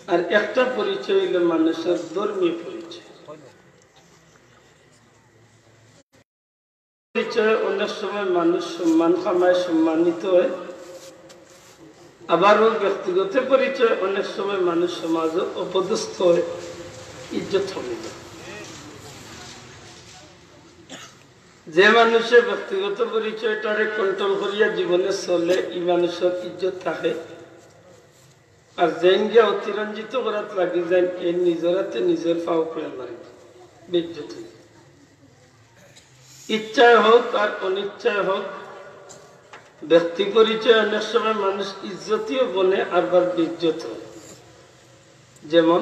আর একটা পরিচয় হইল মানুষের ধর্মীয় পরিচয়। পরিচয় অনেক সময় মানুষ সম্মান কামায়, সম্মানিত হয়, আবার ব্যক্তিগত পরিচয় অনেক সময় মানুষ সমাজ অপদস্থ হয়, ইজ্জত হবে না। যে মানুষের ব্যক্তিগত পরিচয়টারে কন্ট্রোল করিয়া জীবনে চলে, এই মানুষের ইজ্জত থাকে। আর যেন গিয়া অতিরঞ্জিত করাত লাগি যায়, এই নিজের হাতে নিজের পাও পেয়ে মারি বেজ্জত। ইচ্ছায় হোক আর অনিচ্ছায় হোক, ব্যক্তি পরিচয় অনেক সময় মানুষ ইজ্জতীয় বনে আরবার বেজ্জত হয়। যেমন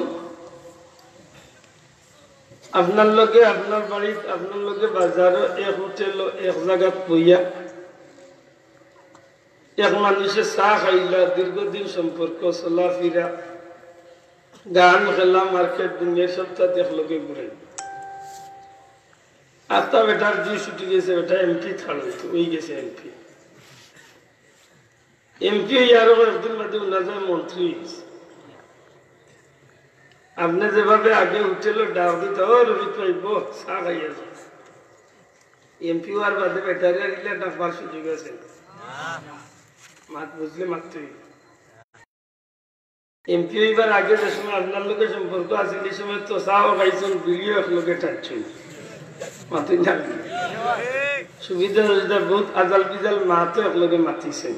আপনার লগে, আপনার বাড়িতে, আপনার লগে বাজারও, এক হোটেল, এক জায়গা বইয়া এক মানুষে চা খাইলা, দীর্ঘদিন সম্পর্ক, চলাফেরা, গান খেলা, মার্কেট, দুনিয়া সপ্তাহ একলগে ঘুরে। আর তা বেটার দুই ছুটি গেছে, বেটা এমপি থার্ড হইতো, ওই গেছে এমপি। এমপি আরো একদিন বাদে উনা যায় মন্ত্রী হয়েছে। আপনি যেভাবে আগে হোটেলে ডাক দিতে, ও রবি পাইব চা খাইয়া যান, এমপি আর বাদে বেটারে দিলে ডাকবার সুযোগ আছে? মাত বুঝলে মাত্রই এমপি হইবার আগে যে সময় আপনার লোকের সম্পর্ক আছে, এই সময় তো চাও খাইছেন, বিড়িও এক লোকে টানছেন, মাতুই না। সুবিধা সুবিধা বহুত আজাল বিজাল মাহাতো এক লোকে মাতিছেন।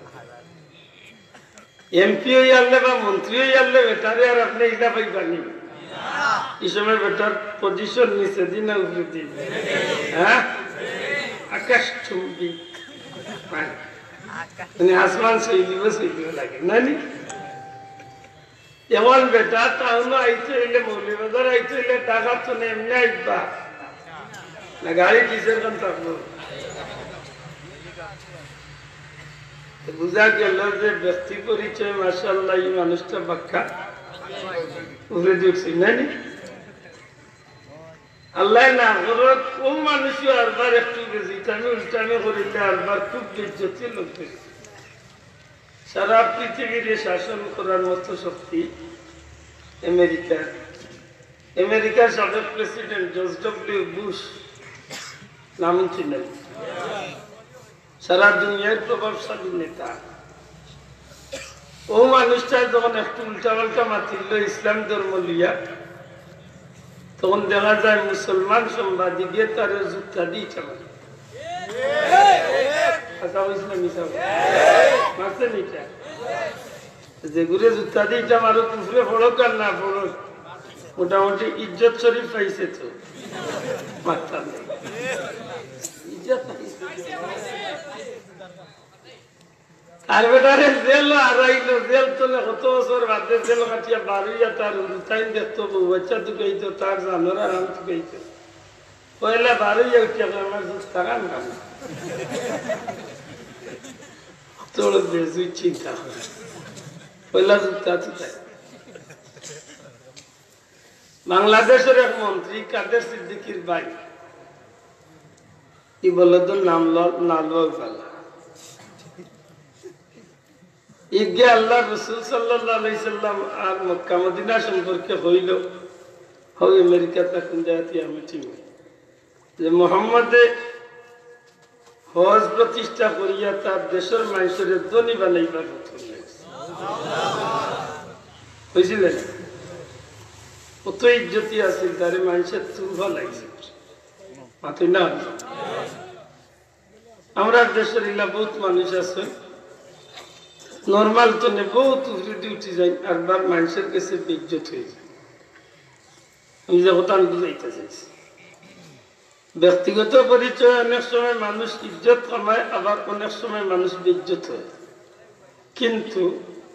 এমপি হয়ে আনলে বা মন্ত্রী হয়ে আনলে বেটারে আর আপনি ইটা পাইবানি। এই সময় বেটার পজিশন নিচে দিন না উপরে দিন, হ্যাঁ, আকাশ চুম্বি মানে আসমান সইলিব সইলিব লাগে না নি। এমন বেটা টাউন আইতে হইলে, মৌলিবাজার আইতে হইলে টাকা তো এমনি আইবা না, গাড়ি কিসের কান থাকবো। বুঝা গেল যে ব্যক্তি পরিচয় মাশাআল্লাহ এই মানুষটা বাক্কা উপরে দিচ্ছি না নি। আল্লাহ না করো কোন মানুষই আরবার একটু বেশি আমি উল্টামি করিলে আরবার খুব বেজ্জতি লোক বেশি। সারা পৃথিবীর শাসন করার মতো শক্তি আমেরিকার। আমেরিকার সাবেক প্রেসিডেন্ট জর্জ ডব্লিউ বুশ নাম ছিলেন, সারা দুনিয়ার প্রভাবশালী নেতা। ও মানুষটা যখন একটু উল্টাপাল্টা মাতিল ইসলাম ধর্ম লিয়া, তখন দেখা যায় মুসলমান সম্বাদী গিয়ে তার যুক্তা দিয়ে চালান। যেগুলো জুতা দিয়ে মারো কুফরে পড়ক আর না পড়ক, মোটামুটি ইজ্জত শরীফ পাইছে তো মারতা নেই, ইজ্জত আর বেটারে জেল আড়াইলো, জেল চলে কত বছর বাদে জেল কাটিয়া বাড়িয়া তার উঠাইন দেখতো, বউ বাচ্চা ঢুকাইতো, তার জানোর আরাম ঢুকাইতো। পয়লা বাড়িয়া উঠিয়া আমার জুতা কান কাম তোর বেজুই চিন্তা করে পয়লা জুতা চুটাই। বাংলাদেশের এক মন্ত্রী কাদের সিদ্দিকীর ভাই, কি বলে তো নাম নালুয়া ফেলা ঈদগে আল্লাহ রসুল সাল্লাল্লাহু আলাইহি সাল্লাম আর মক্কা মদিনা সম্পর্কে হইল, হয় আমেরিকা তখন যাতে আমি ঠিক যে মোহাম্মদে হজ প্রতিষ্ঠা করিয়া তার দেশের মানুষের ধনী বানাইবার হয়েছিলেন। কত ইজ্জতি আছে তারে মানুষের তুলবা লাগছে মাথায় না। আমরা দেশের ইলা বহুত মানুষ আছে নর্মাল তো নে বহুত উপরে উঠে যায়, আরবার মানুষের কাছে বেজ্জত হয়ে যায়। আমি যে কথা বুঝাইতে চাইছি, ব্যক্তিগত পরিচয় অনেক সময় মানুষ ইজ্জত কামায়, আবার অনেক সময় মানুষ বেজ্জত হয়। কিন্তু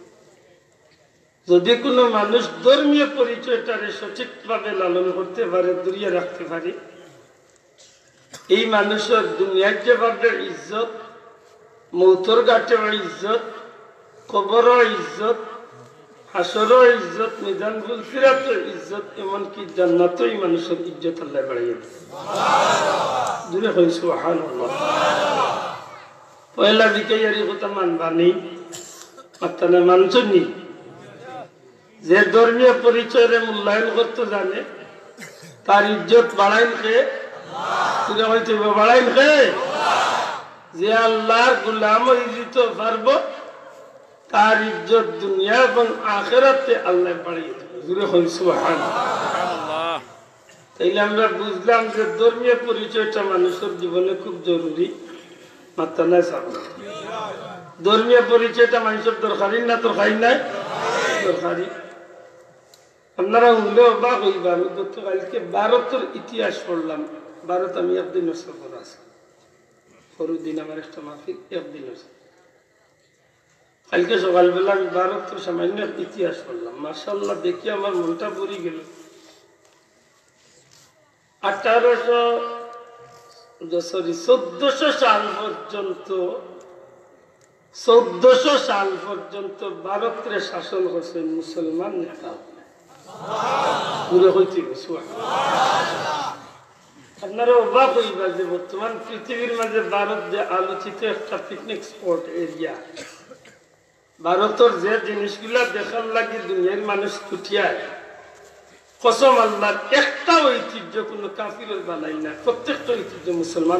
যদি কোনো মানুষ ধর্মীয় পরিচয়টারে সঠিকভাবে লালন করতে পারে, দূরিয়ে রাখতে পারে, এই মানুষের দুনিয়ার যেভাবে ইজ্জত, মৌতর ঘাটেও ইজ্জত, কবরও ইজ্জত, হাসরও ইজ্জত, মিজান ফুলফিরাতও ইজ্জত, এমনকি জান্নাতই মানুষের ইজ্জত আল্লাহ বাড়াইয়া দেয়। দূরে হই সুবহানাল্লাহ। পয়লা বিকাইয়ারি কথা মানবা নেই, মাত্তানে মানছ নি যে ধর্মীয় পরিচয়ের মূল্যায়ন করতে জানে তার ইজ্জত বাড়াইন কে হইতে বাড়াইন কে যে আল্লাহর গোলাম দিতে পারবো তার ইজ্জত দুনিয়া এবং আখিরাতে আল্লাহ বাড়িয়ে দেবে জুড়ে হই সুবহানাল্লাহ। তাইলে আমরা বুঝলাম যে ধর্মীয় পরিচয়টা মানুষের জীবনে খুব জরুরি। মাত্র নাই সামনে ধর্মীয় পরিচয়টা মানুষের দরকারি না দরকারি নাই দরকারি। আপনারা উনলে অবাক হইবা, আমি গতকালকে ভারতের ইতিহাস পড়লাম। ভারত আমি একদিনের সফর আছে, পরদিন আমার একটা মাহফিল একদিনের। কালকে সকালবেলা আমি ভারতের সামান্য ইতিহাস পড়লাম, মাশাআল্লাহ দেখি আমার মনটা ভরে গেল। 1400 সাল পর্যন্ত ভারতের শাসন করছেন মুসলমান নেতা। আপনারা অবাক হইবা যে বর্তমান পৃথিবীর মাঝে ভারত যে আলোচিত একটা পিকনিক স্পট এরিয়া, ভারতের যে জিনিসগুলা দেখার লাগে দুনিয়ার মানুষ ছুটিয়ায়, কসম আল্লাহর একটা ঐতিহ্য কোন কাফিরের বানাই না, প্রত্যেকটা ঐতিহ্য মুসলমান।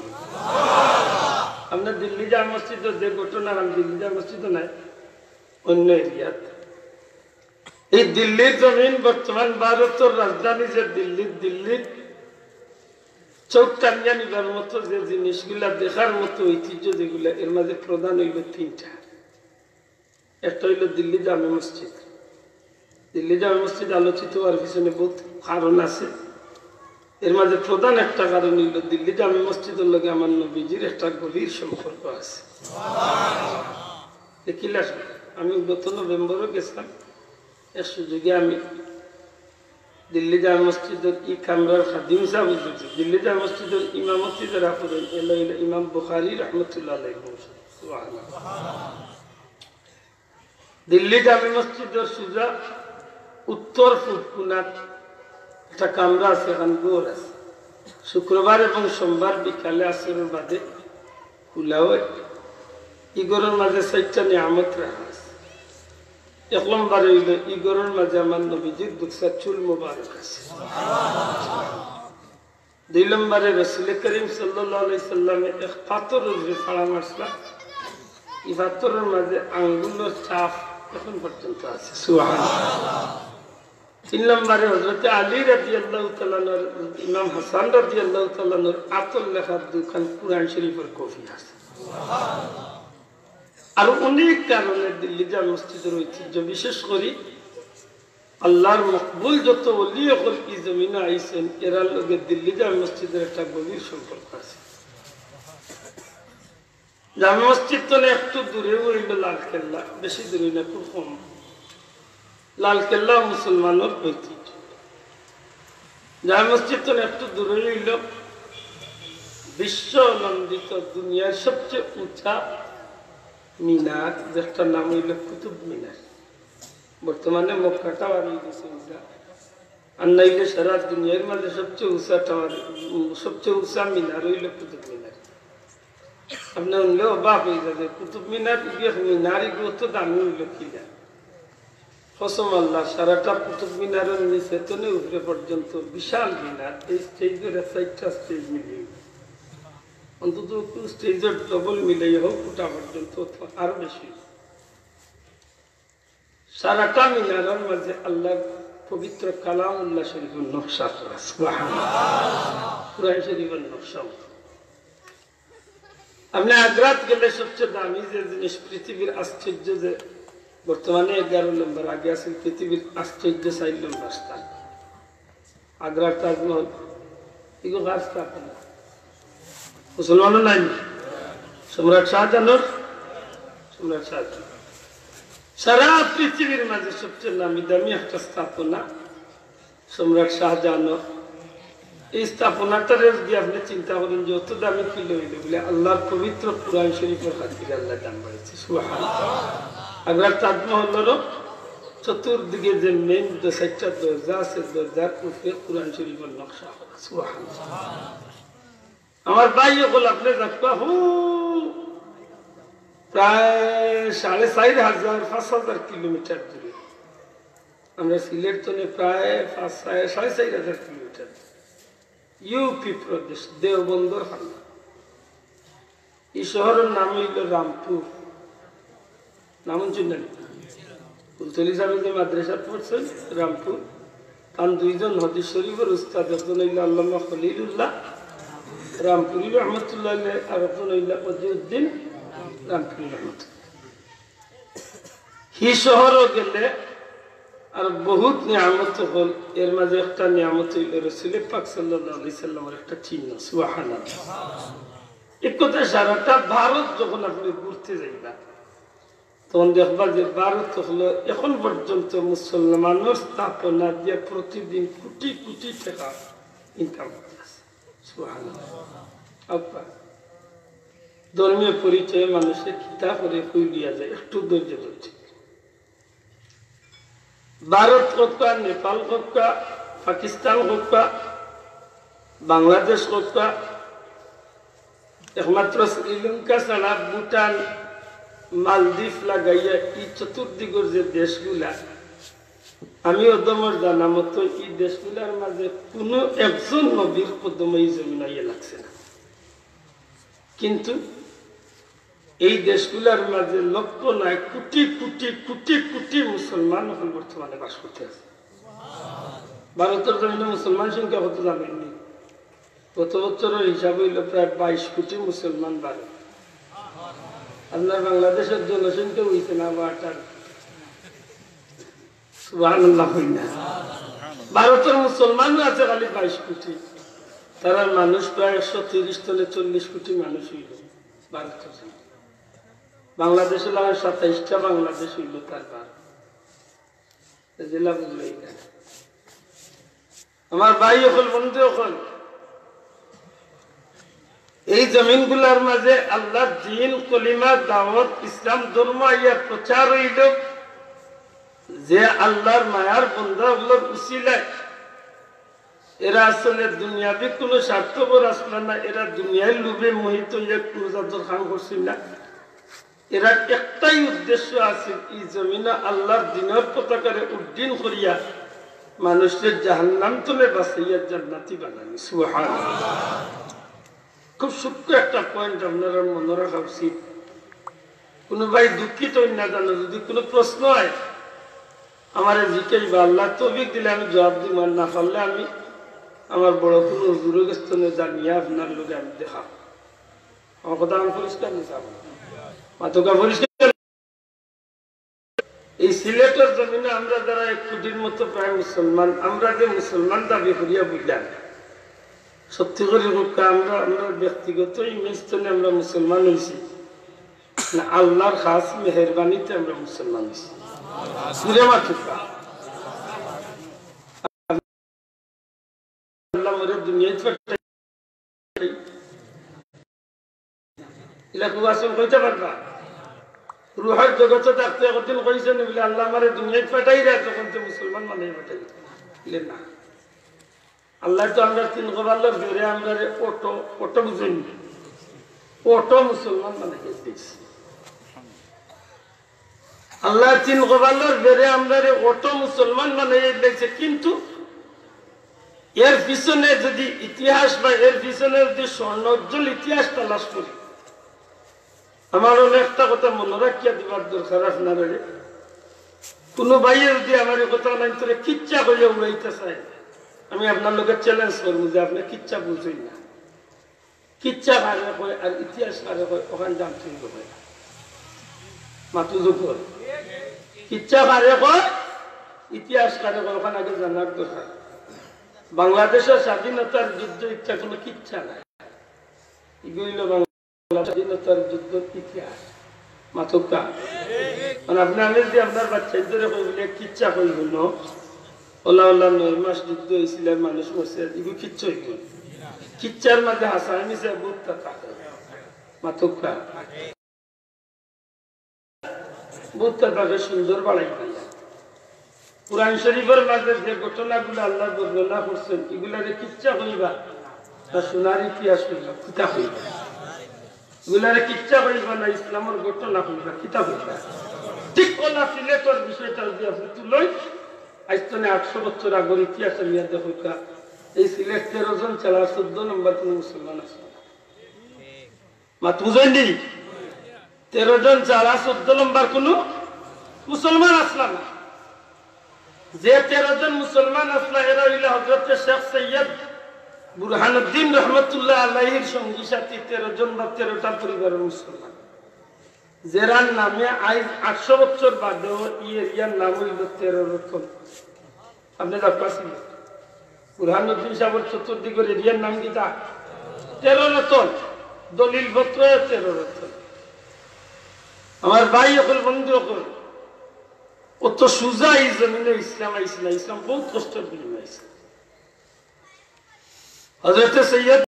আপনার দিল্লি জামে মসজিদ যে ঘটনা, দিল্লি জামে মসজিদ নাই, অন্য এরিয়াত। এই দিল্লির জমিন বর্তমান ভারতের রাজধানী যে দিল্লির চৌকানিয়া নিবার মতো যে জিনিসগুলা দেখার মতো ঐতিহ্য যেগুলা, এর মাঝে প্রধান হইল 3টা। একটা হইল দিল্লি জামে মসজিদ। দিল্লি জামে মসজিদ আলোচিত হওয়ার পিছনে বহুত কারণ আছে। এর মাঝে প্রধান একটা কারণ হইল দিল্লি জামে মসজিদের লগে আমার নবীজির একটা গভীর সম্পর্ক আছে। দেখিলা, আমি গত নভেম্বরও গেছিলাম, এর সুযোগে আমি দিল্লি জামে মসজিদের ই কামরার খাদিম হিসাব বুঝেছি। দিল্লি জামে মসজিদের ইমামতি যারা করেন এলো ইমাম বুখারী রহমতুল্লাহ আলাইহি। দিল্লি জামে মসজিদের সুজা উত্তর পূর্ব কোণাত একটা কামরা আছে, এখানে গোর আছে। শুক্রবার এবং সোমবার বিকালে আসরের বাদে খোলা হয়। ইগরের মাঝে 4টা নিয়ামত রাখা আছে। 1 নম্বরে হইল ইগরের মাঝে আমার নবীজির দুসা চুল মুবারক আছে। 2 নম্বরে রাসূল করিম সাল্লাল্লাহু আলাইহি সাল্লামে এক পাথরের উপরে ফাড়া মারছিল। এই পাথরের মাঝে আঙ্গুলের ছাপ এখন পর্যন্ত আছে। সুবহানাল্লাহ। 3 নম্বরে হযরত আলী রাদিয়াল্লাহু তাআলা আনহু, ইমাম হাসান রাদিয়াল্লাহু তাআলা আনহুর আতর লেখার দুখান কুরআন শরীফের কপি আছে। সুবহানাল্লাহ। আর অনেক কারণে দিল্লি জামে মসজিদের ঐতিহ্য, বিশেষ করে আল্লাহর মকবুল যত ওলি হল এই জমিনে আইছেন, এরা লগে দিল্লি জামে মসজিদের একটা গভীর সম্পর্ক আছে। জামে মসজিদ তো একটু দূরে হইল লালকেল্লা, বেশি দূরে না, খুব কম। লালকেল্লা মুসলমানের ঐতিহ্য। জামে মসজিদ তো একটু দূরে হইল বিশ্ব নন্দিত দুনিয়ার সবচেয়ে উঁচা মিনার, যেটার নাম হইল কুতুব মিনার। বর্তমানে মক্কা টাওয়ার হয়ে গেছে ওটা, আর নাইলে সারা দুনিয়ার মাঝে সবচেয়ে উঁচা টাওয়ার, সবচেয়ে উঁচা মিনার হইল কুতুব মিনার। আপনার উনলে অবাক হয়ে যাবে, কুতুব মিনার মিনার এগুলো তো দামি হইল কিনা। কসম আল্লাহ, সারাটা কুতুব মিনারের নিচে তনে উপরে পর্যন্ত বিশাল মিনার। এই স্টেজের 4টা স্টেজ মিলিয়ে, অন্তত স্টেজের ডবল মিলাই হোক ওটা পর্যন্ত, আরো বেশি। সারাটা মিনারের মাঝে আল্লাহর পবিত্র কালামুল্লাহ শরীফের নকশা করা। সুবহানাল্লাহ। কুরআন শরীফের নকশা। আপনি আগ্রাত গেলে সবচেয়ে দামি যে জিনিস, পৃথিবীর আশ্চর্য, যে বর্তমানে 11 নম্বর, আগে আছে পৃথিবীর আশ্চর্য 4 নম্বর স্থান, আগ্রার তাজমহল। এগুলো কার স্থাপনা? মুসলমানও নাই, সম্রাট শাহজাহানের। সম্রাট শাহজাহান সারা পৃথিবীর মাঝে সবচেয়ে নামি দামি একটা স্থাপনা সম্রাট শাহজাহানের। এই স্থাপনাটার দিয়ে আপনি চিন্তা করেন যে অত দামি কি লইল বলে, আল্লাহর পবিত্র কুরআন শরীফের খাতিরে আল্লাহ দাম বাড়িয়েছে। সুবহানাল্লাহ। আগ্রার তাজমহলেরও চতুর্দিকে যে মেইন 4টা দরজা আছে, দরজার উপরে কুরআন শরীফের নকশা করা। সুবহানাল্লাহ। আমার ভাই হল আপনি দেখবা প্রায় 4500-5000 কিলোমিটার দূরে আমরা সিলেট তো প্রায় 5,500 কিলোমিটার, ইউপি প্রদেশ, দেওবন্দর হাল্লা। এই শহরের নাম হইল রামপুর। নাম শুনলেন? ফুলতলি সাহেব যে মাদ্রাসা পড়ছেন রামপুর, তার দুইজন হাদিস শরীফের উস্তাদ, একজন হইল আল্লামা খলিলুল্লাহ রামপুরি রহমতুল্লাহ, আর একজন হইল অজিউদ্দিন রামপুরি রহমতুল্লাহ। হি শহরও গেলে আর বহুত নিয়ামত হল। এর মাঝে একটা নিয়ামত হইল রাসূল পাক সাল্লাল্লাহু আলাইহি সাল্লামের একটা চিহ্ন, সুবহানাল্লাহ। এক কথা, সারাটা ভারত যখন আপনি ঘুরতে যাইবা তখন দেখবা যে ভারত হলো এখন পর্যন্ত মুসলমানের স্থাপনা দিয়ে প্রতিদিন কোটি কোটি টাকা ইনকাম করতেছে, সুবহানাল্লাহ। ধর্মীয় পরিচয়ে মানুষের খিতা করে হইলিয়া যায়, একটু ধৈর্য ধরছে। ভারত হোক, নেপাল হোক, পাকিস্তান হোক, বাংলাদেশ হোক, একমাত্র শ্রীলঙ্কা ছাড়া ভুটান, মালদ্বীপ লাগাইয়া এই চতুর্দিকের যে দেশগুলা, আমি অদমর জানা মতো এই দেশগুলার মাঝে কোনো একজন নবীর কদম এই জমিনাইয়া লাগছে না। কিন্তু এই দেশগুলার মাঝে লক্ষ নয় কোটি কোটি কোটি কোটি মুসলমান এখন বর্তমানে বাস করতে আছে। ভারতের জমিনে মুসলমান সংখ্যা কত জানেননি? গত বছরের হিসাব হইল প্রায় 22 কোটি মুসলমান ভারত। আপনার বাংলাদেশের জনসংখ্যা হইছে না 8। সুবহানাল্লাহ। ভারতের মুসলমান আছে খালি 22 কোটি, তারা মানুষ প্রায় 130 থেকে 40 কোটি মানুষ হইল ভারতের। বাংলাদেশে 27টা বাংলাদেশ হইল তার ভারত। জেলা বুঝলো আমার ভাই হল, বন্ধু হল, এই জমিনগুলার মাঝে আল্লাহ দ্বীন, কলিমা, দাওয়াত, ইসলাম ধর্ম ইয়া প্রচার হইল। যে আল্লাহর মায়ার বন্দাগুলোর উসিলায় এরা আসলে দুনিয়াবি কোনো স্বার্থপর আসলে না, এরা দুনিয়ায় লোভে মোহিত হইয়া কোনো জাতের কাম করছিল না। এরা একটাই উদ্দেশ্য আছে, এই জমিনে আল্লাহর দ্বীনের পতাকারে উড্ডীন করিয়া মানুষের জাহান্নাম তুলে বাঁচাইয়া জান্নাতি বানানি, সুবহানাল্লাহ। খুব সূক্ষ্ম একটা পয়েন্ট আপনারা মনে রাখা উচিত। কোনো ভাই দুঃখিত না জানো, যদি কোনো প্রশ্ন হয় আমার জিজ্ঞাসা, আল্লাহ তৌফিক দিলে আমি জবাব দিব, না পারলে আমি আমার বড় কোনো হুজুরের কাছে জানিয়ে আপনার লোকে আমি দেখাব। আমার কথা আমি পরিষ্কার নিতাম, মাতকা পরিষ্কার। এই সিলেটের জমিনে আমরা যারা 1 কোটির মতো প্রায় মুসলমান, আমরা যে মুসলমান দাবি করিয়া বুঝলাম, সত্যি করে আমরা আমরা ব্যক্তিগত ইমেজ থেকে আমরা মুসলমান হয়েছি না, আল্লাহর খাস মেহরবানিতে আমরা মুসলমান হয়েছি। কইতে পারবা রুহের জগতে থাকতে একদিন কইছেন বলে আল্লাহ আমার দুনিয়ায় পাঠাই রে, তখন তো মুসলমান মানে পাঠাই না। আল্লাহ তো আমরা 3 কবালের বেড়ে আমরা অটো বুঝেন, অটো মুসলমান মানে দিয়েছি। আল্লাহ 3 কবালের বেড়ে আমরা অটো মুসলমান মানে দিয়েছে। কিন্তু এর পিছনে যদি ইতিহাস বা এর পিছনে যদি স্বর্ণোজ্জ্বল ইতিহাস তালাশ করি, আমার অনেকটা কথা মনে রাখিয়া দিবার দরকার আপনারা। কোনো ভাইয়ে যদি আমার কথা নাই তোরে কিচ্ছা হইয়া উড়াইতে চায়, আমি আপনার লোকের চ্যালেঞ্জ করবো যে আপনি কিচ্ছা বুঝেন না। কিচ্ছা কারে কয় আর ইতিহাস কারে কয় ওখানে জানতে হবে, মাতু যোগ কিচ্ছা কারে কয়, ইতিহাস কারে কয় ওখানে আগে জানার দরকার। বাংলাদেশের স্বাধীনতার যুদ্ধ ইচ্ছা কোনো কিচ্ছা নাই, এগুলো বাংলা স্বাধীনতার যুদ্ধ ইতিহাস মাথকা। মানে আপনি আমি যদি আপনার বাচ্চাদের কইলে কিচ্ছা কইব না, ওলা ওলা 9 মাস যুদ্ধ হয়েছিল, মানুষ মরছে, এগুলো কিচ্ছু হইব। কিচ্ছার মাঝে হাসা মিশে বুঝতে থাকে মাথকা, বুঝতে থাকে সুন্দর বাড়াই পাইয়া। কুরআন শরীফের মাঝে যে ঘটনাগুলো আল্লাহ বর্ণনা করছেন, এগুলারে কিচ্ছা হইবা না সোনার ইতিহাস হইবা, কিতাব হইবা। এগুলারে কিচ্ছা হইবা না ইসলামের ঘটনা হইবা, কিতাব হইবা। ঠিক ওলা সিলেটের বিষয়টা যদি আপনি তুলই, আজ তো 800 বছর আগের ইতিহাস নিয়ে দেখো এই সিলেট 13 জন চালা 14 নম্বর কোন মুসলমান আছে মাত বুঝেননি 13 জন চালা 14 নম্বর কোন মুসলমান আসলা না যে 13 জন মুসলমান আসলা এরা হইল হযরত শেখ সৈয়দ বুরহানুদ্দিন রহমতুল্লাহ আলাইহির সঙ্গী সাথী 13 জন বা 13টা পরিবারের মুসলমান যেরার নামে আজ 800 বছর বাদেও এই এরিয়ার নাম হইল 13 রতন আপনি দেখছেন বুরহানুদ্দিন সাহেবের চতুর্দিকের এরিয়ার নাম কি তা 13 রতন দলিল পত্র 13 রতন আমার ভাই সকল বন্ধু সকল অত সুজা এই জমিনে ইসলাম আইছে না ইসলাম বহুত কষ্টের বিনিময় আইছে হযরত সৈয়দ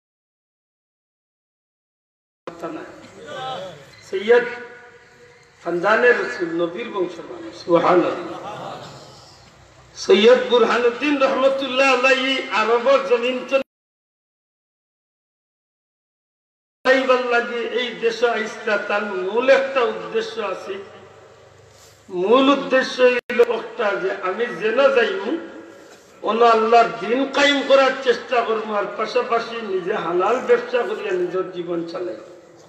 সৈয়দ খানদানে রাসূল নবীর বংশের মানুষ সুবহানাল্লাহ সৈয়দ বুরহানুদ্দিন রহমতুল্লাহ আলাইহি আরবের জমিন লাগে এই দেশ আইসলা তার মূল একটা উদ্দেশ্য আছে মূল উদ্দেশ্য হইল একটা যে আমি যেন যাইমু অন্য আল্লাহর দিন কায়েম করার চেষ্টা করবো আর পাশাপাশি নিজে হালাল ব্যবসা করিয়া নিজের জীবন চালাই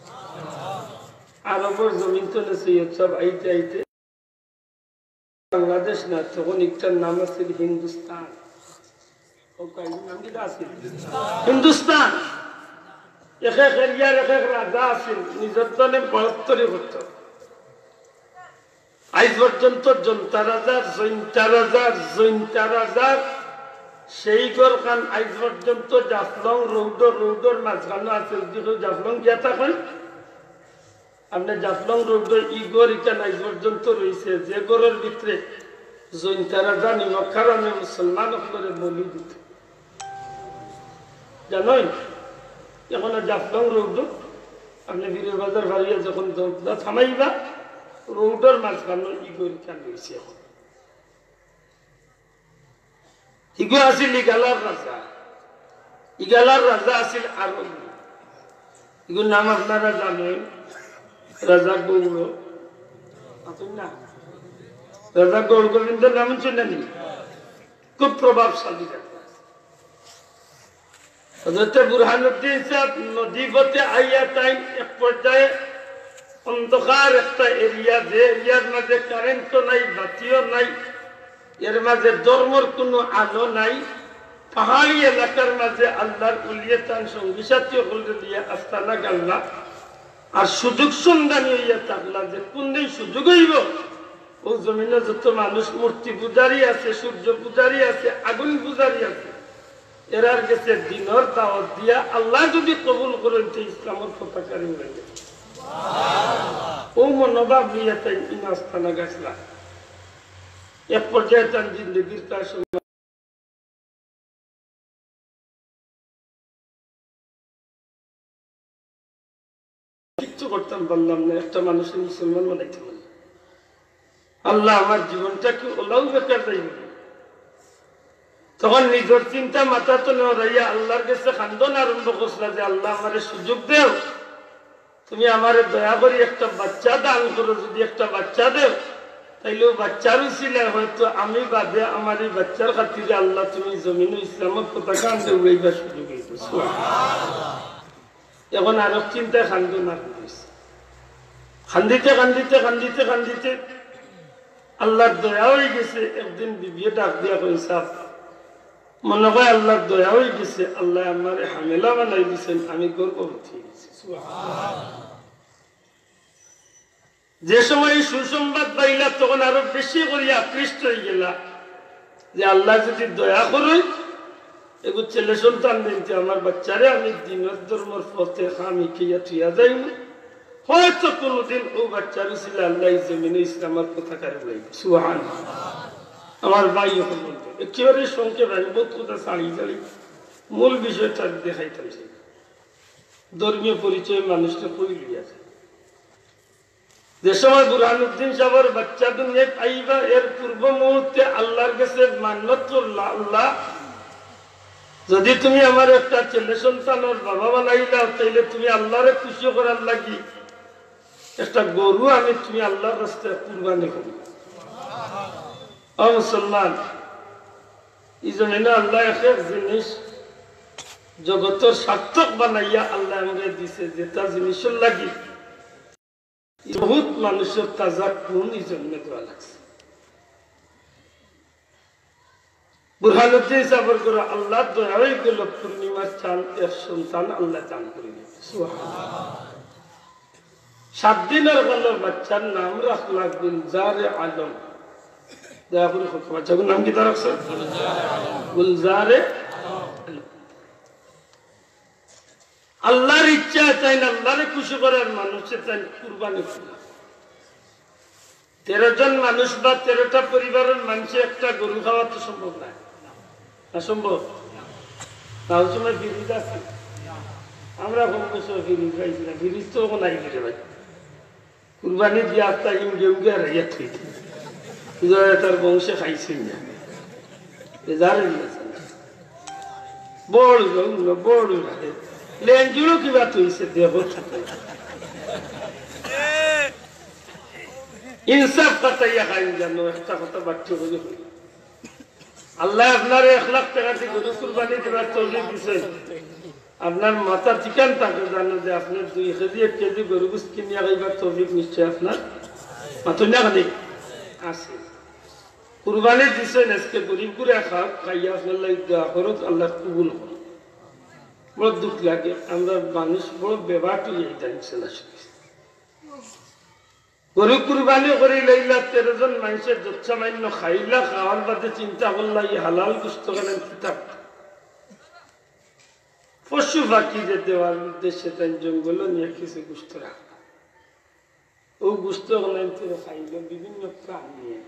আরবের জমিন তো সৈয়দ সাহেব আইতে আইতে বাংলাদেশ না তখন একটার নাম আছে হিন্দুস্তান হিন্দুস্তান এক এক এরিয়ার এক এক রাজা আছেন নিজের দলে বড়ত্তরে করত আজ পর্যন্ত জনতা রাজার জৈন্তা রাজার সেই গড় খান আজ পর্যন্ত জাফলং রৌডর মাঝখানে আছে জাফলং গিয়া থাকেন আপনি জাফলং রৌডর ই গড় ইখান আজ পর্যন্ত রয়েছে যে গড়ের ভিতরে জৈন্তা রাজা নিমক কারণে মুসলমান করে বলি দিত জানেন এখন জাফলং রৌড আপনি বীরের বাজার বাড়িয়ে যখন থামাইবা রৌডর মাঝখানে ই গড় ইখান রয়েছে এখন ইগো আছিল ইগালার রাজা আছিল আরব ইগোর নাম আপনারা জানেন রাজা গৌর না রাজা গৌর গোবিন্দের নাম শুনেন খুব প্রভাবশালী হযরত বুরহানুদ্দিন সাহেব নদী পথে আইয়া তাই এক পর্যায়ে অন্ধকার একটা এরিয়া যে এরিয়ার মাঝে কারেন্টও নাই বাতিও নাই এর মাঝে ধর্মর কোনো আলো নাই পাহাড়ি এলাকার মাঝে আল্লাহর উলিয়ে তান সঙ্গী সাথী হলে দিয়ে আস্তানা গাল্লা আর সুযোগ সন্ধানী হইয়া থাকলা যে কোন দিন সুযোগ হইব ও জমিনে যত মানুষ মূর্তি পূজারি আছে সূর্য পূজারি আছে আগুন পূজারি আছে এরার গেছে দিনের দাওয়াত দিয়া আল্লাহ যদি কবুল করেন তো ইসলামের পতাকারি হয়ে গেছে ও মনোভাব নিয়ে তাই আস্তানা গাছলা এক পর্যায়ে তার জিন্দগির তার সঙ্গে কিচ্ছু করতাম পারলাম না একটা মানুষের মুসলমান বানাইতে পারলাম আল্লাহ আমার জীবনটাকে ওলাও বেকার যাইব তখন নিজের চিন্তা মাথা তো নেওয়া আল্লাহর কাছে খান্দন আরম্ভ করছিলাম যে আল্লাহ আমারে সুযোগ দেও তুমি আমারে দয়া করি একটা বাচ্চা দান করো যদি একটা বাচ্চা দেও তাইলেও বাচ্চার উসিলায় হয়তো আমি বাদে আমার এই বাচ্চার খাতিরে আল্লাহ তুমি জমিন ইসলামের পতাকা আনতে উড়াইবার সুযোগ হইতো এখন আরব চিন্তায় খান্দন আর খান্দিতে আল্লাহর দয়া হয়ে গেছে একদিন বিবিয়ে ডাক দিয়া কইছে মনে হয় আল্লাহর দয়া হয়ে গেছে আল্লাহ আমার হামেলা বানাই দিচ্ছেন আমি গর্ভবতী হয়েছি যে সময় সুসংবাদ পাইলা তখন আরো বেশি করিয়া আকৃষ্ট হয়ে গেলা যে আল্লাহ যদি দয়া করে এগো ছেলে সন্তান দিতে আমার বাচ্চারে আমি দিনের ধর্মের পথে আমি খেয়া থিয়া যাই হয়তো কোনদিন ও বাচ্চারও ছিল আল্লাহ জমিনে ইসলামের পতাকা উড়াইবে সুবহানাল্লাহ আমার ভাই এখন বলতো একেবারে সংক্ষেপ আমি বহুত কথা ছাড়ি মূল বিষয়টা দেখাইতাম ধর্মীয় পরিচয় মানুষটা কই লিয়াছে যে সময় বুরহানুদ্দিন সাহেবের বাচ্চা দুনিয়ায় পাইবা এর পূর্ব মুহূর্তে আল্লাহর কাছে মান্নত করলা আল্লাহ যদি তুমি আমার একটা ছেলে সন্তানের বাবা বানাইলা তাইলে তুমি আল্লাহরে খুশি করার লাগি একটা গরু আমি তুমি আল্লাহর রাস্তায় কুরবানি করো ও মুসলমান, এই জন্য আল্লাহ এক জিনিস জগতের সার্থক বানাইয়া আল্লাহ আমাকে দিছে, যেটা জিনিসের লাগি বহুত মানুষের তাজা খুন এই জন্য দেওয়া লাগছে। বুরহানুদ্দিন সাবর করে আল্লাহ দয়াই গেল পূর্ণিমার চাঁদ এর সন্তান আল্লাহ দান করে দিল। 7 দিনের গেল বাচ্চার নাম রাখলা গুলজারে আলম। দয়া করে বাচ্চাগুর নাম কি তার রাখছে? গুলজারে আলম। আল্লাহর ইচ্ছা চাই না, আল্লাহরে খুশি করার মানুষের চাই কুরবানি করা। 13 জন মানুষ বা 13টা পরিবারের মানুষের একটা গরু খাওয়া তো সম্ভব না, অসম্ভব। তাও সময় ফিরিজ আছে, আমরা কম বছর ফিরিজ পাইছি না, ফিরিজ তো নাই ফিরে ভাই। কুরবানি দিয়ে আপনার ইংগে উঙ্গে আর ইয়া থই তার বংশে খাইছি না, জানেন না বড় বড় লেঞ্জুরও কিবা থইছে দেহ থাকে ইনসাফ কাটাইয়া খাইন জানো। একটা কথা বাচ্চা হয়ে হইল, আল্লাহ আপনার 1 লাখ টাকা দিয়ে গরু কুরবানি দেওয়ার তৌফিক দিচ্ছেন। আপনার মাথা ঠিকান থাকে জানো যে আপনার 2 কেজি 1 কেজি গরু গোশ কিনিয়া খাইবার তৌফিক নিশ্চয় আপনার মাথা না খালি আছে। কুরবানি দিচ্ছেন আজকে গরিব করে খাইয়া আপনার লাগে দোয়া করুক, আল্লাহ কবুল করুক। বড় দুঃখ লাগে, আমরা মানুষ বড় বেবাটি এই টাইমছেন আসলে। গরু কুরবানি করে লইলা 13 জন মানুষের যৎসামান্য খাইলা, খাওয়ার বাদে চিন্তা করলা এই হালাল গোশত গেলেন কিতাব পশু পাখিদের দেওয়ার উদ্দেশ্যে তাই জঙ্গল নিয়ে কিছু গোশত রাখা। ও গোশত গেলেন খাইল বিভিন্ন প্রাণ নিয়ে।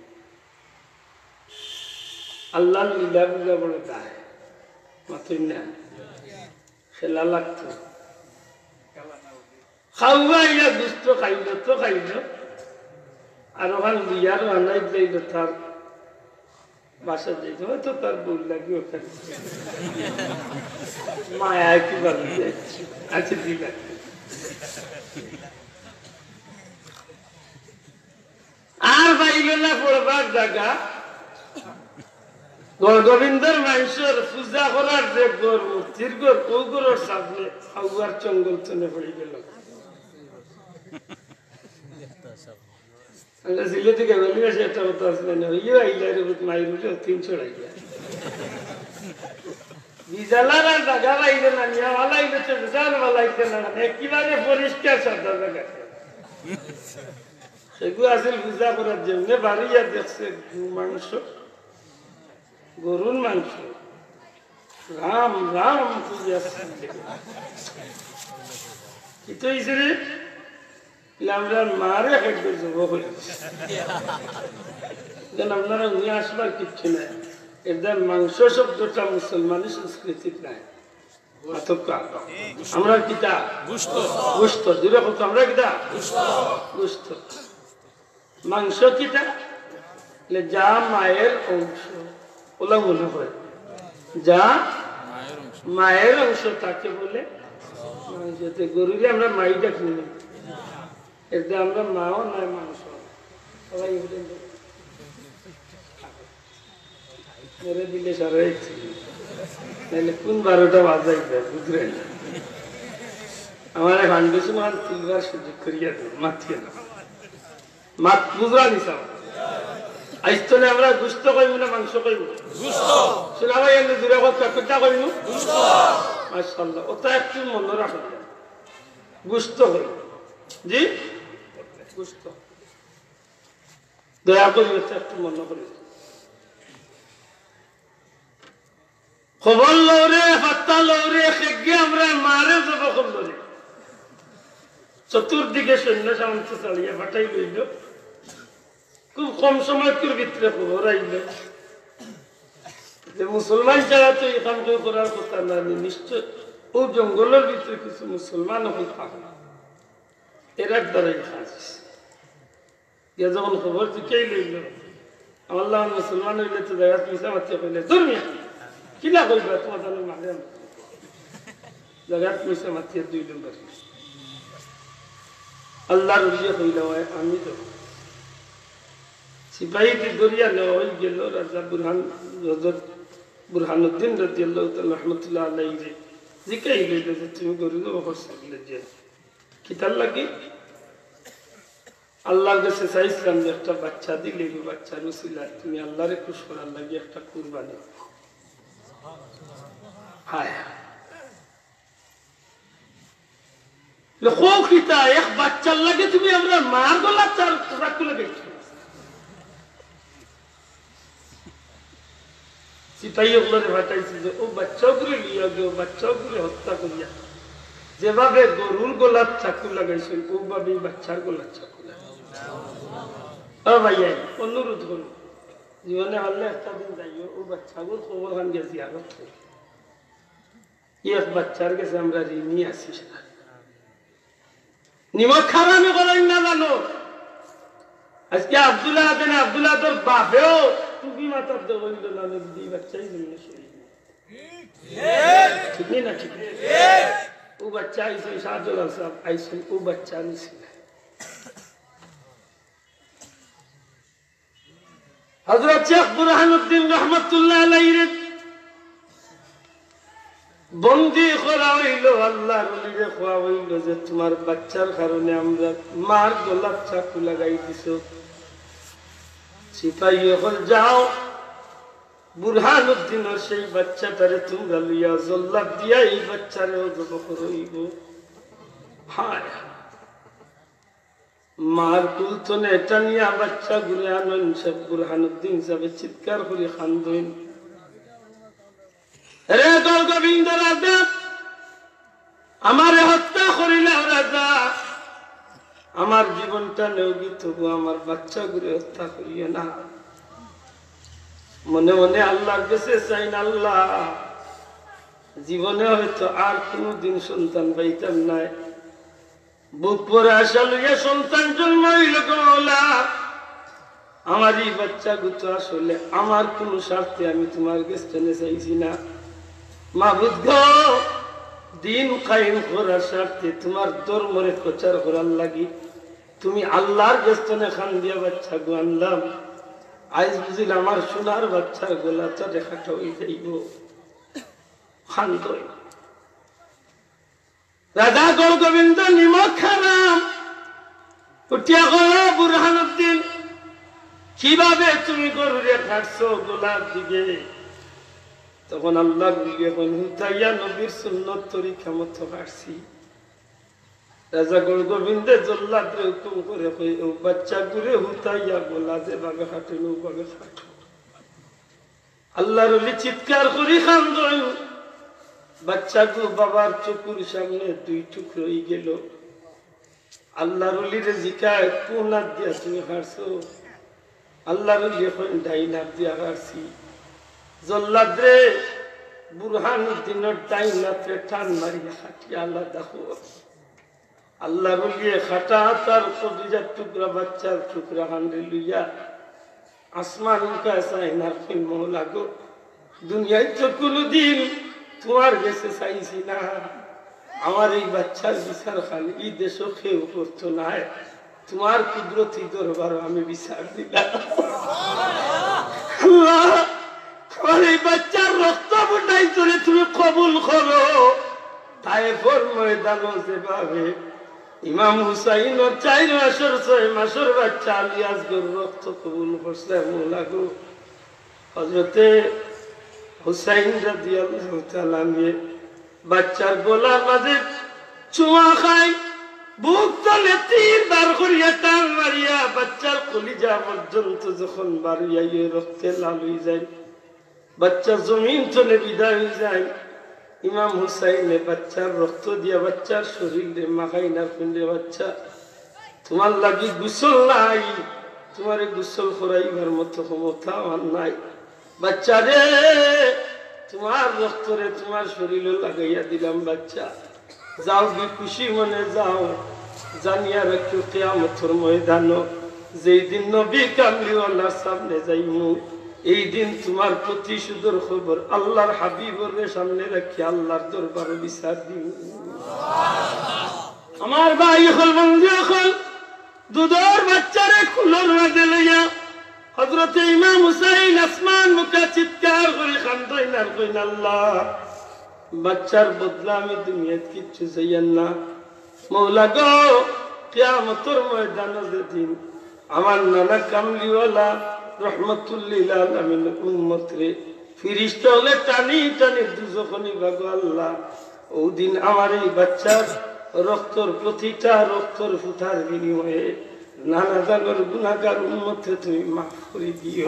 আল্লাহ লীলা বুঝা বড় দায় মাথুই না, খেলা লাগতো। খাওয়া ইয়া গোশত খাইল তো খাইল, আর ওখানে বিয়ার আনাই যাইল তার বাসা যাইতে, হয়তো তার বই লাগি ওখানে মায়া কি ভালো যাচ্ছে আছে দিলা। আর পাইল না পড়বার জায়গা। গোবিন্দর মানুষের পূজা করার যে গর মূর্তির গর, ও গরের সামনে খাওয়ার জঙ্গল চলে পড়ে গেল। সিলেটি গেলি আছে একটা কথা আসলে না, ইয়ে আইলার মাইর 300 টাকা বিজালার আর জায়গা লাইলে না, নিয়াওয়ালা আইলেছে বিজাল বালাইতে না, একেবারে পরিষ্কার সাদা জায়গা। সেগুলো আসলে পূজা করার জন্য বাড়িয়া দেখছে মাংস, গরুর মাংস, রাম রাম পূজা কি তো রে আমরা মারে খাদ্য জব করে আপনারা নিয়ে আসবার কিচ্ছু নাই। এদের মাংস শব্দটা মুসলমানের সংস্কৃতি নাই। আমরা কিতা গোশত দূরে কত, আমরা কিতা গোশত। মাংস কিতা যা মায়ের অংশ ওলা মনে হয়, যা মায়ের অংশ তাকে বলে মাংসতে। গরুরে আমরা মাইটা কিনে, এতে আমরা মাও নাই মাংস সবাই মেরে দিলে সারাই নাহলে কোন 12টা বাজাই বুঝলেন না। আমার এক আন্ডুসুন তিনবার সুযোগ করিয়া দেব মাথিয়ে না মাত বুঝলা নিসাম আইস্তলে আমরা গুস্ত কইব না মাংস কইব? শোনা ভাই এনে দূরে কথা কইব মাশাআল্লাহ। ওটা একটু মনে রাখা গুস্ত কইব জি গুস্ত, দয়া করে একটু মনে করি। খবর লৌরে পাত্তা লৌরে খেগে আমরা মারে যাব খবরে। চতুর্দিকে সৈন্য সামন্ত চালিয়ে পাঠাই লইল, খুব কম সময়ের ভিতরে খবর আইল যে মুসলমান ছাড়া তো এই কাম করার কথা না। নিশ্চয় ও জঙ্গলের ভিতরে কিছু মুসলমান হল থাকে, এরার দ্বারাই কাজ। যখন খবর চুকেই লইল, আল্লাহ মুসলমান হইলে তো জায়গা পয়সা মাতিয়ে কইলে ধর্মিয়া কিনা করবে তোমার জানো মানে জায়গার পয়সা মাতিয়ে 2 নম্বর আল্লাহ রুজিয়া হইল। আমি তো সিপাহীতে দরিয়া নেওয়া হয়ে গেল রাজা বুরহানুদ্দিন রাদিয়াল্লাহু তাআলা রাহমাতুল্লাহ আলাইহি জিকাই লইল যে তুমি গরু জবাই করছো বলে যে কিতার লাগি আল্লাহর কাছে চাইছিলাম যে একটা বাচ্চা দিলে বাচ্চার উসিলায় তুমি আল্লাহরে খুশি করার লাগি একটা কুরবানি হায় লখোখিতা এক বাচ্চার লাগে তুমি আমরা মার গলা চার রাখতে লাগাইছো সিপাহী ওগুলোরে ভাটাইছে যে ও বাচ্চাগুলো লিয়া গিয়ে বাচ্চাগুলো হত্যা করিয়া যেভাবে গরুর গোলাপ চাকু লাগাইছেন ওভাবে বাচ্চার গোলাপ চাকু লাগাইছেন ভাইয়া অনুরোধ করুন জীবনে হলে একটা দিন যাইও ও বাচ্চাগুলো খবর খান গিয়ে জিয়ারত করি এক বাচ্চার কাছে আমরা ঋণী আছি সেটা নিমক খারামি করেন না জানো আজকে আব্দুল্লাহ আছেন আব্দুল্লাহ তোর বাপেও টুপি মাথার দেবেন না দিদি বাচ্চাই জন্য ঠিক নেই না ঠিক ও বাচ্চা আইসেন শাহজালাল সাহেব আইসেন ও বাচ্চা আনিছিল হযরত শেখ বুরহানুদ্দিন রাহমাতুল্লাহ আলাইহি বন্দি করা হইল আল্লাহর ওলিরে খোয়া হইল যে তোমার বাচ্চার কারণে আমরা মার গলার চাকু লাগাই দিছো সিপাহী এখন যাও বুরহানুদ্দিনের সেই বাচ্চাটারে তোমরা লইয়া জল্লাদ দিয়া এই বাচ্চারেও জবহ করইব হায় মার কুলতনে এটা নিয়ে বাচ্চা ঘুরে আনেন সব বুরহানুদ্দিন সাহেব চিৎকার করে খান্দইন রে দল গোবিন্দ রাজা আমারে হত্যা করিলে রাজা আমার জীবনটা নেওগি তবু আমার বাচ্চা ঘুরে হত্যা করিও না মনে মনে আল্লাহর কাছে চাইন আল্লাহ জীবনে হয়তো আর কোনদিন সন্তান পাইতাম নাই বুক পরে আশা লইয়া সন্তান জন্ম হইল গোলা আমার এই বাচ্চা গুতো আসলে আমার কোন স্বার্থে আমি তোমার কাছে চাইছি না মাহবুদ গো দিন কায়েম করার স্বার্থে তোমার ধর্মরে প্রচার করার লাগি তুমি আল্লাহর গস্তনে খান দিয়া বাচ্চা গো আনলাম আজ বুঝিল আমার সোনার বাচ্চার গোলাটা দেখাটা হয়ে যাইব খান দই রাজা গোল গোবিন্দ নিমক খারাম উঠিয়া গেল বুরহানুদ্দিন কিভাবে তুমি গরুরে খাটছো গোলাপ দিকে তখন আল্লাহ হুতাইয়া নবীর সুন্নত তরিকা মতো হাঁটছি রাজা গোল গোবিন্দে জল্লাদরে হুকুম করে ও বাচ্চা ঘুরে হুতাইয়া গোলা যেভাবে হাঁটেন ওভাবে হাঁটো আল্লাহর ওলি চিৎকার করি খান্দন বাচ্চা গো বাবার চকুর সামনে দুই টুকরো হয়ে গেল আল্লাহর ওলিরে জিকায় কোন হাত দিয়া তুমি হাঁটছো আল্লাহর ওলি এখন ডাইন হাত দিয়া হাঁটছি জল্লাদরে বুরহানুদ্দিনের ডাইন হাতে টান মারিয়া হাঁটিয়া আল্লাহ দেখো আল্লাহ বলিয়ে খাটা তার কবিজার টুকরা বাচ্চার টুকরা হান্ডে লইয়া আসমান চাইনার ফিল্ম লাগো দুনিয়ায় তো কোনদিন তোমার গেছে চাইছি না আমার এই বাচ্চার বিচার খান এই দেশও কেউ করতো না তোমার কুদরতি দরবার আমি বিচার দিলাম আমার এই বাচ্চার রক্ত বুটাই করে তুমি কবুল করো তাই ময়দান যেভাবে ইমাম হুসাইনের 4 মাসের 6 মাসের বাচ্চা আলী আসগর রক্ত কবুল করছে লাগো হযরতে হুসাইন রাদিয়াল্লাহু তাআলা বাচ্চার গলার মাঝে চুমা খায় বুক তলে তীর বার করিয়া টান মারিয়া বাচ্চার কলিজা পর্যন্ত যখন বাড়িয়া রক্তে লাল হয়ে যায় বাচ্চা জমিন তলে বিদায় হয়ে যায় ইমাম হুসাইনে বাচ্চার রক্ত দিয়া বাচ্চার শরীরে মাখাই না পিন্ডে বাচ্চা তোমার লাগি গোসল নাই তোমার গোসল করাইবার মতো ক্ষমতা আমার নাই বাচ্চা রে তোমার রক্তরে তোমার শরীরে লাগাইয়া দিলাম বাচ্চা যাও গি খুশি মনে যাও জানিয়া রাখিও কিয়ামতের ময়দান যেই দিন নবী কামলিওয়ালার সামনে যাইমু এই দিন তোমার প্রতিশোধের খবর আল্লাহর হাবিবের সামনে রাখি আল্লাহর দরবারে বিচার দিব আমার ভাই হল বন্ধু হল দুধের বাচ্চারে খুলর মাঝে লইয়া হযরত ইমাম হুসাইন আসমান মুখে চিৎকার করে কান্দেন আর কইন আল্লাহ বাচ্চার বদলা আমি দুনিয়াত কিচ্ছু চাইয়েন না মৌলা গো কিয়ামতের ময়দানে যেদিন আমার নানা কামলিওয়ালা রহমতুল লিল আলামিন উম্মত রে ফিরিস্তা হলে টানি টানি দুজখনি ভাগো আল্লাহ ওদিন আমার এই বাচ্চার রক্তর প্রতিটা রক্তর ফুটার বিনিময়ে নানা জাগর গুনাহগার উম্মতকে তুমি মাফ করে দিও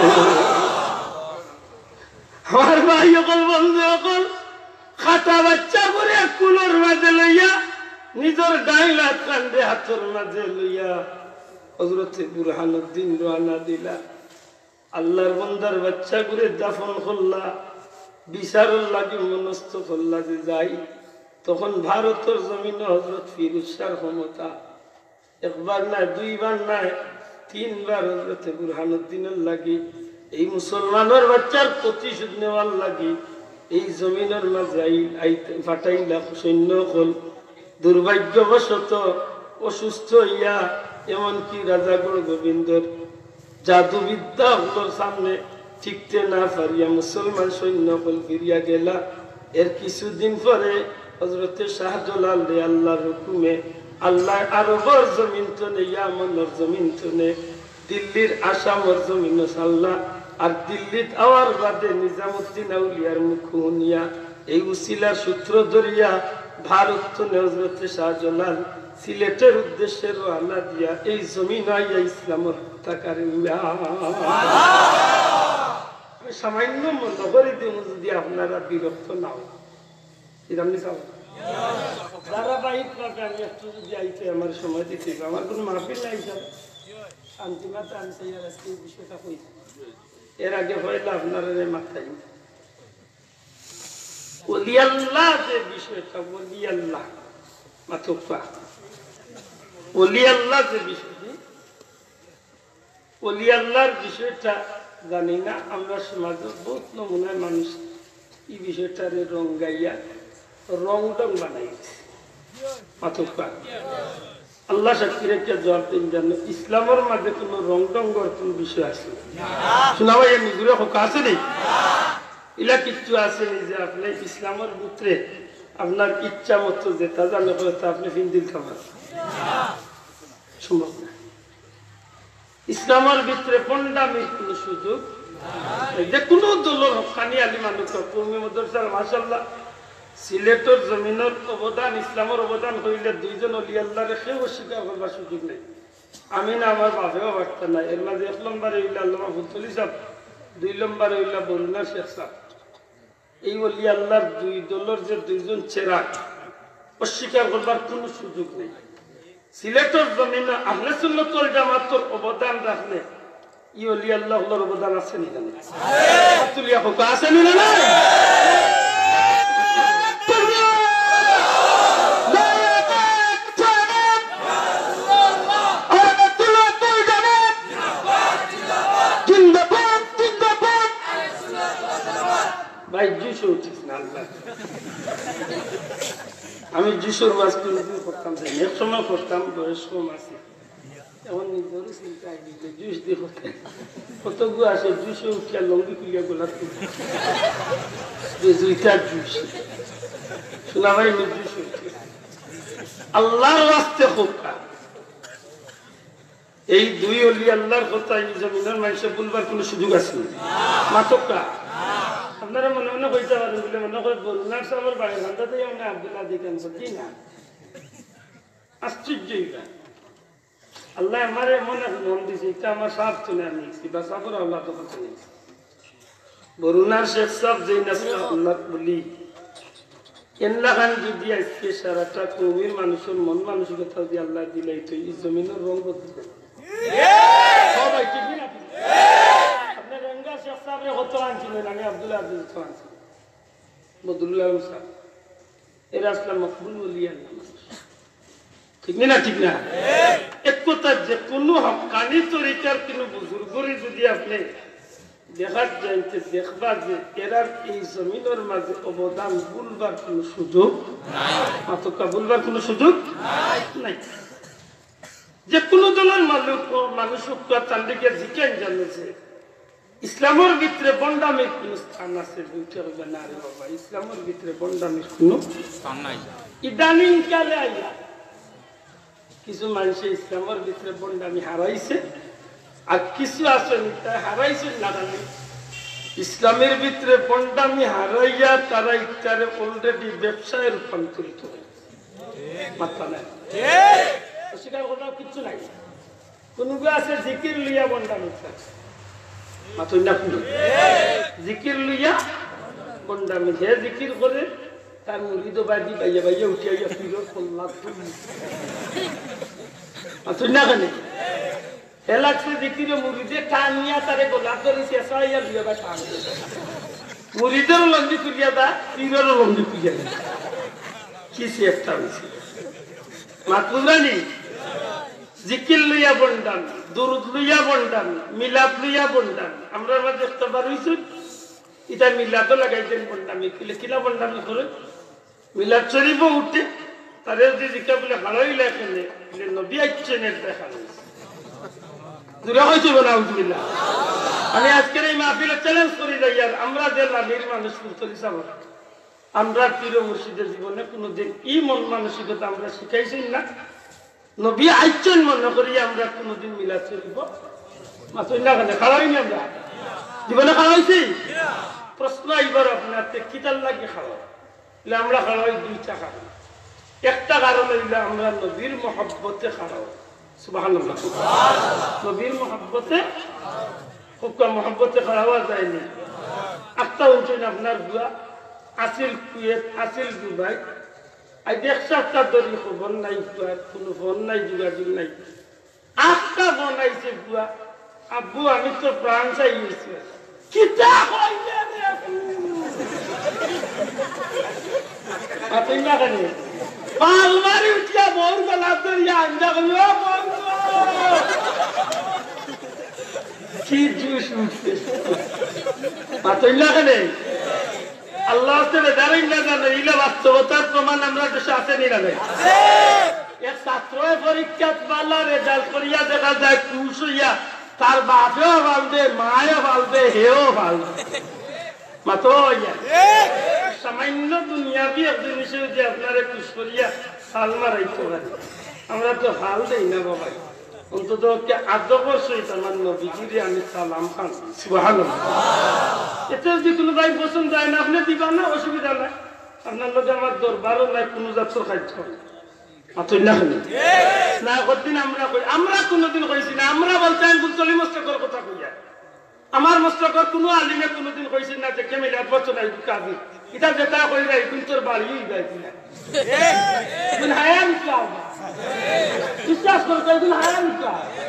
আমার ভাই সকল বন্ধু সকল খাটা বাচ্চা করে কুলোর মাঝে লইয়া নিজের ডাইলা কান্দে হাতের মাঝে লইয়া হযরতে বুরহানুদ্দিন রওনা দিলা আল্লাহর বান্দার বাচ্চা করে দাফন করলা বিচারের লাগি মনস্থ করলা যে যাই তখন ভারতের জমিনে হযরত ফিরোজ শাহর ক্ষমতা একবার না দুইবার না তিনবার হযরতে বুরহানুদ্দিনের লাগি এই মুসলমানের বাচ্চার প্রতিশোধ নেওয়ার লাগি এই জমিনের মাঝে ফাটাইলা সৈন্য হল দুর্ভাগ্যবশত অসুস্থ হইয়া এমনকি রাজাগড় গোবিন্দর জাদুবিদ্যা হলোর সামনে ঠিকতে না পারিয়া মুসলমান সৈন্য হল ফিরিয়া গেলা এর কিছুদিন পরে হযরতে শাহজালাল রে আল্লাহর হুকুমে আল্লাহ আরবর জমিন তনে ইয়ামনের জমিন তনে দিল্লির আসামর জমিন সাল্লাহ আর দিল্লিত আওয়ার বাদে নিজামুদ্দিন আউলিয়ার মুখ শুনিয়া এই উসিলার সূত্র ধরিয়া ভারত তনে হযরতে শাহজালাল সিলেটের উদ্দেশ্যে রওনা দিয়া এই জমিন আইয়া ইসলামের পতাকারে সামান্য মনে করে দিন যদি আপনারা বিরক্ত নাও এরকম চাও ধারাবাহিক ভাবে আমি একটু যদি আইতে আমার সময় দিতে আমার কোনো মাহফিল নাই স্যার আন্তিমাতে আমি সেই আজকে এই বিষয়টা কইছি এর আগে হয়তো আপনারা মাথায় ওলি আল্লাহ যে বিষয়টা ওলি আল্লাহ মাথা ওলি আল্লাহ যে বিষয়টি ওলি আল্লাহর বিষয়টা জানি না আমরা সমাজে বহুত নমুনায় মানুষ এই বিষয়টারে রং গাইয়া রং টং বানাইছে মাথা আল্লাহ সাক্ষীর একটা জবাব দিন জানো ইসলামের মাঝে কোন রং টঙ্গর কোন বিষয় আছে শোনা ভাই নিজের হকা আছে নেই ইলা কিচ্ছু আছে নি যে আপনি ইসলামের ভিতরে আপনার ইচ্ছা মতো যেটা জানে আপনি ফিন্দিল খাবার সম্ভব না ইসলামের ভিতরে পন্ডামির কোন সুযোগ যে কোনো দলের হকানি আলী মানুষ কর্মী মাদ্রাসার মাশাআল্লাহ সিলেটের জমিনের অবদান ইসলামের অবদান হইলে দুইজন অলি আল্লাহরে কেউ অস্বীকার করবার সুযোগ নেই আমি না আমার বাপেও বার্তা নাই এর মাঝে 1 নম্বরে হইলা আল্লামা ফুলতলি সাহেব 2 নম্বরে হইলা বরুণা শেখ সাহেব এই অলি আল্লাহর দুই দলের যে দুইজন চেরাগ অস্বীকার করবার কোন সুযোগ নেই সিলেটের জমিনে আহলে সুন্নাত ওয়াল জামাতের অবদান রাখলে ই অলি আল্লাহর অবদান আছে নি জানেন তুলিয়া হোক আছে নি না ভাই জুসো উঠিস না আল্লাহ আমি জুসোর মাছ কোনদিন করতাম এক সময় করতাম বয়স কম আছে এখন নিজেরও চিন্তা দিতে জুস দিয়ে করতাম কতগুলো আসে জুসো উঠিয়া লঙ্গি খুলিয়া গোলাপ জুইটার জুস শোনা ভাই জুসো আল্লাহর রাস্তে হোক এই দুই অলি আল্লাহর কথা এই জমিনের মানুষের বলবার কোন সুযোগ আছে মাতকা আপনারা মনে মনে কইতে পারেন বলে মনে করে বরুণার সাহেবের বাড়ি ভান্ডাতে মানে আব্দুল্লাহ দিকেন সত্যি না আশ্চর্য আল্লাহ আমার এমন এক মন দিছে এটা আমার সাপ চলে আমি বা সাপর আল্লাহ তো কথা নেই বরুণার শেখ সাহেব যেই নাসলা আল্লাহ বলি এনলা খান যদি আজকে সারাটা কমির মানুষের মন মানসিকতা দিয়ে আল্লাহ দিলে তো এই জমিনের রং বদলে সবাই ঠিক না আপনার রঙ্গা শেখ সাহেবের কত আনছিলেন আমি আব্দুল্লাহ আব্দুল আনছি বদরুল্লাহ সাহেব এরা আসলাম মকবুল বলিয়া ঠিক না ঠিক না এক কথা যে কোনো হকানি তরিকার কোনো বুজুর্গরে যদি আপনি দেখার যাইতে দেখবা যে এরার এই জমিনের মাঝে অবদান বলবার কোনো সুযোগ নাই মাতকা বলবার কোনো সুযোগ নাই যে কোনো দলের মানুষ চান্দিকে জিজ্ঞান জানেছে ইসলামের ভিতরে বন্ডামির কোন স্থান আছে? না রে বাবা, ইসলামের ভিতরে বন্ডামির কোন স্থান নাই। ইদানিং কালে আইয়া কিছু মানুষ ইসলামের ভিতরে বন্ডামি হারাইছে, আর কিছু আসেন হারাইছে না জানি ইসলামের ভিতরে বন্ডামি হারাইয়া তারা ইত্যাদি অলরেডি ব্যবসায় রূপান্তরিত হয়েছে। মাথা নাই, অস্বীকার করার কিছু নাই। কোন আছে জিকির লইয়া বন্ডামি মাথুর না কোন জিকির লইয়া বন্ডামি, হে জিকির করে তার মুরিদ বাদি বাইয়া বাইয়া উঠিয়া ফিরো কল্লাহ মাথুর না কেন হে লাগছে জিকির মুরিদে টানিয়া তারে গোলাপ ধরে চেষ্টা হইয়া লইয়া বা টান মুরিদেরও লন্ডি করিয়া দা পীরেরও লন্ডি করিয়া দা কিছু একটা হয়েছে মাতুরানি। জিকির লইয়া বন্ডান, দুরুদ লইয়া বন্ডান, মিলাদ লইয়া বন্ডান। আমরা মাঝে একটা বার হয়েছি এটা মিলাদও লাগাইছেন বন্ডামি, কিলা বন্ডামি করে মিলাদ শরীফও উঠে তারে যদি জিকা বলে হারাই লেখেনে নবী আইছেন এর দেখা দূরে হয়েছে বলে আউজবিল্লাহ। আমি আজকের এই মাহফিলে চ্যালেঞ্জ করি যাই, আর আমরা যে লাভের মানুষ চলিসাব আমরা পীর মুর্শিদের জীবনে কোনোদিন এই মন মানসিকতা আমরা শিখাইছি না। নবী আইছেন মনে করি আমরা কোনোদিন মিলাদ শরীফ মাত্র না কেন খাওয়াইনি, আমরা জীবনে খাওয়াইছি। প্রশ্ন এইবার আপনার কিতার লাগে খাওয়া আমরা খাওয়াই দুইটা কারণ। একটা কারণ হইলে আমরা নবীর মহব্বতে খাওয়াও, সুবহানাল্লাহ, নবীর মহব্বতে হুক্কা মহব্বতে খাওয়া যায়নি। একটা হচ্ছেন আপনার বুয়া আসিল কুয়েত, আসিল দুবাই, আজ এক সপ্তাহ ধরে খবর নাই, বুয়ার কোনো ফোন নাই, যোগাযোগ নাই। আটটা ফোন আইছে বুয়া, আব্বু আমি তো প্রাণ চাই গেছি। পালমারি উঠিয়া বউর গলা ধরিয়া আঞ্জা কি জুস উঠছে মাতইলাখানে আল্লাহ দাঁড়াই না জানে ইলা বাস্তবতার প্রমাণ আমরা দেশে আসেনি না। এক ছাত্র পরীক্ষা পাল্লা রেজাল্ট করিয়া দেখা যায় খুশ হইয়া তার বাপেও ভালবে, মায়েও ভালবে, হেও ভালবে। মাত্র সামান্য দুনিয়াবি এক জিনিসে যদি আপনারা খুশ করিয়া সাল মারাইতে পারে, আমরা তো হাল দেই না বাবা। অন্তত আদবের সহিত আমার নবীজিরে আমি সালাম খান, সুবহানাল্লাহ। এতে যদি কোনো ভাই পছন্দ হয় না আপনি দিবা না, অসুবিধা নাই। আপনার লোক আমার দরবারও নাই, কোনো জাতীয় খাদ্য না কদিন আমরা কোনোদিন কইছি না। আমরা বলতে চলি মস্তকর কথা কইয়া, আমার মস্তকর কোনো আলিমে কোনোদিন কইছি না যে কেমিলা বচন আই কাবি এটা যেটা কই রাই কোন তোর বাড়ি যাইছি না কোন হায়াম কি বিশ্বাস করে কোন হায়াম কি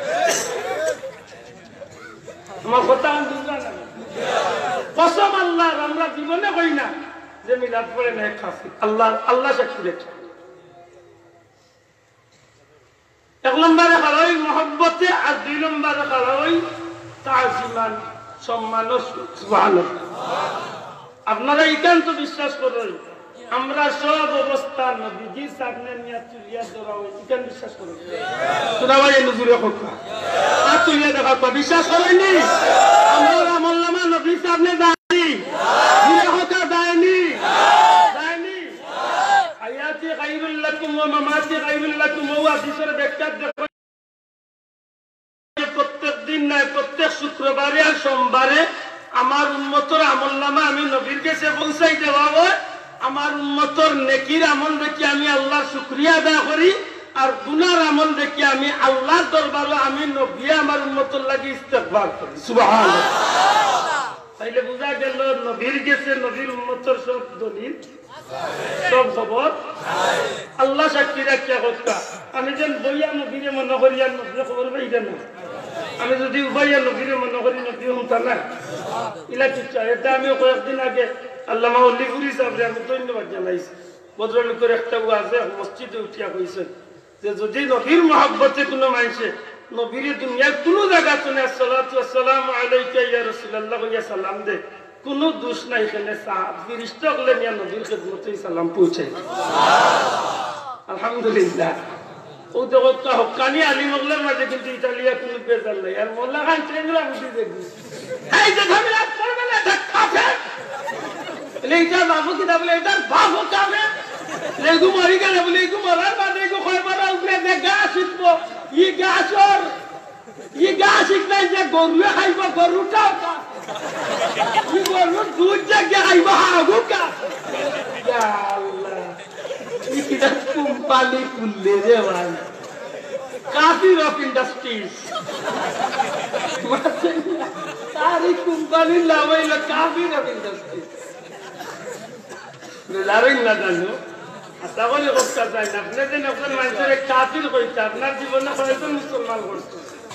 আমার কথা বুঝলা না। কসম আল্লাহ, আমরা জীবনে কই না যে মিলাদ পড়ে না খাসি। আল্লাহ সাক্ষী রেখে এক নম্বরে খাওয়াই মহব্বতে, আর দুই নম্বরে খাওয়াই তাজিমান, সম্মান। সুবহানাল্লাহ। আপনারা একান্ত বিশ্বাস করেন আমরা সব অবস্থা নবীজির সামনে নিয়ে তুলিয়া ধরাও, এখান বিশ্বাস করেন তোরা ভাই নজুরে কথা আর তুলিয়া দেখা বিশ্বাস করেনি। আমরা আমল নামা নবীর সামনে যায়নি, কথা যায়নি, যায়নি। হায়াতি খায়রুল লাকুম ওয়া মামাতি খায়রুল লাকুম ওয়া হাদিসের ব্যাখ্যা দেখো। প্রত্যেক দিন নয়, প্রত্যেক শুক্রবারে আর সোমবারে আমার উম্মতের আমলনামা আমি নবীর কাছে পৌঁছাই দেওয়া হয়। আমার উম্মতের নেকির আমল দেখি আমি আল্লাহর শুকরিয়া আদায় করি, আর গুনার আমল দেখি আমি আল্লাহর দরবারে আমি নবী আমার উম্মতের লাগি ইস্তেগফার করি। সুবহানাল্লাহ। তাইলে বুঝা গেল নবীর কাছে নবীর উম্মতের সব দলিল, সব খবর আল্লাহ সাক্ষী রাখিয়া কথা। আমি যেন বইয়া নবীরে মনে করি আর নবীর খবর পাইটা না। আমি যদি উবাইয়া নবীরে মনে করি নবী হুমতা না ইলা কিছু। এটা আমি কয়েকদিন আগে আল্লামা অলিপুরি সাহেবরে আমি ধন্যবাদ জানাইছি। ভদ্রলোকের একটা ওয়াজে মসজিদে উঠিয়া কইছেন যে যদি নবীর মহব্বতে কোনো মানুষে নবীর দুনিয়ার কোনো জায়গা শুনে আসসালাতু ওয়াসসালামু আলাইকা ইয়া রাসূলুল্লাহ কইয়া সালাম দে, কোনো দোষ নাই। এখানে ফেরেশতা হলে নিয়া নবীর খিদমতে সালাম পৌঁছায়। আলহামদুলিল্লাহ। ও দেখো হকানি আলী মোগলের মাঝে কিন্তু ইতালিয়া কোনো বেজার নাই আর মোল্লা খান ট্রেনরা বুঝি দেখবি এই যে ঝামেলা করবে না এটা কাফের এইটা বাবু কিনা বলে এটা বাবু কাফের লেগু মরি গেল বলে লেগু মরার বাদে গো কয় মারা উপরে যে গাছ উঠবো ই গাছর ই গাছ ইকলাই যে গরুয়ে খাইব গরুটা ই গরুর দুধ যে খাইব হাগু কা আল্লাহ ই কিনা কোম্পানি খুললে রে ভাই কাফির অফ ইন্ডাস্ট্রিজ তারই কোম্পানির নাম হইল কাফির অফ ইন্ডাস্ট্রিজ জানেন না জানো আশা করি করতে চাই না আপনি যে আপনার মানুষের কাফির কইছে আপনার জীবনে হয়তো মুসলমান করছে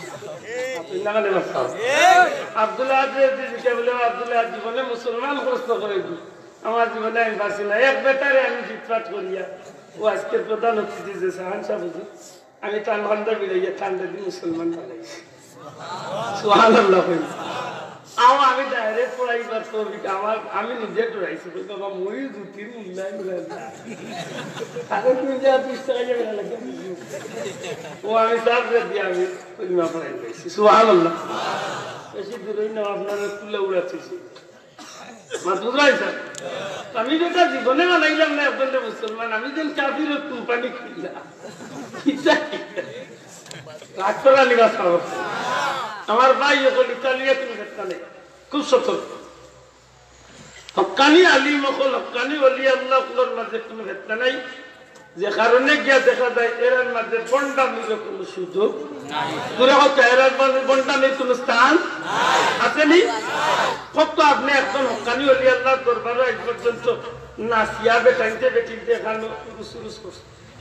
আব্দুল্লাহ বলে আব্দুল্লাহ জীবনে মুসলমান প্রশ্ন করে দি আমার জীবনে আমি বাঁচি না এক বেটারে আমি জিতপাত করিয়া ও আজকের প্রধান অতিথি যে সাহান সাহ বুঝি আমি তার ঠান্ডা বিড়াইয়া ঠান্ডা দিয়ে মুসলমান বানাইছি সুবহানাল্লাহ আমি ডাইরেক্ট পড়াইবার কবি আমার আমি নিজে ডরাইছি বাবা মই দুটির মূল্যায়ন লাগে ও আমি তার দিয়ে আমি কলিমা পড়াই পাইছি সুবহানাল্লাহ বেশি দূরেই না আপনারা তুলে উড়াচ্ছি আমি যেটা জীবনে বানাইলাম না আপনাদের মুসলমান আমি যেন কাফির কোম্পানি খুললাম রাগ করা নিবাস আমার ভাই এখন ইতালিয়া তুমি ঘটনা নেই খুব সতর্ক হক্কানি আলিম অকল হক্কানি অলি আল্লাহর মাঝে কোনো ঘটনা নাই যে কারণে গিয়া দেখা যায় এরার মাঝে বন্ডামির কোনো সুযোগ এরার মাঝে বন্ডামির কোনো স্থান আসেনি কত আপনি একজন হক্কানি অলি আল্লাহ দরবারে আজ পর্যন্ত নাচিয়া বেটাইতে বেটি দেখানো রুস করছে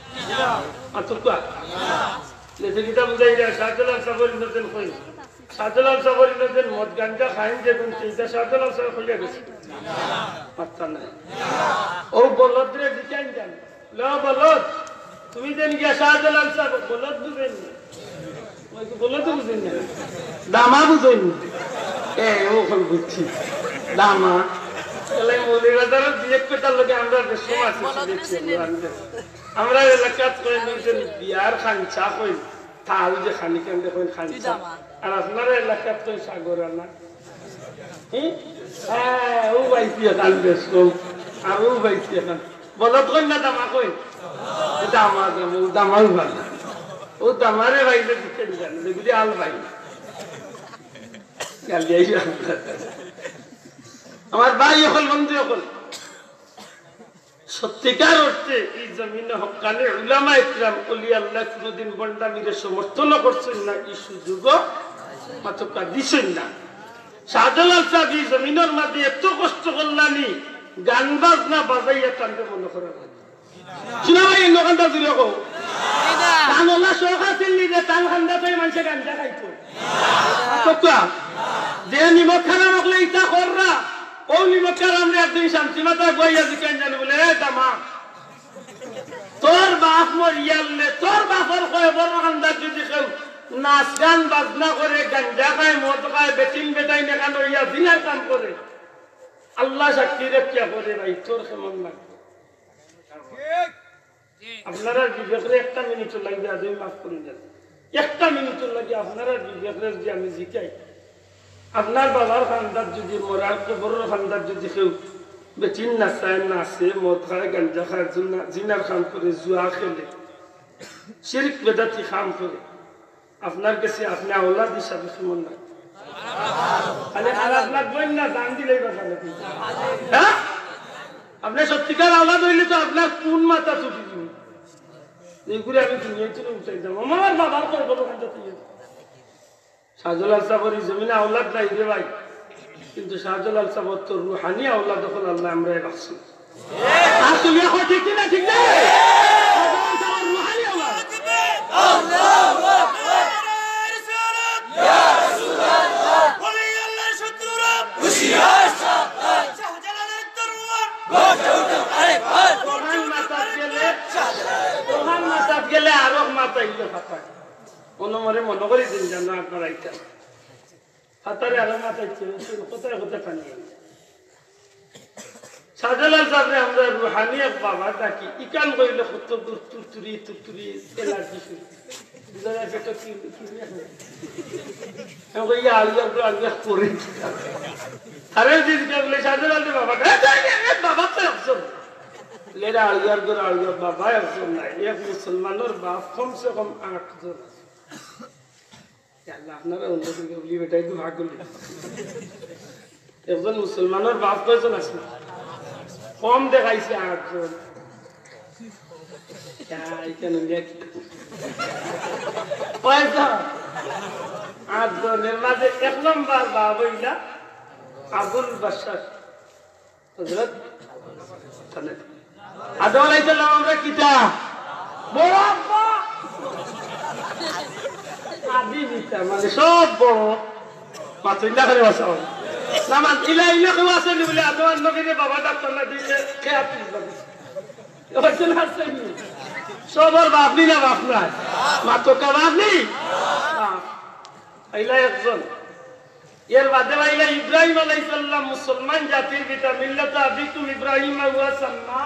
যেটা বুঝাই যায় শাহজালাল সাগর ইন্দ্রদেন কই শাহজালাল সাগর ইন্দ্রদেন মদ গাঞ্জা খাইন যে কোন সেইটা শাহজালাল সাগর হইয়া গেছে পাত্তা নাই ও বলদ রে দিকেন জান ল বলদ তুমি দেন গিয়া শাহজালাল সাগর বলদ বুঝেন না ওই তো বলদ বুঝেন না দামা বুঝেন না ও কোন বুঝছি দামা তাহলে মৌলিবাজার বিয়ে পেটার লোকে আমরা দেশম আছি আমরা এলাকাত কই নিছেন বিয়ার খানচা কই তাল যে খানি কেন্দ্রে কই খানচা আর আপনার এলাকাত কই সাগরানা হ্যাঁ ও বাইতি কাল দেশম আর ও বাইতি কাল বলত কই না দামা কই দামা দামাও ভালো ও দামারে বাইরে দিতে জানে দেখলি আল ভাই গালি আইসা আমার ভাই এখন বন্ধু এখন সত্যিকার অর্থে এই জমিনে হক্কানি উলামা ইকরাম ওলি আল্লাহ কোনদিন বন্ডামিরে সমর্থন করছেন না এই সুযোগও মাত্র দিছেন না শাহজালাল সাহেব এই জমিনের মাঝে এত কষ্ট করলানি গান বাজনা বাজাইয়া টানতে মনে করা শোনা ভাই দোকানদার দিল কো টান ওলা সরকার চিল্লি যে টান খান্দা তাই মানুষে গাঞ্জা খাইতো যে নিমক খানা মকলে ইটা কররা ও নিমকার আমরা একদিন শান্তিমাতা বইয়া দিকেন জানি বলে দামা তোর বাপ মরিয়ালে তোর বাপর কয় বড় খান্দার যদি কেউ নাচ গান বাজনা করে গাঞ্জা খায় মদ খায় বেটিং বেটাই নেখান ইয়া দিনার কাম করে আল্লাহ সাক্ষী রক্ষা করে ভাই তোর কেমন লাগে আপনারা বিবেকরে একটা মিনিট লাগবে আজ মাফ করে দেন একটা মিনিট লাগে আপনারা বিবেকরে যে আমি জিকাই আপনার বাবার খানদার যদি মরার বড় খানদার যদি কেউ বেটিন নাচায় নাচে মদ খায় গাঞ্জা খায় জিনার কাম করে জুয়া খেলে শিরক বেদাতি কাম করে আপনার কাছে আপনি আওলাদ হিসাবে কেমন লাগে আপনার সত্যিকার আওলাদ হইলে তো আপনার কোন মাথা ছুটি দিন এইগুলো আমি দুনিয়ায় চলে উঠাই যাবো আমার বাবার করবো শাহজালাল সাহেবের জমিনে আওলাদ নাই রে ভাই কিন্তু শাহজালাল সাহেব তো রুহানি আওলাদ যখন আল্লাহ আমরা রাখছি আর তুমি এখন ঠিক না ঠিক না রুহানি আওলাদ আল্লাহু আকবার ইয়া রাসূলুল্লাহ ওলি আল্লাহর শত্রুরা হুশিয়ার সাবধান শাহজালালের তরওয়ার গজে উঠো আরে ভাই প্রধান মাতা গেলে আরো মাথা ইলে ফাটা মনে মনে করে দিন জানো আপনারা এটা ফাতারে আরো মাথা ইচ্ছে কোথায় কোথায় পানি শাহজালাল সাহেব আমরা রুহানি এক বাবা ডাকি ইকান কইলে কত তুরতুরি তুরতুরি এলার্জি শুরু বুঝা যাচ্ছে তো কি আমি কই আলিয়া করে আরে দিদি বলে শাহজালাল বাবা বাবা তো অপশন লেরা আলিয়ার গোর আলিয়ার বাবা অপশন নাই এক মুসলমানের বাপ কমসে কম 8 জন আল্লাহ আপনারা উন্নতি বলি বেটাই তো ভাগ করলি একজন মুসলমানের বাপ কয়জন আছে কম দেখাইছে 8 জন এখানে কয়জন 8 জনের মাঝে 1 নম্বর বাপ হইলা আবুল বাশার হযরত আদম আলাইহিস সালাম আমরা কিতা বড় আব্বা আদি বিতা মানে সব বড় মাতুইলা করে বসাও নামাজ ইলা ইলা কেউ আসেনি বলে আদম নবীর বাবা ডাক্তার না দিলে কে আপনি ওজন আসেনি সবার বাপনি না বাপ না মাতো কা বাপনি আইলা একজন এর বাদে আইলা ইব্রাহিম আলাইহিস সালাম মুসলমান জাতির পিতা মিল্লাত আবিকুম ইব্রাহিম ওয়া সাম্মা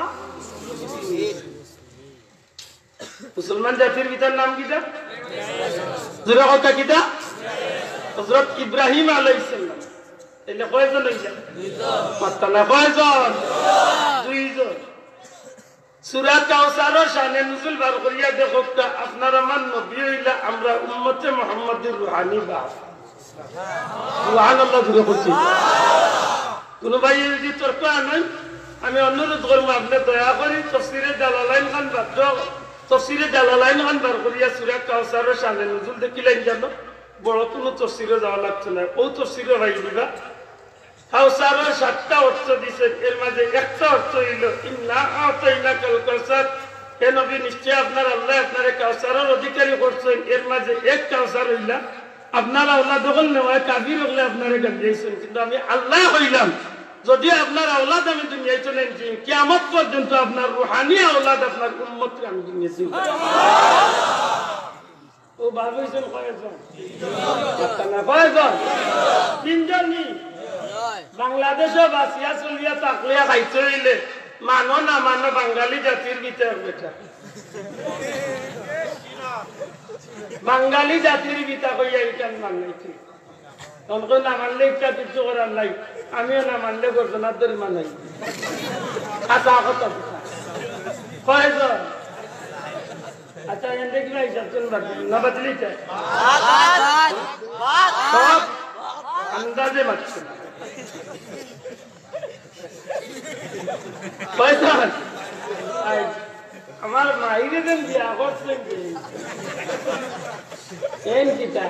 মুসলমান জাতির পিতার নাম কিটা জোরে কথা কিটা হযরত ইব্রাহিম আলাইহিস সালাম এলে কয়জন হইছে মাত্তালা কয়জন দুইজন সূরা কাউসারের শানে নুজুল বার করিয়া দেখো আপনার আমার নবী হইলা আমরা উম্মতে মুহাম্মাদের রূহানি বাপ সুবহানাল্লাহ জোরে বলছি কোন ভাই যদি তর্ক আনেন আমি অনুরোধ করব আপনি দয়া করে তাফসীরে জালালাইন খান বাদ তফসিরে জালালাইন খান বার করিয়া সূরা কাউসারের শানে নুজুল দেখিলেন জানো বড় কোনো তফসিরে যাওয়া লাগছে না ও তফসিরে ভাই দিবা কাউসারের 7টা অর্থ দিছে এর মাঝে একটা অর্থ হইল ইন্না আতাইনাকাল কাউসার হে নবী নিশ্চয় আপনার আল্লাহ আপনারে কাউসারের অধিকারী করছেন এর মাঝে এক কাউসার হইলা আপনার আওলাদ হল নয় কাফির হলে আপনারে গালিয়েছেন কিন্তু আমি আল্লাহ হইলাম যদি আপনার আওলাদ আমি দুনিয়ায় চলে এনেছি কিয়ামত পর্যন্ত আপনার রূহানি আওলাদ আপনার উম্মতকে আমি দুনিয়াতে ও ভাবইছেন কয়জন না কয়জন তিনজনই বাংলাদেশে বাসিয়া চলিয়া তাকলিয়া খাইতে হইলে মানো না মানো বাঙালি জাতির ভিতর বেটা বাঙালি জাতির ভিতর কইয়া ইটান মানাইছি অনক না মানলে ইচ্ছা কিছু করার নাই আমিও না মানলে গর্জনার দরি মানাই আচ্ছা কথা কয়জন আচ্ছা এনে কি নাই সব না বদলি চাই সব আন্দাজে মারছে কয়জন আমার মাইরে দেন বিয়া করছেন এন কিটা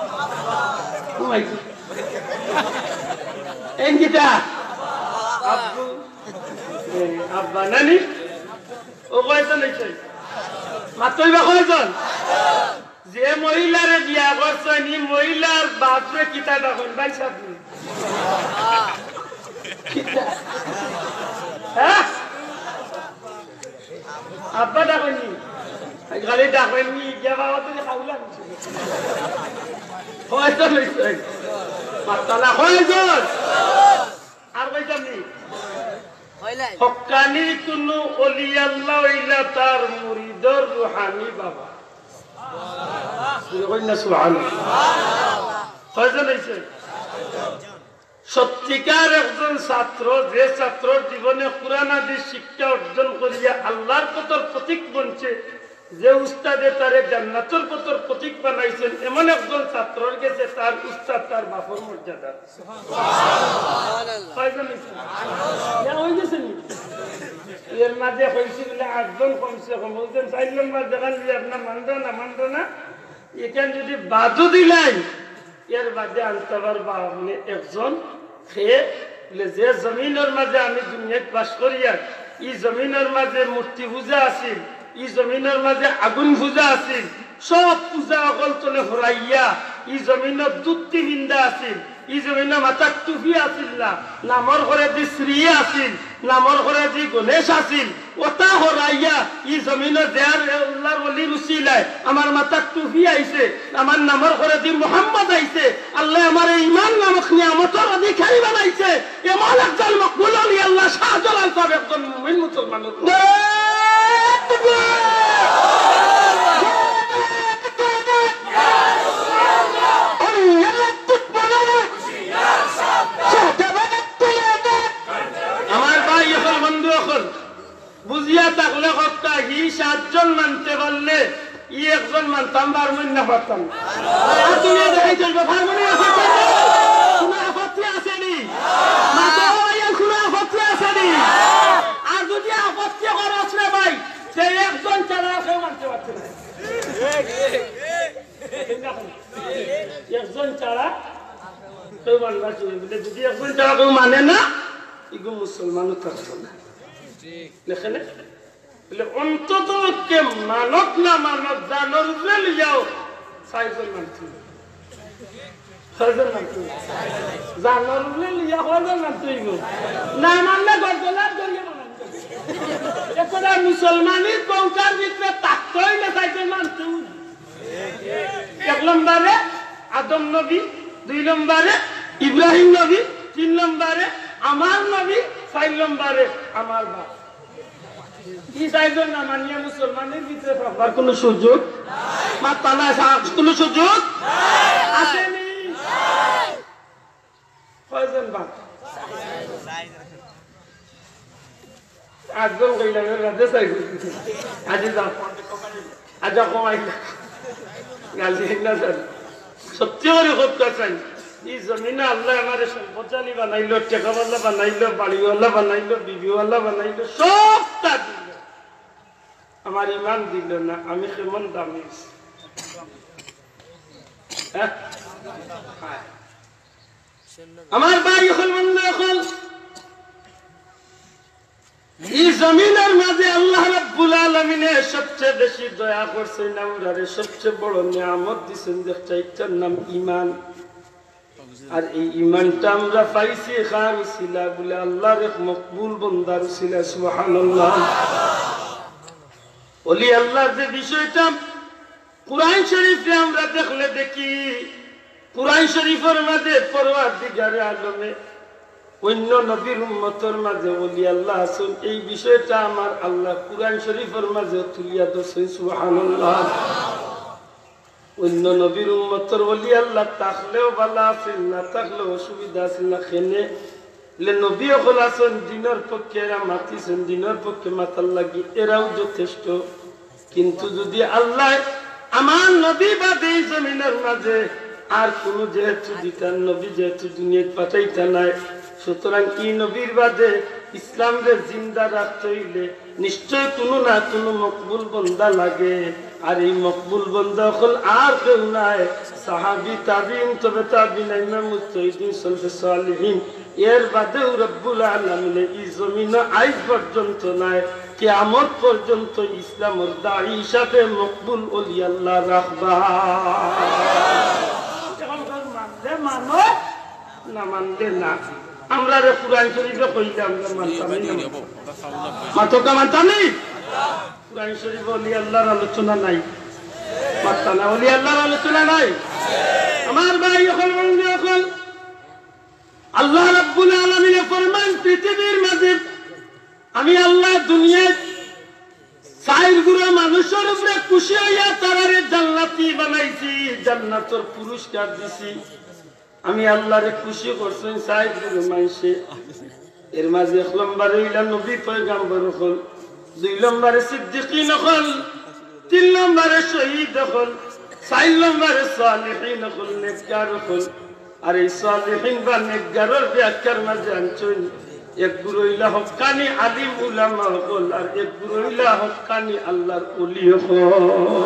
এন কিটা আব্বু আব্বা নানি ও কয়জন হয়েছে মাত্রই বা কয়জন যে মহিলারে বিয়া করছেন এই মহিলার বাপরে কিতা তখন ভাই সাবনি হ্যাঁ আব্বা ডাকনি গাড়ি ডাকনি গিয়া বাবা তুমি খাওলা কয়জন হয়েছে মাত্তালা কয়জন আর কয়জন নি হক্কানি কোনো অলি আল্লাহ হইলা তার মুরিদর রূহানি বাবা কয়জন হয়েছে সত্যিকার একজন ছাত্র যে ছাত্রর জীবনে কুরআন হাদিস শিক্ষা অর্জন করিয়া আল্লাহর পথের প্রতীক বনছে যে উস্তাদে তারে জান্নাতের পথের প্রতীক বানাইছেন এমন একজন ছাত্রর কাছে তার উস্তাদ তার বাপর মর্যাদা কয়জন হয়ে গেছে এর মাঝে হয়েছে বলে 8 জন কমছে কম বলছেন 4 নম্বর দেখান যে আপনার মানব না এখান যদি বাদও দিলাই এর বাদে আনতে পারবা আপনি একজন খেয়ে যে জমিনের মাঝে আমি দুনিয়ায় বাস করিয়া এই জমিনের মাঝে মূর্তি পূজা আছিল এই জমিনের মাঝে আগুন পূজা আছিল সব পূজা অকল চলে হরাইয়া এই জমিনের দুটি নিন্দা আছিল এই জমিনে মাথার টুপি আছিল না নামর ঘরে যে শ্রী আছিল নামর ঘরে যে গণেশ আছিল ওটা হরাইয়া এই জমিনে দেয়ার উল্লার বলি রুচিলাই আমার মাথার টুপি আইছে আমার নামর ঘরে যে মোহাম্মদ আইছে আল্লাহ আমার ইমান নামক নিয়ামতের অধিকারী বানাইছে এমন একজন মকবুল আলী আল্লাহ শাহজালাল সাহেব একজন মুমিন মুসলমান আমার ভাই এখন বন্ধু এখন বুঝিয়া থাকলে কথা হি 7 জন মানতে পারলে ই একজন মানতাম বার না পারতাম তুমি দেখাই চলবে হারমোনি আসেনি আর যদি আপত্তি করছ রে ভাই সে একজন ছাড়া কেউ মানতে পারছে না একজন ছাড়া কেউ মানবার বলে যদি একজন ছাড়া কেউ মানে না এগুলো মুসলমানও থাকতো না লেখেন অন্তত কে মানব না মানব জানর যাও 6 জন মানতে জানর লিয়া হজন মানতে না মানলে গড়গলার জড়িয়ে একটা মুসলমানের পৌঁছার ভিতরে তাকতই না 6 জন মানতে 1 নম্বরে আদম নবী 2 নম্বরে ইব্রাহিম নবী 3 নম্বরে আমার নবী 4 নম্বরে আমার বাপ এই 6 জন না মানিয়া মুসলমানের ভিতরে পাবার কোনো সুযোগ মাতা না কোনো সুযোগ আসেনি কয়জন বাপ 8 জন কইলা রাজে চাই আজি যাও আজ কমাই গালি না স্যার সত্যি করে কথা চাই এই জমিনে আল্লাহ আমারে সম্পদশালী বানাইলো টাকাওয়ালা বানাইলো বাড়িওয়ালা বানাইলো বিবিওয়ালা বানাইলো সবটা দিল আমার ইমান দিল না আমি কেমন দামি আমার ভাই এখন মন্দ এখন এই জমিনের মাঝে আল্লাহ রাব্বুল আলামিনের সবচেয়ে বেশি দয়া করছেন আমরারে সবচেয়ে বড় নিয়ামত দিয়েছেন যেটার নাম ঈমান আর এই ঈমানটা আমরা পাইছি খার উসিলা বলে আল্লাহর এক মকবুল বান্দার উসিলা সুবহানাল্লাহ ওলি আল্লাহর যে বিষয়টা কুরআন শরীফে আমরা দেখলে দেখি কুরআন শরীফের মাঝে পরওয়ারদিগারে আলমে অন্য নবীর উম্মতের মাঝে ওলি আল্লাহ আছেন এই বিষয়টা আমার আল্লাহ কুরআন শরীফের মাঝে তুলিয়া ধরছেন সুবহানাল্লাহ অন্য নবীর উম্মতের ওলি আল্লাহ থাকলেও ভালো আছেন না থাকলেও অসুবিধা আছে না খেনে নবী হল আছেন দিনের পক্ষে এরা মাতিছেন দিনের পক্ষে মাতার লাগি এরাও যথেষ্ট কিন্তু যদি আল্লাহ আমার নবী বাদে এই জমিনের মাঝে আর কোন যেহেতু দিতার নবী যেহেতু দুনিয়া পাঠাইতা নাই সুতরাং কি নবীর বাদে ইসলামরে জিন্দা রাখতে হইলে নিশ্চয় কোনো না কোনো মকবুল বন্দা লাগে আর এই মকবুল বন্দা হল আর কেউ নাই সাহাবী তাবিঈন তবে তাবিঈন ইমাম মুজতাহিদিন সালফে সালেহিন এর বাদেও রব্বুল আলামিন এই জমিনে আজ পর্যন্ত নাই কিয়ামত পর্যন্ত ইসলামের দাঈ হিসাবে মকবুল ওলি আল্লাহ রাখবা মানো না মানলে না আমরা রে কুরআন শরীফে কইলাম আমরা মানতাম না মাতকা মানতানি কুরআন শরীফে ওলি আল্লাহর আলোচনা নাই মানতা না ওলি আল্লাহর আলোচনা নাই আমার ভাই এখন বন্ধু এখন আল্লাহ রাব্বুল আলামিন ফরমান পৃথিবীর মাঝে আমি আল্লাহ দুনিয়ায় চার গুণা মানুষের উপরে খুশি হইয়া তারারে জান্নাতি বানাইছি জান্নাতের পুরস্কার দিছি আমি আল্লাহরে খুশি করছেন চার গুণা মানুষে এর মাঝে 1 নম্বরে হইলা নবী পয়গম্বর হল 2 নম্বরে সিদ্দিকিন হল 3 নম্বরে শহীদ হল 4 নম্বরে সালেহিন হল নেককার হল আর এই সালেহিন বা নেককারের ব্যাখ্যার মাঝে আনছেন এক গুরুইলা হক্কানি আলিম উলামা হল আর এক গুরুইলা হক্কানি আল্লাহর ওলি হল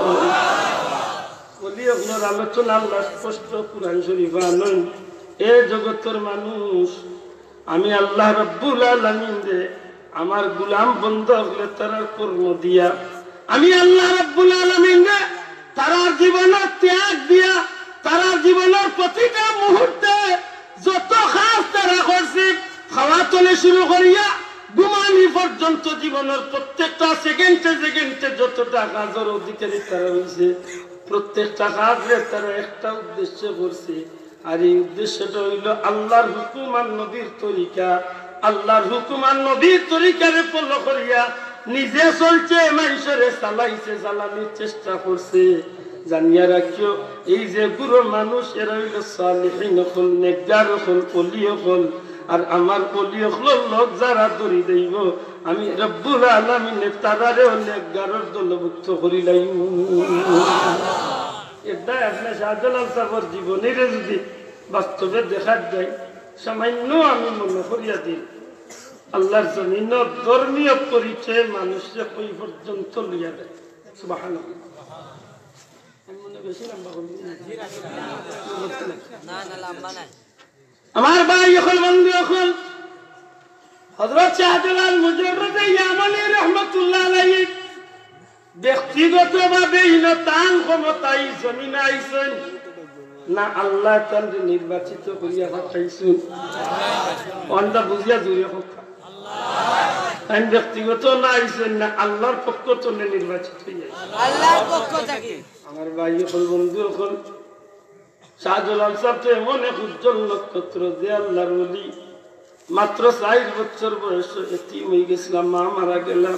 ওলি হল আলোচনা আল্লাহ স্পষ্ট কুরআন শরীফে আনেন এ জগতের মানুষ আমি আল্লাহ রাব্বুল আলামিন রে আমার গোলাম বান্দা হলে তারার কর্ম দিয়া আমি আল্লাহ রাব্বুল আলামিন রে তারার জীবনের ত্যাগ দিয়া তারার জীবনের প্রতিটা মুহূর্তে যত খাস তারা করছে খাওয়া তোলে শুরু করিয়া ঘুমানি পর্যন্ত জীবনের প্রত্যেকটা সেকেন্ডে সেকেন্ডে যতটা কাজের অধিকারী তারা হয়েছে প্রত্যেকটা কাজে তারা একটা উদ্দেশ্য করছে আর এই উদ্দেশ্যটা হইল আল্লাহর হুকুম আর নবীর তরিকা আল্লাহর হুকুম আর নবীর তরিকারে ফলো করিয়া নিজে চলছে, মানুষেরে চালাইছে, চালানোর চেষ্টা করছে। জানিয়া রাখিও, এই যে বুড়ো মানুষ এরা হইল সালিহিন হল, নেককার হল, ওলি হল। আর আমার ওলি হল লোক যারা দড়ি দেব, আমি রব্বুল আলামিনের তারারেও নেককারের দলভুক্ত করিলাম। এটাই আপনার শাহজালাল সাহেবের জীবনের যদি বাস্তবে দেখা যায়, সামান্য আমি মনে করিয়া দিই, আল্লাহর জমিন ধর্মীয় পরিচয়ে মানুষকে ওই পর্যন্ত লিয়া দেয়। সুবহানাল্লাহ। আমার ভাই এখন বন্ধু, এখন হযরত শাহজালাল মুজাররদ ইয়ামানী রাহমাতুল্লাহ আলাইহি ব্যক্তিগতভাবে তার ক্ষমতায় জমিনে আইছেন না আল্লাহ তাআলা নির্বাচিত করিয়া পাঠাইছেন? অন্ধা বুঝিয়া জুড়ে হোক, আইন ব্যক্তিগত না আইছেন না আল্লাহর পক্ষ থেকে নির্বাচিত হইয়া আল্লাহর পক্ষ থেকে। আমার ভাই এখন বন্ধু, এখন শাহজালাল সাহেব তো এমন এক উজ্জ্বল নক্ষত্র যে আল্লাহর ওলি। মাত্র 4 বছর বয়সে এতিম হয়ে গেছিলাম, মা মারা গেলাম।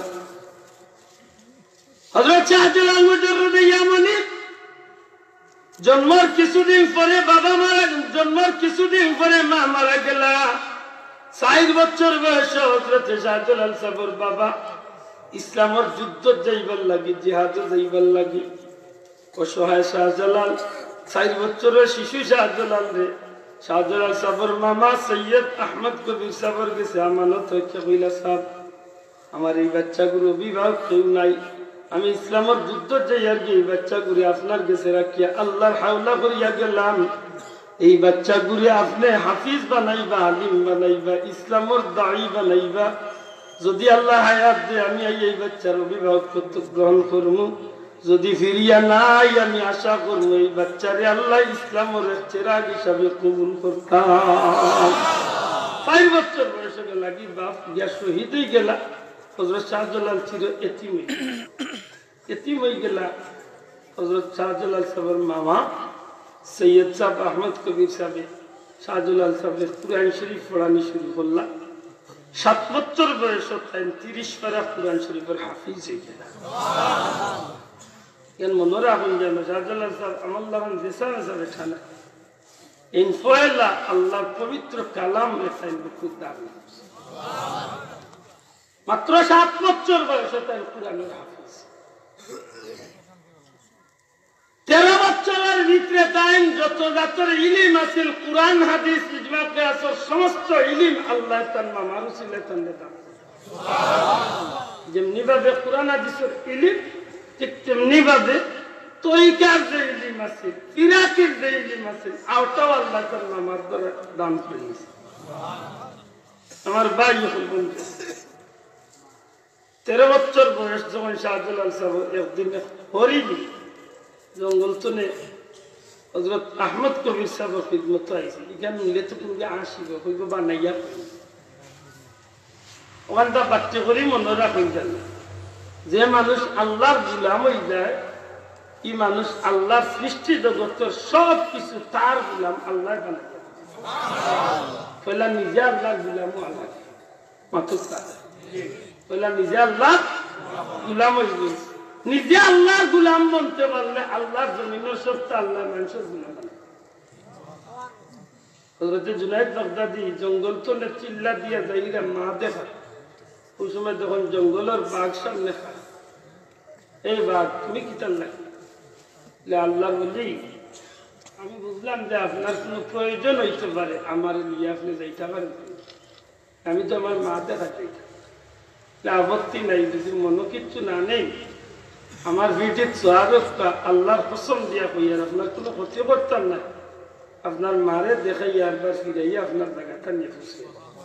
হযরত শাহজালাল মুজাররদ ইয়ামানী জন্মের কিছুদিন পরে বাবা মারা, জন্মের কিছুদিন পরে মা মারা গেলা। 4 বছর বয়সে হযরত শাহজালাল সাহেবের বাবা ইসলামের যুদ্ধ যাইবার লাগি, জিহাদে যাইবার লাগি। অসহায় শাহজালাল, 4 বছরের শিশু শাহজালাল রে শাহজালাল সাহেবের মামা সৈয়দ আহমদ কবির সাহেবের কাছে আমানত হইতে কইলা, সাহেব আমার এই বাচ্চাগুলো অভিভাবক কেউ নাই, আমি ইসলামের যুদ্ধ যাই আর কি এই বাচ্চাগুলি আপনার কাছে রাখিয়া আল্লাহর হাওলা করিয়া গেলাম। এই বাচ্চাগুলি আপনি হাফিজ বানাইবা, আলিম বানাইবা, ইসলামের দায়ী বানাইবা। যদি আল্লাহ হায়াত দে আমি এই বাচ্চার অভিভাবক গ্রহণ করবো, যদি ফিরিয়া নাই আমি আশা করবো এই বাচ্চারে আল্লাহ ইসলামের চেরাগ হিসাবে কবুল করতাম। 5 বছর বয়সে গেলা কি বাপ গিয়া শহীদ হয়ে গেলা। হযরত শাহজালাল ছিল এতিম, এতিম হয়ে গেলা। হযরত শাহজালাল সাহেবের মামা সৈয়দ সাহেব আহমদ কবির সাহেব শাহজালাল সাহেবের কুরআন শরীফ পড়ানি শুরু করলা। 7 বছর বয়সে 30 পারা কুরআন শরীফের হাফিজ হয়ে গেলা। কেন মনে রাখুন যেন শাহজালাল সাহেব আমার লাগান দেশা হিসাবে ঠানা ইন ফয়লা আল্লাহর পবিত্র কালাম এটাই খুব দাম। মাত্র 7 বছর বয়সে তাই কুরআনের হাফিজ। 13 বছরের ভিতরে তাই যত জাতের ইলম আছে, কুরআন হাদিস ইজমা কিয়াস সমস্ত ইলম আল্লাহ তার মামার উসিলে তান্ডে দান। যেমনি ভাবে কুরআন হাদিসের ইলম, ঠিক তেমনি ভাবে তরিকার যে ইলম আছে, ফিরাকের যে ইলম আছে, আওটাও আল্লাহ তার মামার দ্বারা দান করেছে। আমার ভাই বলবে 13 বছর বয়স যখন শাহজালাল সাহেব একদিন হরিণী জঙ্গল তনে হযরত আহমদ কবির সাহেবের খিদমত আইছে। এখানে নিলে তো তুমি আসিব হইব বানাইয়া ওখানটা বাচ্চা করি মনে রাখেন জান, যে মানুষ আল্লাহর গুলাম হয়ে যায়, এই মানুষ আল্লাহর সৃষ্টি জগতের সব কিছু তার গুলাম আল্লাহ বানাই পয়লা নিজে আল্লাহর গুলামও আল্লাহ মাত্র পয়লা নিজে আল্লাহ গুলাম হইব। নিজে আল্লাহর গুলাম বলতে পারলে আল্লাহর জমিনের সত্য আল্লাহ মানুষের গুলাম। হযরত জুনায়েদ বাগদাদি জঙ্গল তো চিল্লা দিয়া যাইরা মা দেখা, ওই সময় যখন জঙ্গলের বাঘ সামনে খায়, এই বাঘ তুমি কি তার লাগে আল্লাহ বলি, আমি বুঝলাম যে আপনার কোনো প্রয়োজন হইতে পারে, আমার নিয়ে আপনি যাইতে পারেন, আমি তো আমার মা দেখা চাইতাম, আপত্তি নাই, যদি মনে কিচ্ছু না নেই আমার ভিডিও সোয়ারফটা আল্লাহর কসম দিয়া কইয়ার আপনার কোনো ক্ষতি করতাম না, আপনার মারে দেখাইয়া একবার ফিরাইয়া আপনার জায়গাটা নিয়ে ফুসে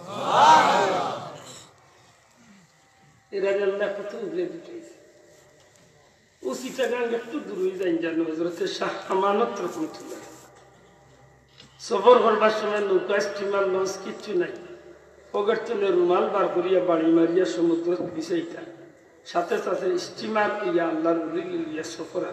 এরা আল্লাহ কত উগলে দিতেছে। ও চিটাগাং একটু দূর হয়ে যাই জানো, হযরতে শাহ আমানত রহমতুল্লাহ সফর করবার সময় নৌকা স্টিমার লঞ্চ কিচ্ছু নাই, পকেট তুলে রুমাল বার করিয়া বাড়ি মারিয়া সমুদ্র বিষয়টা সাথে সাথে স্টিমার ইয়া আল্লাহর ইয়া সফর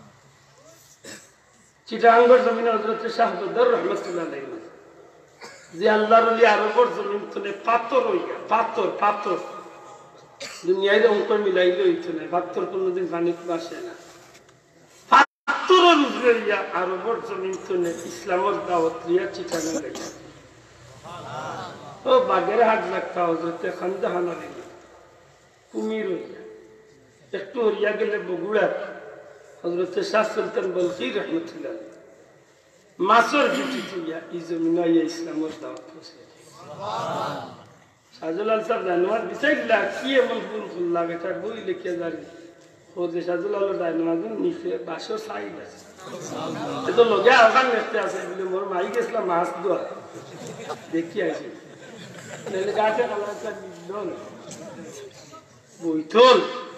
চিটাগাঙ্গের জমিনে হযরতে শাহ বদর রহমতুল্লাহ আলাইহি যে আল্লাহর ওলি আরবের জমিন তুলে পাথর হইয়া পাথর পাথর দুনিয়ায় অঙ্ক মিলাইলে হইতো না, পাথর কোনোদিন পানিতে বাসে না। পাথরের উপরে হইয়া আরবের জমিন তুলে ইসলামের দাওয়াত দিয়া চিঠানো গেছে। ও বাগের হাট লাগতা হজরতে খানজাহানা দিল কুমির হইয়া একটু হরিয়া গেলে বগুড়ার হজরতে শাহ সুলতান বলকি রহমতুল্লাহ মাসর জুটি তুইয়া এই জমিন ইসলামের দাওয়াত করছে। শাহজুলাল সাহেব জানুয়ার বিচাইলা কি এমন ভুল করলাম, এটা বই লিখে জানি ও যে শাহজুলাল ডাইনামাজুন নিচে বাসর সাইড আছে, এ তো লগে আওকান দেখতে আছে বলে মোর মাই গেছিলাম মাছ দোয়া দেখি আইছি গাছে কালারটা নিল বইতল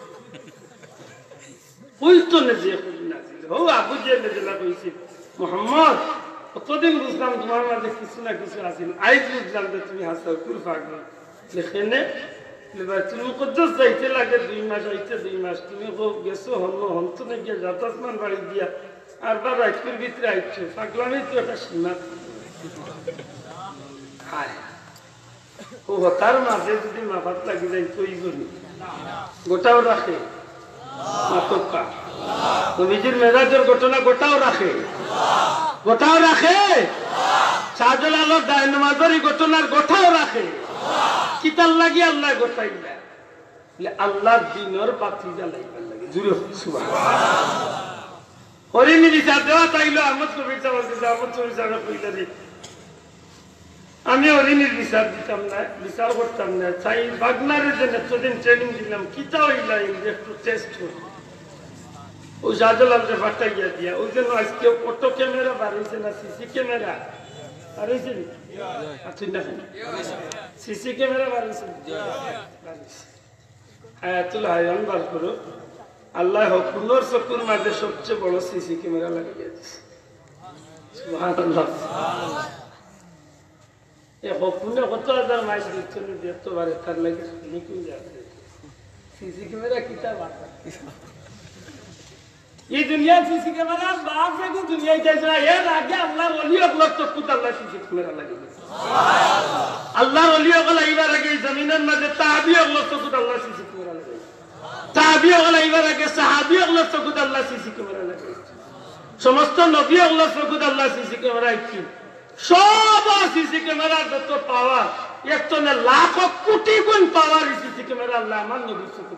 বইতলে যে না ছিল ও আবু যে মেজলা কইছি মোহাম্মদ কতদিন বুঝলাম তোমার মাঝে কিছু না কিছু আছিল, আইজ বুঝলাম যে তুমি হাসাও কুল পাগল লেখেনে তুমি মুকদ্দাস যাইতে লাগে 2 মাস আইতে 2 মাস তুমি গেছো হন্য হন্ত না গিয়ে যাতাসমান বাড়ি দিয়া আর বার রাজপুর ভিতরে আইছো পাগলামই তো একটা সীমা। ও তার মাঝে যদি মাফাত লাগি যাই তো ইগনি গোটাও রাখে মাতকা নবীজির মেরাজের ঘটনা গোটাও রাখে গোটাও রাখে শাহজালালের ডায়নামাজের ঘটনার গোটাও রাখে কিতাল লাগি আল্লাহ গোটাইলা আল্লাহর দিনের বাতি জ্বালাইবার লাগে জুড়ে সুবহানাল্লাহ। হরিণী বিচার দেওয়া চাইলো আহমদ কবির সাহেব আহমদ কবির সাহেব কইলা রে আমি হরিণীর বিচার দিতাম না, বিচার করতাম না, চাই বাগনারে যে এতদিন ট্রেনিং দিলাম কিতা হইলা একটু টেস্ট করি ওই শাহজালালকে ফাটা গিয়া দিয়া ওই জন্য আজকে অটো ক্যামেরা বাড়িয়েছে না সিসি ক্যামেরা বাড়িয়েছে না সিসি ক্যামেরা বাড়িয়েছে হায়াতুল হায়ান বার করো আল্লাহ হকুনোর চকুর মাঝে সবচেয়ে বড় সিসি ক্যামেরা লাগিয়ে দিচ্ছে সুবহানাল্লাহ। হকুনে কত হাজার মাইল দিচ্ছে দেখতে পারে তার লাগে সিসি ক্যামেরা কিতা বার্তা এই দুনিয়া সিসি ক্যামেরা বাপ দেখো দুনিয়ায় যাইছে না এর আগে আল্লাহর ওলি হকল চকুত আল্লাহ সিসি ক্যামেরা লাগিয়ে দিচ্ছে আল্লাহর ওলি হকল এইবার আগে জমিনের মাঝে তাহাবি হকল চকুত আল্লাহ সিসি ক্যামেরা লাগিয়ে তাহাবি হকল এইবার আগে সাহাবি হকল চকুত আল্লাহ সিসি ক্যামেরা লাগিয়ে সমস্ত নবী হকল চকুত আল্লাহ সিসি ক্যামেরা আইছি সব সিসি ক্যামেরার যত পাওয়ার একজনে লাখ কোটি গুণ পাওয়ার সিসি ক্যামেরা আল্লাহ আমার নবীর চকুত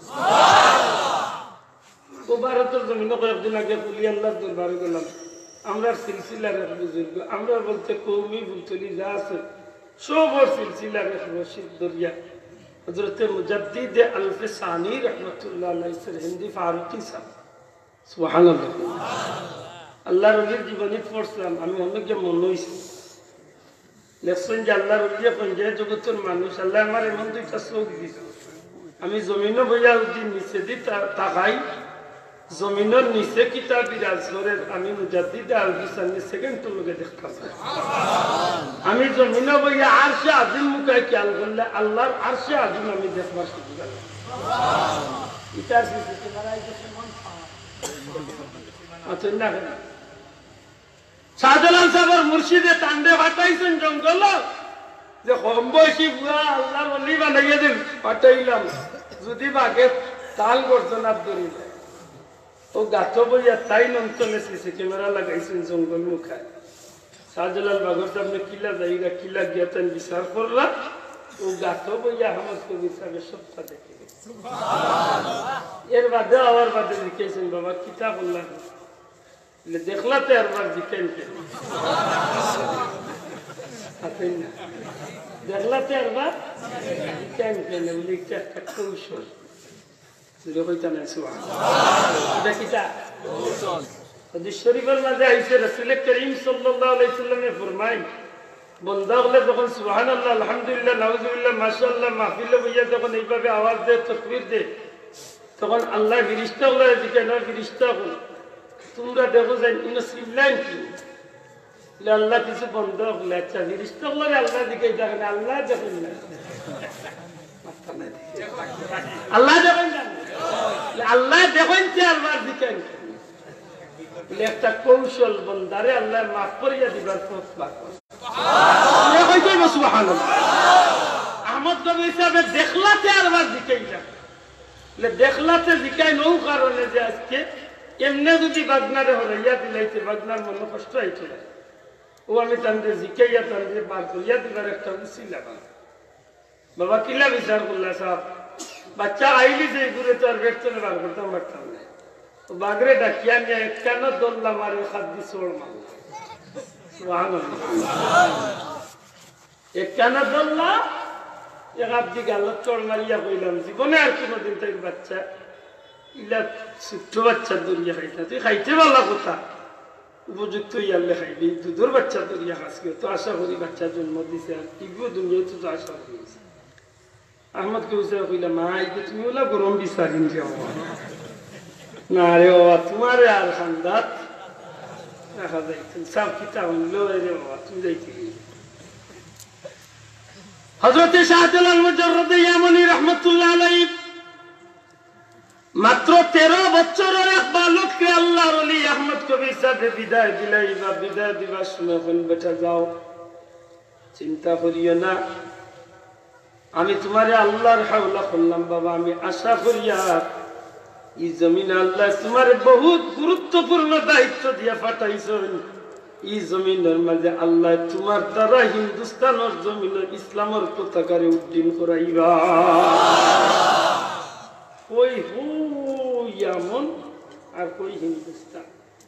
ও ভারতের জমিন কয়েকদিন আগে বলি আল্লাহর দরবারে গেলাম আমরা সিলসিলার এক বুজুর্গ আমরা বলতে কৌমি বুলতলি যা আছে সব ওর সিলসিলার এক রশিদ দরিয়া হযরতে মুজাদ্দিদ আলফে সানি রহমাতুল্লাহ আলাইহির হিন্দি ফারুকি সাহেব সুবহানাল্লাহ আল্লাহর ওলির জীবনী পড়ছিলাম আমি অনেকে মনে হয়েছি লেখছেন যে আল্লাহর ওলিয়া পঞ্চায়েত জগতের মানুষ আল্লাহ আমার এমন 2টা চোখ দিছে আমি জমিনও বইয়া উদ্দিন নিচে দি তাকাই জমিনের নিচে কিতাব বিরাজ করে আমি মুজাদ্দিদ আল-হুসাইনি সেকেন্ড লোকে দেখতাম আমি জমিনও বইয়া আরশে আজিম মুখায় খেয়াল করলে আল্লাহর আরশে আজিম আমি দেখবার সুযোগ পেলাম ইতার সিসি মারাই গেছে মন আচ্ছা না শাহজালাল সাহেবের মুর্শিদে টান্ডে ফাটাইছেন জঙ্গল যে কম বয়সী বুড়া আল্লাহর ওলি বানাইয়া দিন ফাটাইলাম যদি বাঘে তাল গর্জনার ধরি ও গাছ বইয়া তাই নন্তনে সিসি ক্যামেরা লাগাইছেন জঙ্গল মুখায় শাহজালাল বাগর সামনে কিলা যাইরা কিলা গিয়া তাই বিচার করলা ও গাছ বইয়া আহমদ কবির সাহেবের সবটা দেখে এর বাদে আবার বাদে লিখেছেন বাবা কিতাব আল্লাহ দেখলাতে একবার জিকেন দেখলাতে একবার জিকেন কেন লিখতে একটা কৌশল শরীফের মাঝে আইসে রাসূল করিম সাল্লাল্লাহু আলাইহি ওয়াসাল্লামে ফরমায় বান্দা হলে যখন সুবহানাল্লাহ আলহামদুলিল্লাহ নাউজুবিল্লাহ মাশাআল্লাহ মাহফিলে বইয়া যখন এইভাবে আওয়াজ দেয় তাকবীর দেয় তখন আল্লাহ ফেরেশতা গুলোর দিকে না ফেরেশতা গুলো তোমরা দেখো যাই ইনসিল্লাইন কি আল্লাহ কিছু বন্ধ হলে আচ্ছা ফেরেশতা গুলোর আল্লাহ দিকে দেখেন আল্লাহ দেখেন না আল্লাহ দেখেন না আল্লাহ দেখেন যে আল্লাহর দিকে একটা কৌশল বন্দারে আল্লাহ মাফ করিয়া দিবার পথ বার করে কইব সুবহানাল্লাহ। আহমদ কবি সাহেব দেখলাতে আরবার জিকাইলা, দেখলাতে জিকাই নৌ কারণে যে আজকে এমনি যদি বাগনারে হরাইয়া দিলাইতে বাগনার মনে কষ্ট আইতো না, ও আমি তান্ডে জিকাইয়া তান্ডে বার করিয়া দিবার একটা উচিলা বাবা কিলা বিচার করলা সাহেব, বাচ্চা আইলি যে ঘুরে তো আর বেড়তে বার করতাম পারতাম না, বাগরে ডাকিয়া নিয়ে কেন দোল্লা মারে খাদ্দি চোর মারল, কেন দোল্লা এক আব্দি গালত চোর মারিয়া কইলাম জীবনে আর কোনোদিন তাই বাচ্চা ইলা ছোট্ট বাচ্চা দরিয়া খাইতা, তুই খাইতে পারলা কোথা উপযুক্ত ইয়ালে খাইবি, দুধের বাচ্চা দরিয়া খাসকে তো আশা করি বাচ্চা জন্ম দিছে আর টিভিও দুনিয়ায় তো আশা করিছে। আহমদ কে বুঝে কইলাম মা এই তুমি ওলা গরম বিচারিন যে না রে বাবা তোমার আর খান্দাত দেখা যাইতেন সব কিতাব হইল রে বাবা তুমি যাইতে। হযরতে শাহজালাল মুজাররদ ইয়ামানি রাহমাতুল্লাহ আলাইহি মাত্র 13 বছরের এক বালককে আল্লাহর ওলি আহমদ কবির সাহেব বিদায় দিলাই বা বিদায় দিবার সময় কোন বেটা যাও, চিন্তা করিও না, আমি তোমারে আল্লাহর হাওলা করলাম বাবা, আমি আশা করিয়া এই জমিনে আল্লাহ তোমার বহুত গুরুত্বপূর্ণ দায়িত্ব দিয়া পাঠাইছেন, এই জমিনের মাঝে আল্লাহ তোমার দ্বারা হিন্দুস্তানের জমিনে ইসলামের পতাকারে উড্ডীন করাইবা। কই ইয়ামন আর কই হিন্দুস্তান।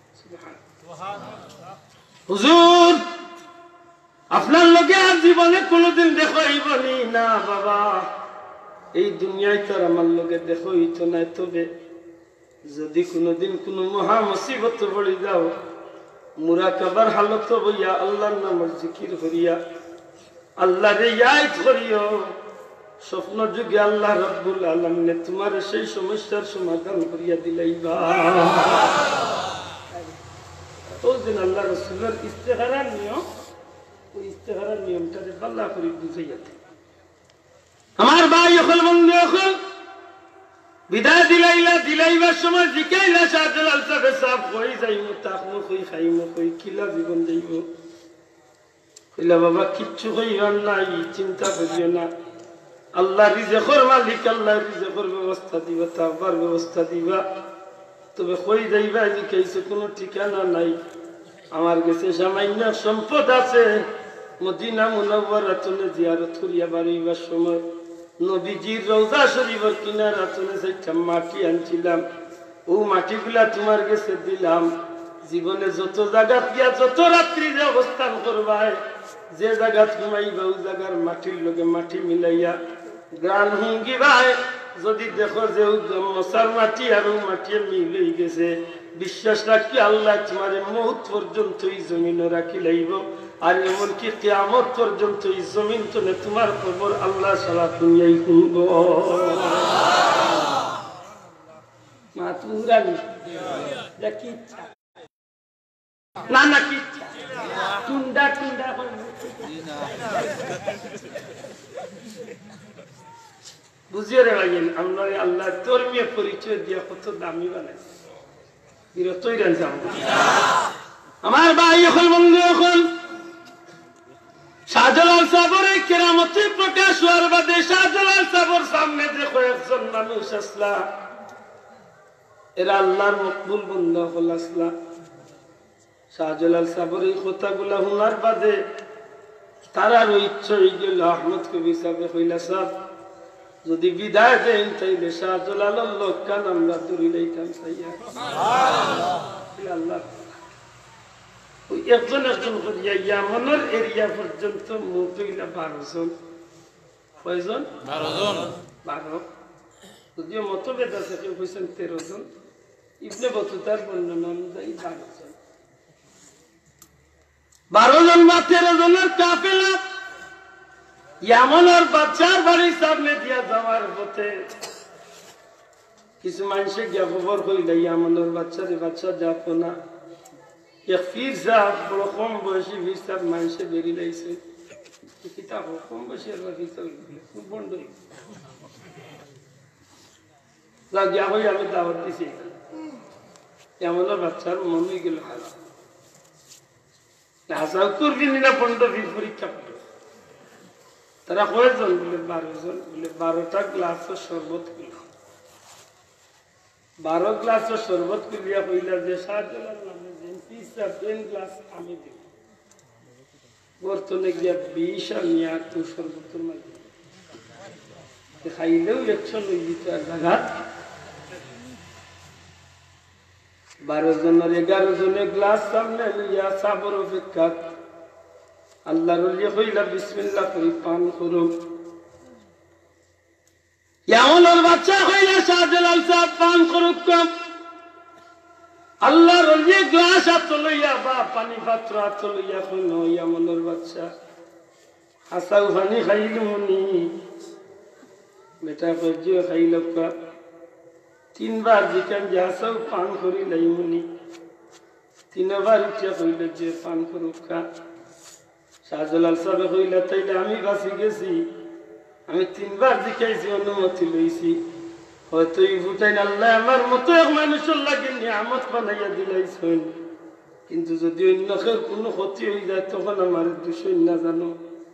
হুজুর আপনার লোকে আর জীবনে কোনোদিন দেখো হইবনি না বাবা, এই দুনিয়ায় তো আমার লোকে দেখো হইতো না, তবে যদি কোনোদিন কোনো মহা মুসিবত পড়ে যাও মুরাকাবার হালত হইয়া আল্লাহর নামের জিকির করিয়া আল্লাহরে ইয়াদ করিও, স্বপ্ন যুগে আল্লাহ রাব্বুল আলামিন তোমার সেই সমস্যার সমাধান করিয়া দিলাইবা। ওই দিন আল্লাহ রাসূলের ইস্তেখারার নিয়ম, ওই ইস্তেখারার নিয়মটারে বাল্লা করে বুঝাইয়া দেয়। আমার ভাই এখন বন্ধু এখন বিদায় দিলাইবার সময় জিকাইলা শাহজালাল সাহেব কই যাইমু তাকমু কই খাইমু কই কিলা জীবন যাইব, কইলা বাবা কিচ্ছু কইবার নাই, চিন্তা করিও না, আল্লাহ রিজেকর মালিক, আল্লাহ রিজেকর ব্যবস্থা দিবা, তারপর ব্যবস্থা দিবা, তবে কই যাইবা জিকাইছে কোনো ঠিকানা নাই, আমার কাছে সামান্য সম্পদ আছে, মদিনা মুনাওয়ারাতুনে জিয়ারত করিয়া বাড়িবার সময় নবীজির রওজা শরীফের কিনারাতুনে একটা মাটি আনছিলাম, ও মাটিগুলা তোমার কাছে দিলাম, জীবনে যত জায়গা গিয়া যত রাত্রি যে অবস্থান করবাই, যে জায়গা ঘুমাইবা ও জায়গার মাটির লগে মাটি মিলাইয়া গ্রান হুঙ্গি ভাই, যদি দেখো যে মশার মাটি আর মাটি মিল হয়ে গেছে, বিশ্বাস রাখি আল্লাহ তোমার মৌত পর্যন্ত এই জমিনে রাখি লাইব, আর এমনকি কিয়ামত পর্যন্ত এই জমিন তলে তোমার খবর আল্লাহ সারা দুনিয়ায় শুনব। মা তুরানি দেখি না না কি টুন্ডা টুন্ডা বুঝিয়ে রে ভাই, আমরা আল্লাহ ধর্মীয় পরিচয় দিয়া কত দামি বানাইছে, বিরতই রাখছে আমার ভাই। এখন বন্ধু এখন শাহজালাল সাহেবের কেরামতি প্রকাশ হওয়ার বাদে শাহজালাল সাহেবের সামনে দেখো একজন মানুষ আসলা, এরা আল্লাহর মকবুল বন্ধা হল আসলা। শাহজালাল সাহেবের এই কথাগুলা শোনার বাদে তারার ইচ্ছা হয়ে গেল আহমদ কবির সাহেব কইলা সাহেব যদি বিদায় দেন তাইলে শাহজালালের লোকখান আমরা দূরে লইতাম চাইয়া আল্লাহ একজন একজন করিয়া ইয়ামনের এরিয়া পর্যন্ত মুতইলা 12 জন, কয়জন 12 যদিও মতভেদ আছে, কেউ কইছেন 13 জন, ইবনে বতুতার বর্ণনা অনুযায়ী 12 জন, 12 জন বা 13 জনের কাফেলা ইয়ামনের বাচ্চার বাড়ির সামনে দিয়া যাওয়ার পথে কিছু মানুষে গিয়া খবর কইলা ইয়ামনের বাচ্চারে বাচ্চা যাবো না, এক ফির সাহেব বড় কম বয়সী ফির সাহেব মানুষে বেরিয়ে লাইছে, কিতাব কম বয়সী আর খুব বন্ধ লাগিয়া হয়ে আমি দাওয়াত দিছি, ইয়ামনের বাচ্চার মন হয়ে গেল হাসা করবি না 15-20 পরীক্ষা করো, তারা কয়জন? বলে 12 জন। বলে 12টা গ্লাসও শরবত কিনা, 12 গ্লাসও শরবত কিলিয়া কইলা যে শাহজালাল নামে যে 3 গ্লাস আমি দিব, বর্তনে গিয়া 20 আনিয়া তো শরবতের মাঝে খাইলেও 100 লই দিত আর জায়গা 12 জনের 11 জনে গ্লাস সামনে লইয়া সাবর অপেক্ষা আল্লাহর ওলি কইলা বিসমিল্লাহ করি পান করো। ইয়ামনের বাচ্চা কইলা শাহজালাল সাহেব পান করুক। আল্লাহর ওলি গ্লাস হাত লইয়া বা পানি পাত্র হাত লইয়া কইল ইয়ামনের বাচ্চা হাসাও পানি খাইলুনি, বেটা কইজ খাইলকা। 3 বার জিকান যে হাসাও পান করি লাইমুনি, 3 বার উঠিয়া কইল যে পান করুক। শাহজালাল সাহেব কইলা তাইলে আমি বাঁচি গেছি, আমি 3 বার জিকাইছি, অনুমতি লইছি, হয়তো এই ফুটাইন আল্লাহ আমার মতো এক মানুষের লাগে নিয়ামত বানাইয়া দিলাইছেন, কিন্তু যদি অন্য কেউ কোনো ক্ষতি হয়ে যায় তখন আমার দুশো না জানো।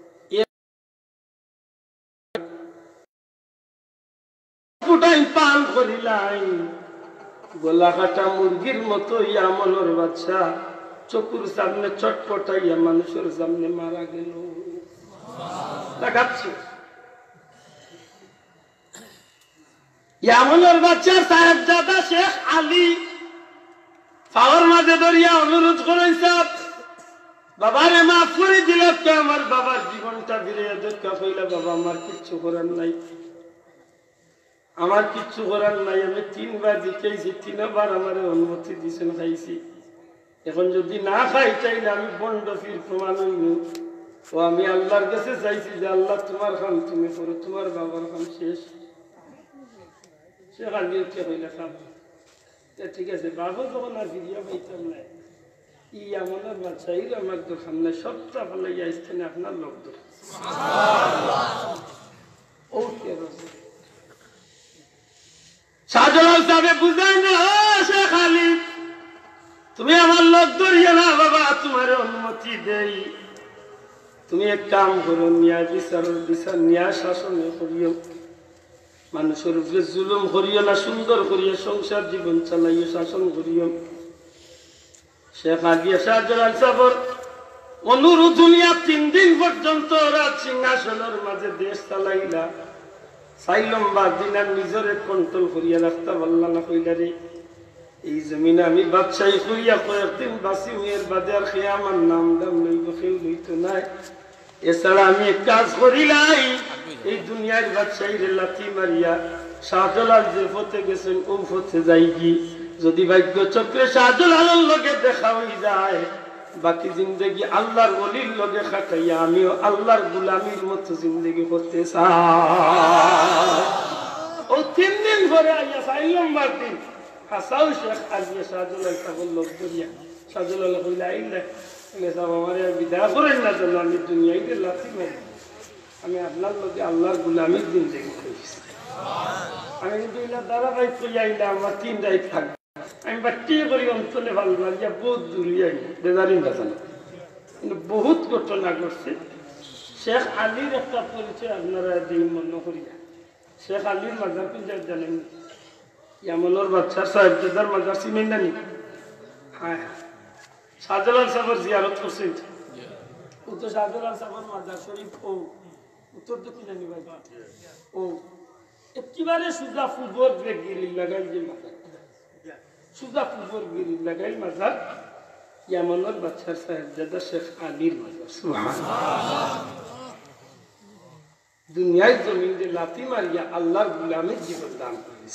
ফুটাইন পান করিলাই গলা কাটা মুরগির মতো ইয়ামনের বাচ্চা চকুর সামনে চটপটাইয়া মানুষের সামনে মারা গেল। দেখাচ্ছে ইয়ামনের বাচ্চার সাহেবজাদা শেখ আলী পাওয়ার মাঝে ধরিয়া অনুরোধ করেছে, বাবারে মাফ করে দিল, আমার বাবার জীবনটা ফিরিয়ে দেখা কইলা বাবা আমার কিচ্ছু করার নাই, আমার কিচ্ছু করার নাই, আমি 3 বার জিতেছি, 3 বার আমার অনুমতি দিয়েছেন খাইছি, এখন যদি না খাই চাইলে আমি বন্ড ফির প্রমাণ হইল। ও আমি আল্লাহর কাছে চাইছি যে আল্লাহ তোমার খান তুমি করো, তোমার বাবার খান শেষ। সে কালি উঠে কইলা খাব ঠিক আছে, বাবা যখন আর ফিরিয়া পাইতাম না, ই আমার বাচ্চা এই আমার দোকান নাই, সবটা ভালো স্থানে আপনার লোক দোকান শাহজালাল সাহেব বুঝাই না, শেখ আলী তুমি আমার লোক ধরিয়ে না বাবা, তোমার অনুমতি দেই, তুমি এক কাম করো, ন্যায় বিচার ন্যায় শাসনে করিও, মানুষের উপরে জুলুম করিও না, সুন্দর করিয়া সংসার জীবন চালাইও, শাসন করিও। শেখ আলী শাহজালাল সাহেবের অনুরোধ দুনিয়া 3 দিন পর্যন্ত রাত সিংহাসনের মাঝে দেশ চালাইলা, চাইলাম বা দিন আর নিজরে কন্ট্রোল করিয়া রাখতে পারলা না, কইলা রে এই জমিনে আমি বাদশাহী করিয়া কয়েকদিন বাঁচি এর বাদে আর খেয়ে আমার নাম দাম লইব কেউ লইতো নাই, এছাড়া আমি কাজ করিলাই এই দুনিয়ার বাদশাহীর লাথি মারিয়া শাহজালাল যে পথে গেছেন ও পথে যাই কি, যদি ভাগ্য চক্রে শাহজালালের লগে দেখা হয়ে যায়, বাকি জিন্দগি আল্লাহর ওলির লগে খাটাইয়া আমিও আল্লাহর গুলামির মতো জিন্দগি করতে চাই। ও 3 দিন পরে আইয়া 4 নম্বর দিন হাসাও শেখ আলিয়া শাহজালাল সাহেব লোক ধরিয়া শাহজালাল কইলা আইলে আমার আর বিদায় করেন না, যেন আমি দুনিয়ায় লাথি মারি, আমি আপনার লগে আল্লাহর গুলামির জিন্দগি করেছি, আমি কিন্তু ধারাবাহিক কইয়া আইলে আমার 3 রাত থাকবে, আমি বাটি করি অঞ্চলে ভালো লাগিয়া বহুত দূরিয়ে আইনি বেজারি না জানো, কিন্তু বহুত ঘটনা ঘটছে। শেখ আলীর একটা পরিচয় আপনারা দিন মনে করিয়া, শেখ আলীর মাজার পঞ্চায়েত জানেন, ইয়ামনের বাচ্চার সাহেবজাদার মাজার চিনেন না নি? হ্যাঁ, শাহজালাল সাহেবের জিয়ারত করছেন, ও তো শাহজালাল সাহেবের মাজার শরীফ ও উত্তর দক্ষিণে নিবাই ও একেবারে সুজা ফুবর গিরি লাগাই যে মাজার, সুজা ফুবর গিরি লাগাই মাজার ইয়ামনের বাচ্চার সাহেবজাদা শেখ আলীর মাজার। দুনিয়ায় জমিন যে লাথি মারিয়া আল্লাহর গুলামের জীবন দান করেছে।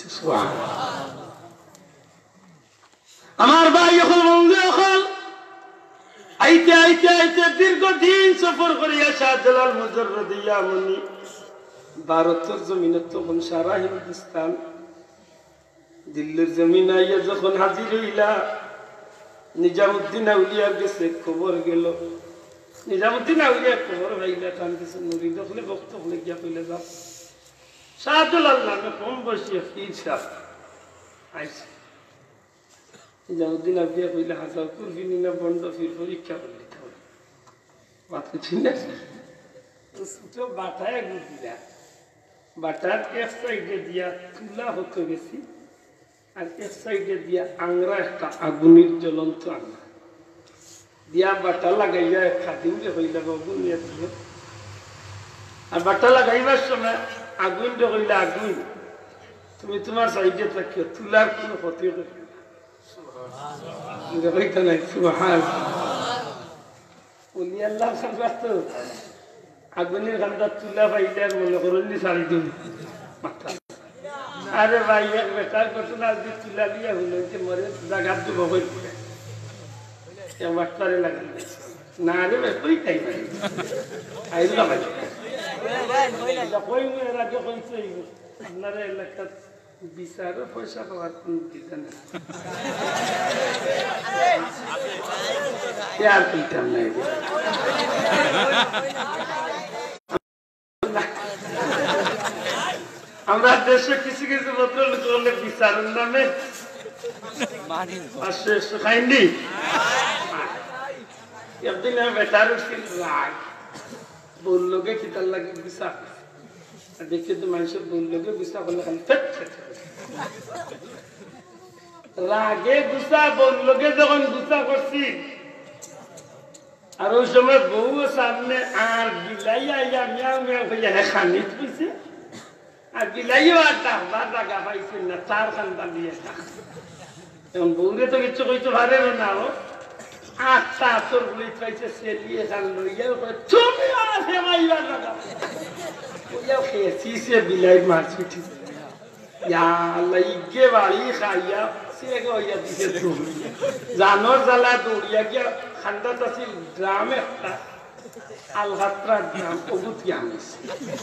আমার ভাই এখন বন্ধু এখন আইতে আইতে আইতে দীর্ঘদিন সফর করিয়া শাহজালাল মুজাররদ ইয়ামনি ভারতের জমিনে তখন সারা হিন্দুস্তান, দিল্লির জমিন আইয়া যখন হাজির হইলা, নিজামুদ্দিন আউলিয়ার কাছে খবর গেল, নিজামুদ্দিন আউলিয়া খবর ভাইলা টান কিছু মুড়ি দখলে বক্তব্য গিয়া কইলে যাও, শাহজালাল নামে কম বয়সী ফির সাহেব আইছে, নিজামুদ্দিন আউলিয়া কইলে হাজার কুরফিনি না বন্ড ফির পরীক্ষা করে দিতে হবে, বাদ কিছু না ছোট বাটায় গুদিলা বাটার এক সাইডে দিয়া তুলা হতে গেছি আর এক সাইডে দিয়া আংরা একটা আগুনের জ্বলন্ত আংরা দিয়া বাটা লাগাইয়া খাদিম যে হইলা আগুন নিয়ে দিল আর বাটা লাগাইবার সময় আগুন যে হইলা আগুন তুমি তোমার সাইডে থাকিও তুলার কোনো ক্ষতি করবে নাই উনি আল্লাহ তো আগুনের গানটা তুলা পাইলে আর মনে করুন সারি দিন আরে ভাই এক বেটার ঘটনা যদি তুলা দিয়া হইল যে মরে জাগাত দিব হয়ে পড়ে বাচ্চারে লাগাই না রে বেশি খাই আইলা ভাই কই এর আগে কইছে আপনার এলাকার বিচারও পয়সা পাওয়ার কোন দিতে না আর কইতাম নাই আমরা দেশে কিছু কিছু ভদ্রলোক করলে বিচারের নামে খাইনি একদিন বেটার রাগ বললোকে খিতার লাগে বিচার দেখে তো মানুষের বললোকে বিচার করলে খালি রাগে গুসা বললোকে যখন গুসা করছি আর ওই সময় বউ সামনে আর বিলাইয়া মিয়াও মিয়াও হইয়া খানিত বুঝছে আর বিলাইও আর ডাকবার জায়গা পাইছেন না চার খান্তা দিয়ে এখন বউরে তো কিছু কইতে পারে না আটটা আতর গুলি পাইছে সেলিয়ে খান লইয়া তুমি মাইবার জায়গা ওইয়াও খেয়েছি সে বিলাই মারছি ইগে বাড়ি খাইয়া সে হইয়া দিছে দৌড়িয়া জানোর জ্বালা দৌড়িয়া গিয়া খান্দাত আছিল ড্রাম একটা আলহাত্রা ড্রাম অগুতি আনিছে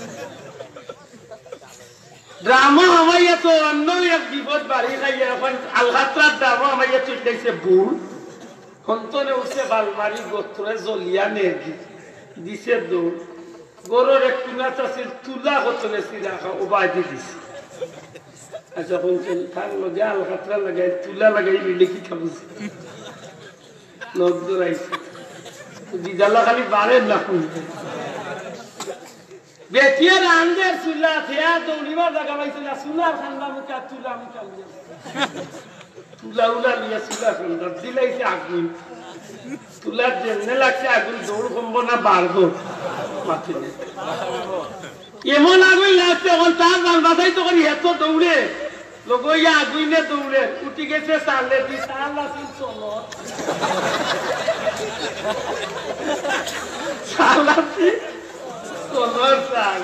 ড্রামও আমাইয়া তো অন্য এক বিপদ বাড়ি খাইয়া এখন আলহাত্রার ড্রামও আমাইয়া চুটাইছে বুড় হন্তনে উঠছে বালমারি গোত্রে জ্বলিয়া নেগি দিছে দৌড় গরুর একটু নাচ আছিল তুলা গোত্রে রাখা উবাই দি দিছে আচ্ছা কোনছেন তার লগে আলহাত্রা লাগাই তুলা লাগাই মিলে কি খাবুছি নখ দৌড়াইছে দিদালা খালি বাড়ে না শুনতে বেটিয়ে রান্দের চুলা থিয়া দৌড়িবার জায়গা পাইছে না চুলার ঠান্ডা মুখা তুলা মুখা তুলা উলা লিয়া চুলা ঠান্ডা দিলাইছে আগুন তুলার জেনে লাগছে আগুন দৌড় কমবো না বাড়বো মাথে এমন আগুন লাগছে এখন তার বাল বাধাই তো করি এত দৌড়ে লগইয়া আগুনে দৌড়ে উঠি গেছে চালে দি চাল আছিল চলো চাল আছিল চলোর চাল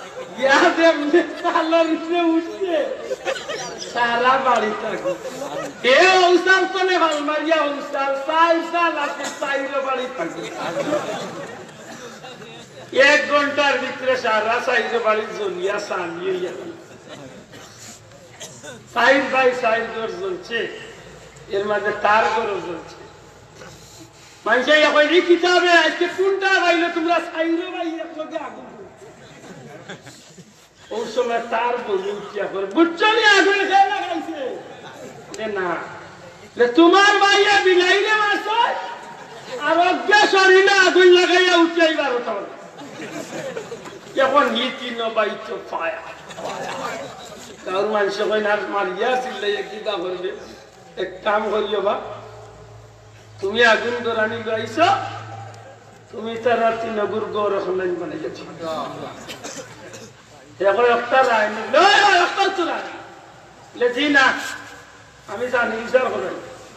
উঠছে সারা বাড়ি থাকে এ ঔষাল চলে ভাল মারিয়া ঔষাল চাই চাল আছে চাইরো বাড়ি থাকে 1 ঘন্টার ভিতরে সারা চাইরো বাড়ি জ্বলিয়া সানিয়ে সাইড বাই সাইড ঘর জ্বলছে এর মাঝে তার ঘরও জ্বলছে মানুষে এখন এই কিতাবে আজকে কোনটা পাইলে তোমরা সাইরো বাই একলগে আগুন ওই সময় তার বলি উঠিয়া করে বুঝছনি আগুন খেয়ে লাগাইছে না তোমার ভাইয়া বিলাইলে মাছ আর অজ্ঞা শরীরে আগুন লাগাইয়া উঠাইবার এখন নীতি নবাইত পায়া কারণ মানুষ কই না মারিয়া চিল্লাইয়া কিতা করবে এক কাম করিও বা তুমি আগুন ধরানি গাইছ তুমি তারা তিনগুর গৌর খন্ডন বানাই গেছ এখন একটা লাইন একটা চলা লেজি না আমি জানি বিচার করাই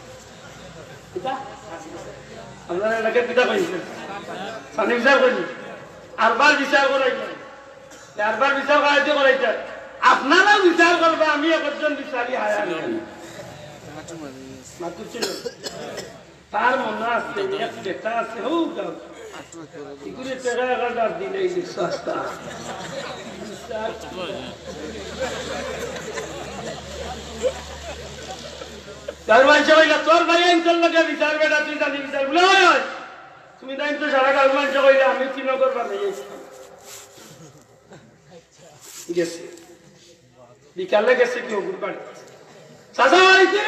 আপনার এলাকায় পিতা কইছেন জানি বিচার করি আরবার বিচার করাই আরবার বিচার করাইতে করাইতে আপনারা বিচার করবে আমি একজন বিচারি হায়া তার মনে আছে এক বেটা আছে হোক এগুলি টাকা এগারোটা দিলে সস্তা তোর ভাই অঞ্চল লোকে বিচার বেটা তুই জানি বিচার বলে তুমি জানি তো সারা কাল মানুষ কইলে আমি শ্রীনগর বানাই গেছে বিকালে গেছে কি ওগুর বাড়ি চাচা বাড়িতে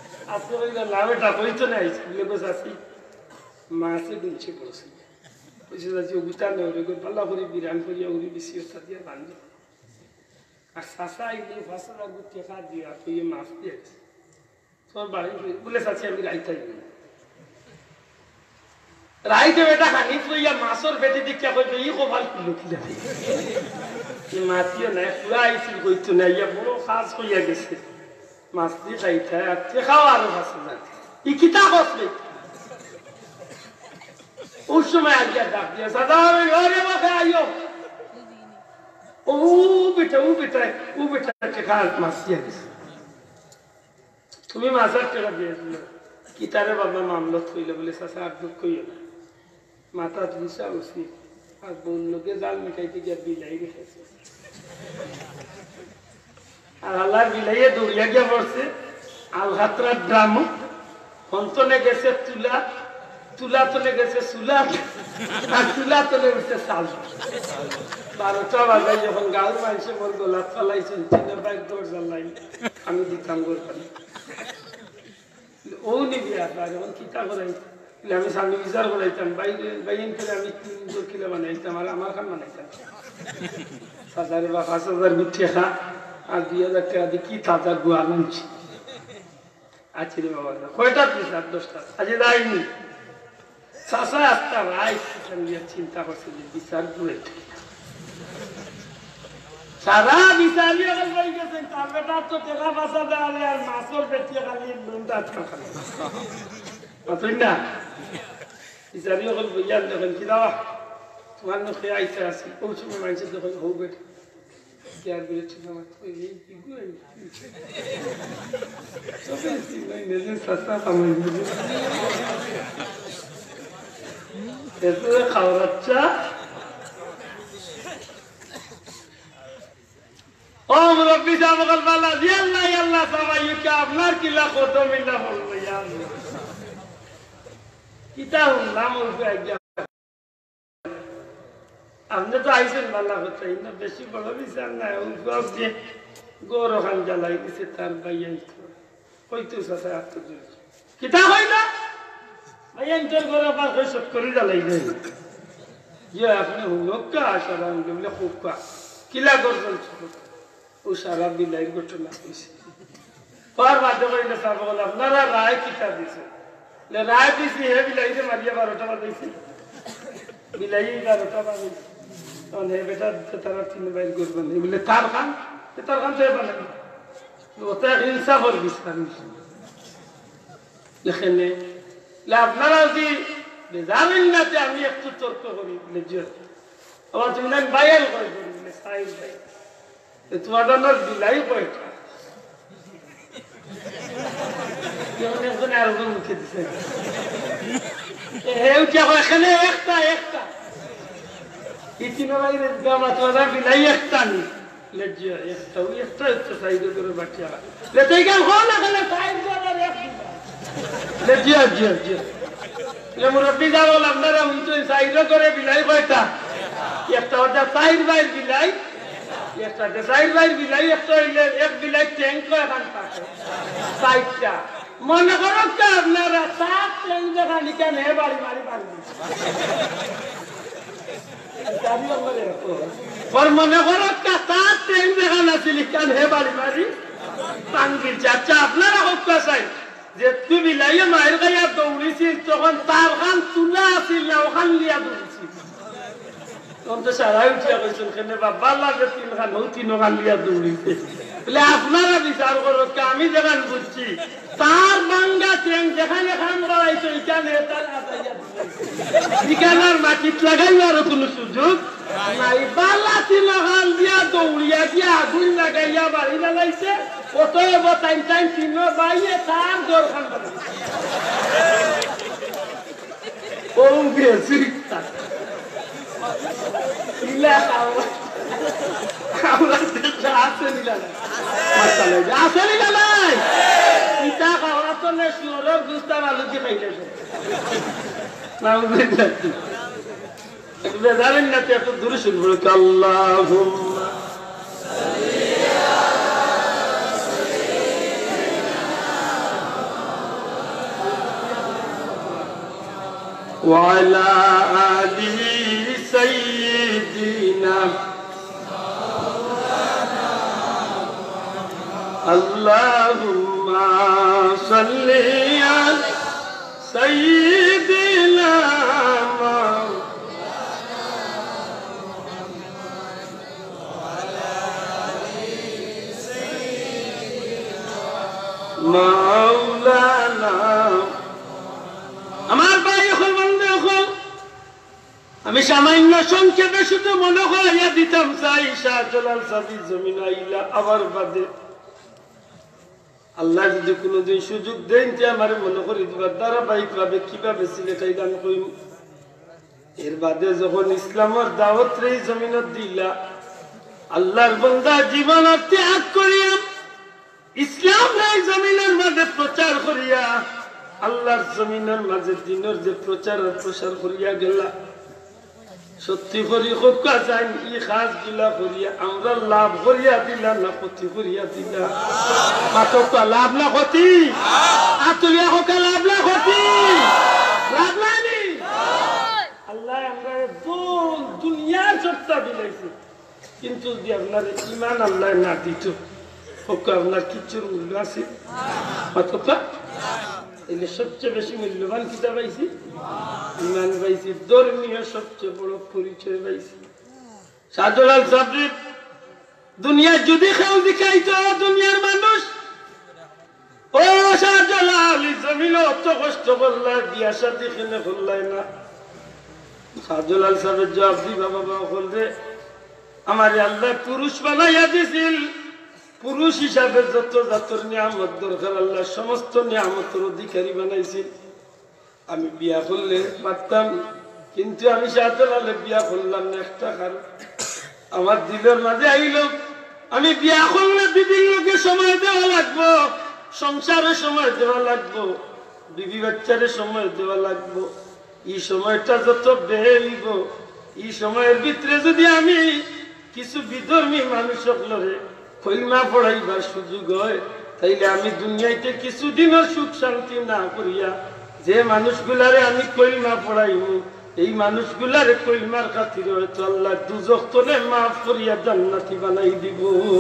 আপনি লাভেটা কইতো না চাষি মাছে দুলছে পড়ছে কইছে যাচ্ছি ওগুতা নেই ওরে পাল্লা করে বিরান করিয়া উড়ি বেশি ওটা দিয়ে বান্ধি আর চাষা আইলে ফাঁসা লাগবে টেকা দিয়া তুই মাছ দিয়েছে তোর বাড়ি বলে চাচ্ছি আমি রাইতাই রাইতে বেটা খানি তুইয়া মাছর বেটে দীক্ষা করবে ই কপাল খুললো খিলা মাতিও নাই পুরা আইছিল কইতো না ইয়া বড় কাজ হইয়া গেছে মাছ দিয়ে খাইতে আর টেকাও আরো ফাঁসা যাচ্ছে ই কিতা কসবে ওই সময় আগে ডাক দিয়া সাদা ঘরে বসে আইও ও বেটা টেকা মাছ দিয়ে গেছে তুমি মাছের টেকা দিয়েছিল কিতারে বাবা মামলা থইলে বলে চাষা আর দুঃখ কইও না মাথা দিশা উঠি আর বোন লোকে জাল মিটাইতে গিয়া বিলাই রেখেছে আর আল্লাহ বিলাইয়ে দৌড়িয়া গিয়া পড়ছে আলহাত্রার ড্রাম হন্তনে গেছে তুলা তলে গেছে চুলা আর চুলা তলে উঠছে চাল 12টা বাজায় যখন গাঁও মানুষে মোর গোলাপ ফালাইছেন চিনের বাইর দরজা লাই আমি দিতাম গোর পানি ও নিবি আর যখন কিতা করাই আমি সামনে বিচার করাইতাম বাইন করে আমি 3 কিলো বানাইতাম আর আমার খান বানাইতাম 1000 বা 5000 বিঠে খা আর 2000 টাকা দিয়ে কি তাজা গুয়া আনছি আছি রে বাবা কয়টা পিস আর 10টা আজ যাইনি চাষা আসতা ভাই চিন্তা করছে যে বিচার করে সারা বিচারি বই গেছেন তার বেটা তো টেকা বাসা দেওয়ালে আর মাছর বেটিয়ে খালি নুনটা খালি মাতুই না বিচারি হল বইয়ার দেখেন কি দাওয়া তোমার নখে আইসা আসি ওই সময় মানুষের যখন হৌ বেটা কি আর বেরেছি আমার নিজে সস্তা কামাই খাওয়াচ্ছা ও মুরব্বী সাহেব বলবালা ইয়াল্লাহ ইয়াল্লাহ সামাইকা আপনার কিলা কত মিল্লা বলবো ইয়া আল্লাহ কিতা নাম উঠে আইয়া আপনি তো আইছেন বালা কথা ইনা বেশি বড় বিচার না ওই গপ যে গরো খান জ্বালাই দিছে তার ভাইয়া কইতো সাথে আত্মজুল কিতা হয় না ভাইয়া তোর গরো পার কই সব করে জ্বালাই দেয় ইয়া আপনি হুলকা আশারাম বলে খুবকা কিলা গরজল ছিল ও সারা বিলাই ঘটনা হয়েছে পর বাধ্য করিলে সাহেব বলে আপনারা রায় কিতা দিছে রায় দিছি হে বিলাই যে মারিয়া 12টা বাজাইছে বিলাই 12টা বাজাইছে তখন হে বেটা তারা 3 বাইর করবেন বলে তার খান তো বানাই ওটা ইনসাফের বিস্তার এখানে আপনারা যদি জানেন না যে আমি একটু তর্ক করি বলে আবার তুমি না বাইল করে বলে সাইড ভাই তোমার বিলাই কয়টা মুখে দিছে এখানে একটা বিলাই একটা নি মুরব্বী যা বল আপনারা সাইড করে বিলাই কয়টা একটা ওটা সাইড বাইর বিলাই একটা দেশাইর ভাই বিলাই একটা হইলে এক বিলাই ট্যাঙ্ক এখন থাকে 60টা মনে করো আপনারা 7 ট্যাঙ্ক দেখা নিকা নে বাড়ি বাড়ি বাড়ি মনে করো 7 ট্যাঙ্ক দেখা নাছিল কেন হে বাড়ি বাড়ি টাঙ্গির চাচা আপনারা হোক চাই যে তুই বিলাইয়ে মায়ের গাইয়া দৌড়িছিল তখন তার খান তুলা আছিল না ওখান লিয়া দৌড়িছিল তখন তো সারাই উঠিয়া কইছেন কেনে বাবা লাগে 3 খান 3 খান লিয়া দৌড়িছে বলে আপনারা বিচার করো আমি যেখান বুঝছি তার বাঙ্গা ট্রেন যেখানে খান বাড়াইছে এখানে তার ঠিকানার মাটিত লাগাইবার কোনো সুযোগ নাই বালা 3 খান দিয়া দৌড়িয়া গিয়া আগুন লাগাইয়া বাড়ি লাগাইছে অতএব টাইম 3 বাইয়ে তার দর খান বাড়াইছে ও গেছি ইলা আমরা দেখা আছে নিলা মাশাআল্লাহ আছে নিলা নাই ইতা খাওয়া তো নে সুরর গুস্তা আলু দি খাইতেছে নাউযুবিল্লাহ বেদারেন না এত দূরে শুনবো আল্লাহুম্মা সাল্লি আলা সাইয়্যিদিনা ওয়া আলা আলিহি সাল্লি আলা সাইয়্যিদিনা মাওলানা। আমার ভাই হল বন্ধু হল, আমি সামান্য সংক্ষেপে শুধু মনে হইয়া দিতাম চাই শাহজালাল সাদি জমিন আইলা আবার বাদে আল্লাহ যদি কোনোদিন সুযোগ দেন যে আমার মনে করি দিবার ধারাবাহিক ভাবে কিভাবে ছিলে গান কইম। এর বাদে যখন ইসলামের দাওয়াত রে জমিনত দিলা, আল্লাহর বান্দা জীবন ত্যাগ করিয়া ইসলাম এই জমিনের মাঝে প্রচার করিয়া আল্লাহর জমিনের মাঝে দিনের যে প্রচার আর প্রসার করিয়া গেলা, সত্যি করি হোক যাই ই খাস গুলা করিয়া আমরা লাভ করিয়া দিলা না ক্ষতি করিয়া দিলা? মাতকা লাভ না ক্ষতি? আতুলিয়া হোক লাভ না ক্ষতি? লাভ নাই। আল্লাহ আমরা দুনিয়ার সত্তা দিলাইছে, কিন্তু যদি আপনার ইমান আল্লাহ না দিত হোক আপনার কিচ্ছুর মূল্য আছে? মাতকা এলে সবচেয়ে বেশি মূল্যবান কিতা পাইছি? ইমান পাইছি। ধর্মীয় সবচেয়ে বড় পরিচয় পাইছি। শাহজালাল সাহেব দুনিয়া যদি খেয়াল দেখাইতো দুনিয়ার মানুষ, ও শাহজালাল জমিন অত কষ্ট করলাই বিয়া শাদী খেলে করলাই না। শাহজালাল সাহেবের জবাব দিবা বাবা বলবে আমার আল্লাহ পুরুষ বানাইয়া দিছিল, পুরুষ হিসাবে যত জাতর নিয়ামত দরকার আল্লাহ সমস্ত নিয়ামতের অধিকারী বানাইছিল। আমি বিয়া করলে পারতাম, কিন্তু আমি শাহজালালে বিয়া করলাম না একটা কারণ আমার দিলের মাঝে আইল আমি বিয়া করলে বিবির লোকে সময় দেওয়া লাগবো, সংসারে সময় দেওয়া লাগবো, বিবি বাচ্চারে সময় দেওয়া লাগবো। এই সময়টা যত বেরিব, এই সময়ের ভিতরে যদি আমি কিছু বিধর্মী মানুষ সকলরে কলমা পড়াইবার সুযোগ হয়, তাইলে আমি দুনিয়াতে কিছুদিনও সুখ শান্তি না করিয়া যে মানুষগুলারে আমি কলমা পড়াইব, এই মানুষগুলারে কলমার খাতিরে হয়তো আল্লাহ দুজখ তলে মাফ করিয়া জান্নাতি বানাই দিব।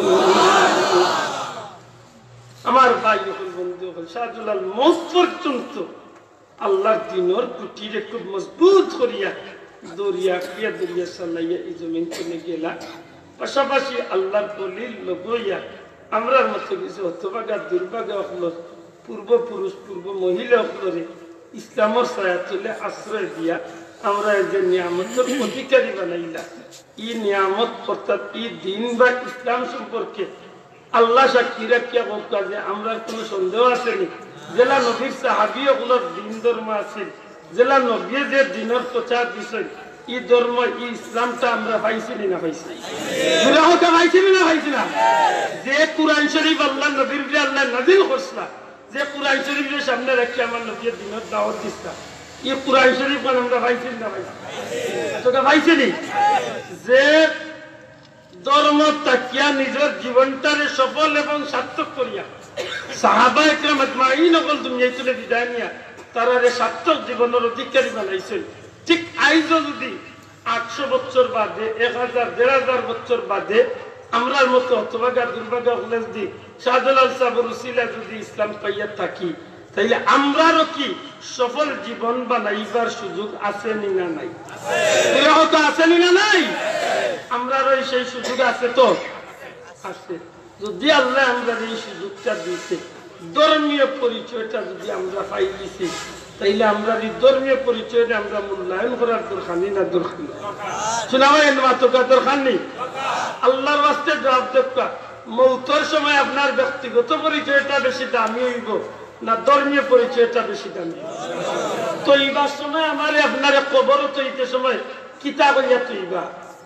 আমার ভাই হল বন্ধু হল শাহজালাল মৌত পর্যন্ত আল্লাহর দিনের কুটিরে খুব মজবুত করিয়া দরিয়া ক্রিয়া দরিয়া চালাইয়া এই জমিন চলে গেলা। পাশাপাশি আল্লাহর বলির লগইয়া আমরার মতো কিছু হতভাগা দুর্ভাগা হল পূর্বপুরুষ পূর্ব মহিলা হলরে ইসলামের ছায়া তুলে আশ্রয় দিয়া আমরা যে নিয়ামতের অধিকারী বানাইলা। ই নিয়ামত অর্থাৎ ই দিন বা ইসলাম সম্পর্কে আল্লাহ সাক্ষী রাখিয়া বলতা যে আমরা কোনো সন্দেহ আসেনি। জেলা নবীর সাহাবী ওগুলোর দিন ধর্ম আছে, জেলা নবী যে দিনের প্রচার বিষয় ই ধর্ম ই ইসলামটা আমরা পাইছি না পাইছি? পাইছি না পাইছি না? যে কুরআন শরীফ আল্লাহ নবীর আল্লাহ নাজিল করছিলা, যে কুরআন শরীফের সামনে রাখি আমার নবীর দিনের দাওয়াত দিচ্ছা, ই কুরআন শরীফ আমরা পাইছি না পাইছি? তোকে পাইছি নি? যে ধর্ম তাকিয়া নিজের জীবনটারে সফল এবং সার্থক করিয়া সাহাবা একরাম আজমাইন নকল দুনিয়ায় তুলে বিদায় নিয়া তারারে সার্থক জীবনের অধিকারী বানাইছেন। ঠিক আইজও যদি 800 বছর বাদে 1000 1500 বছর বাদে আমরার মতো হতভাগা দুর্ভাগা হলে যদি শাহজালাল সাহেবের উসিলা যদি ইসলাম পাইয়া থাকি, তাইলে আমরারও কি সফল জীবন বানাইবার সুযোগ আছে নি না নাই? আছে নি না নাই? আমরারও সেই সুযোগ আছে তো আছে। যদি আল্লাহ আমরা এই সুযোগটা দিয়েছে, ধর্মীয় পরিচয়টা যদি আমরা পাই দিছি, তাইলে আমরা এই ধর্মীয় পরিচয়টা আমরা মূল্যায়ন করার দরকার নেই না? দরকার নেই। শোনাবেন মাতকা দরকার নেই? আল্লাহর ওয়াস্তে জবাব দেখা মৌতের সময় আপনার ব্যক্তিগত পরিচয়টা বেশি দামি হইব না ধর্মীয় পরিচয়টা বেশি দামি? তৈবার সময় আমার আপনার কবর তৈতে সময় কিতা করিয়া তৈবা?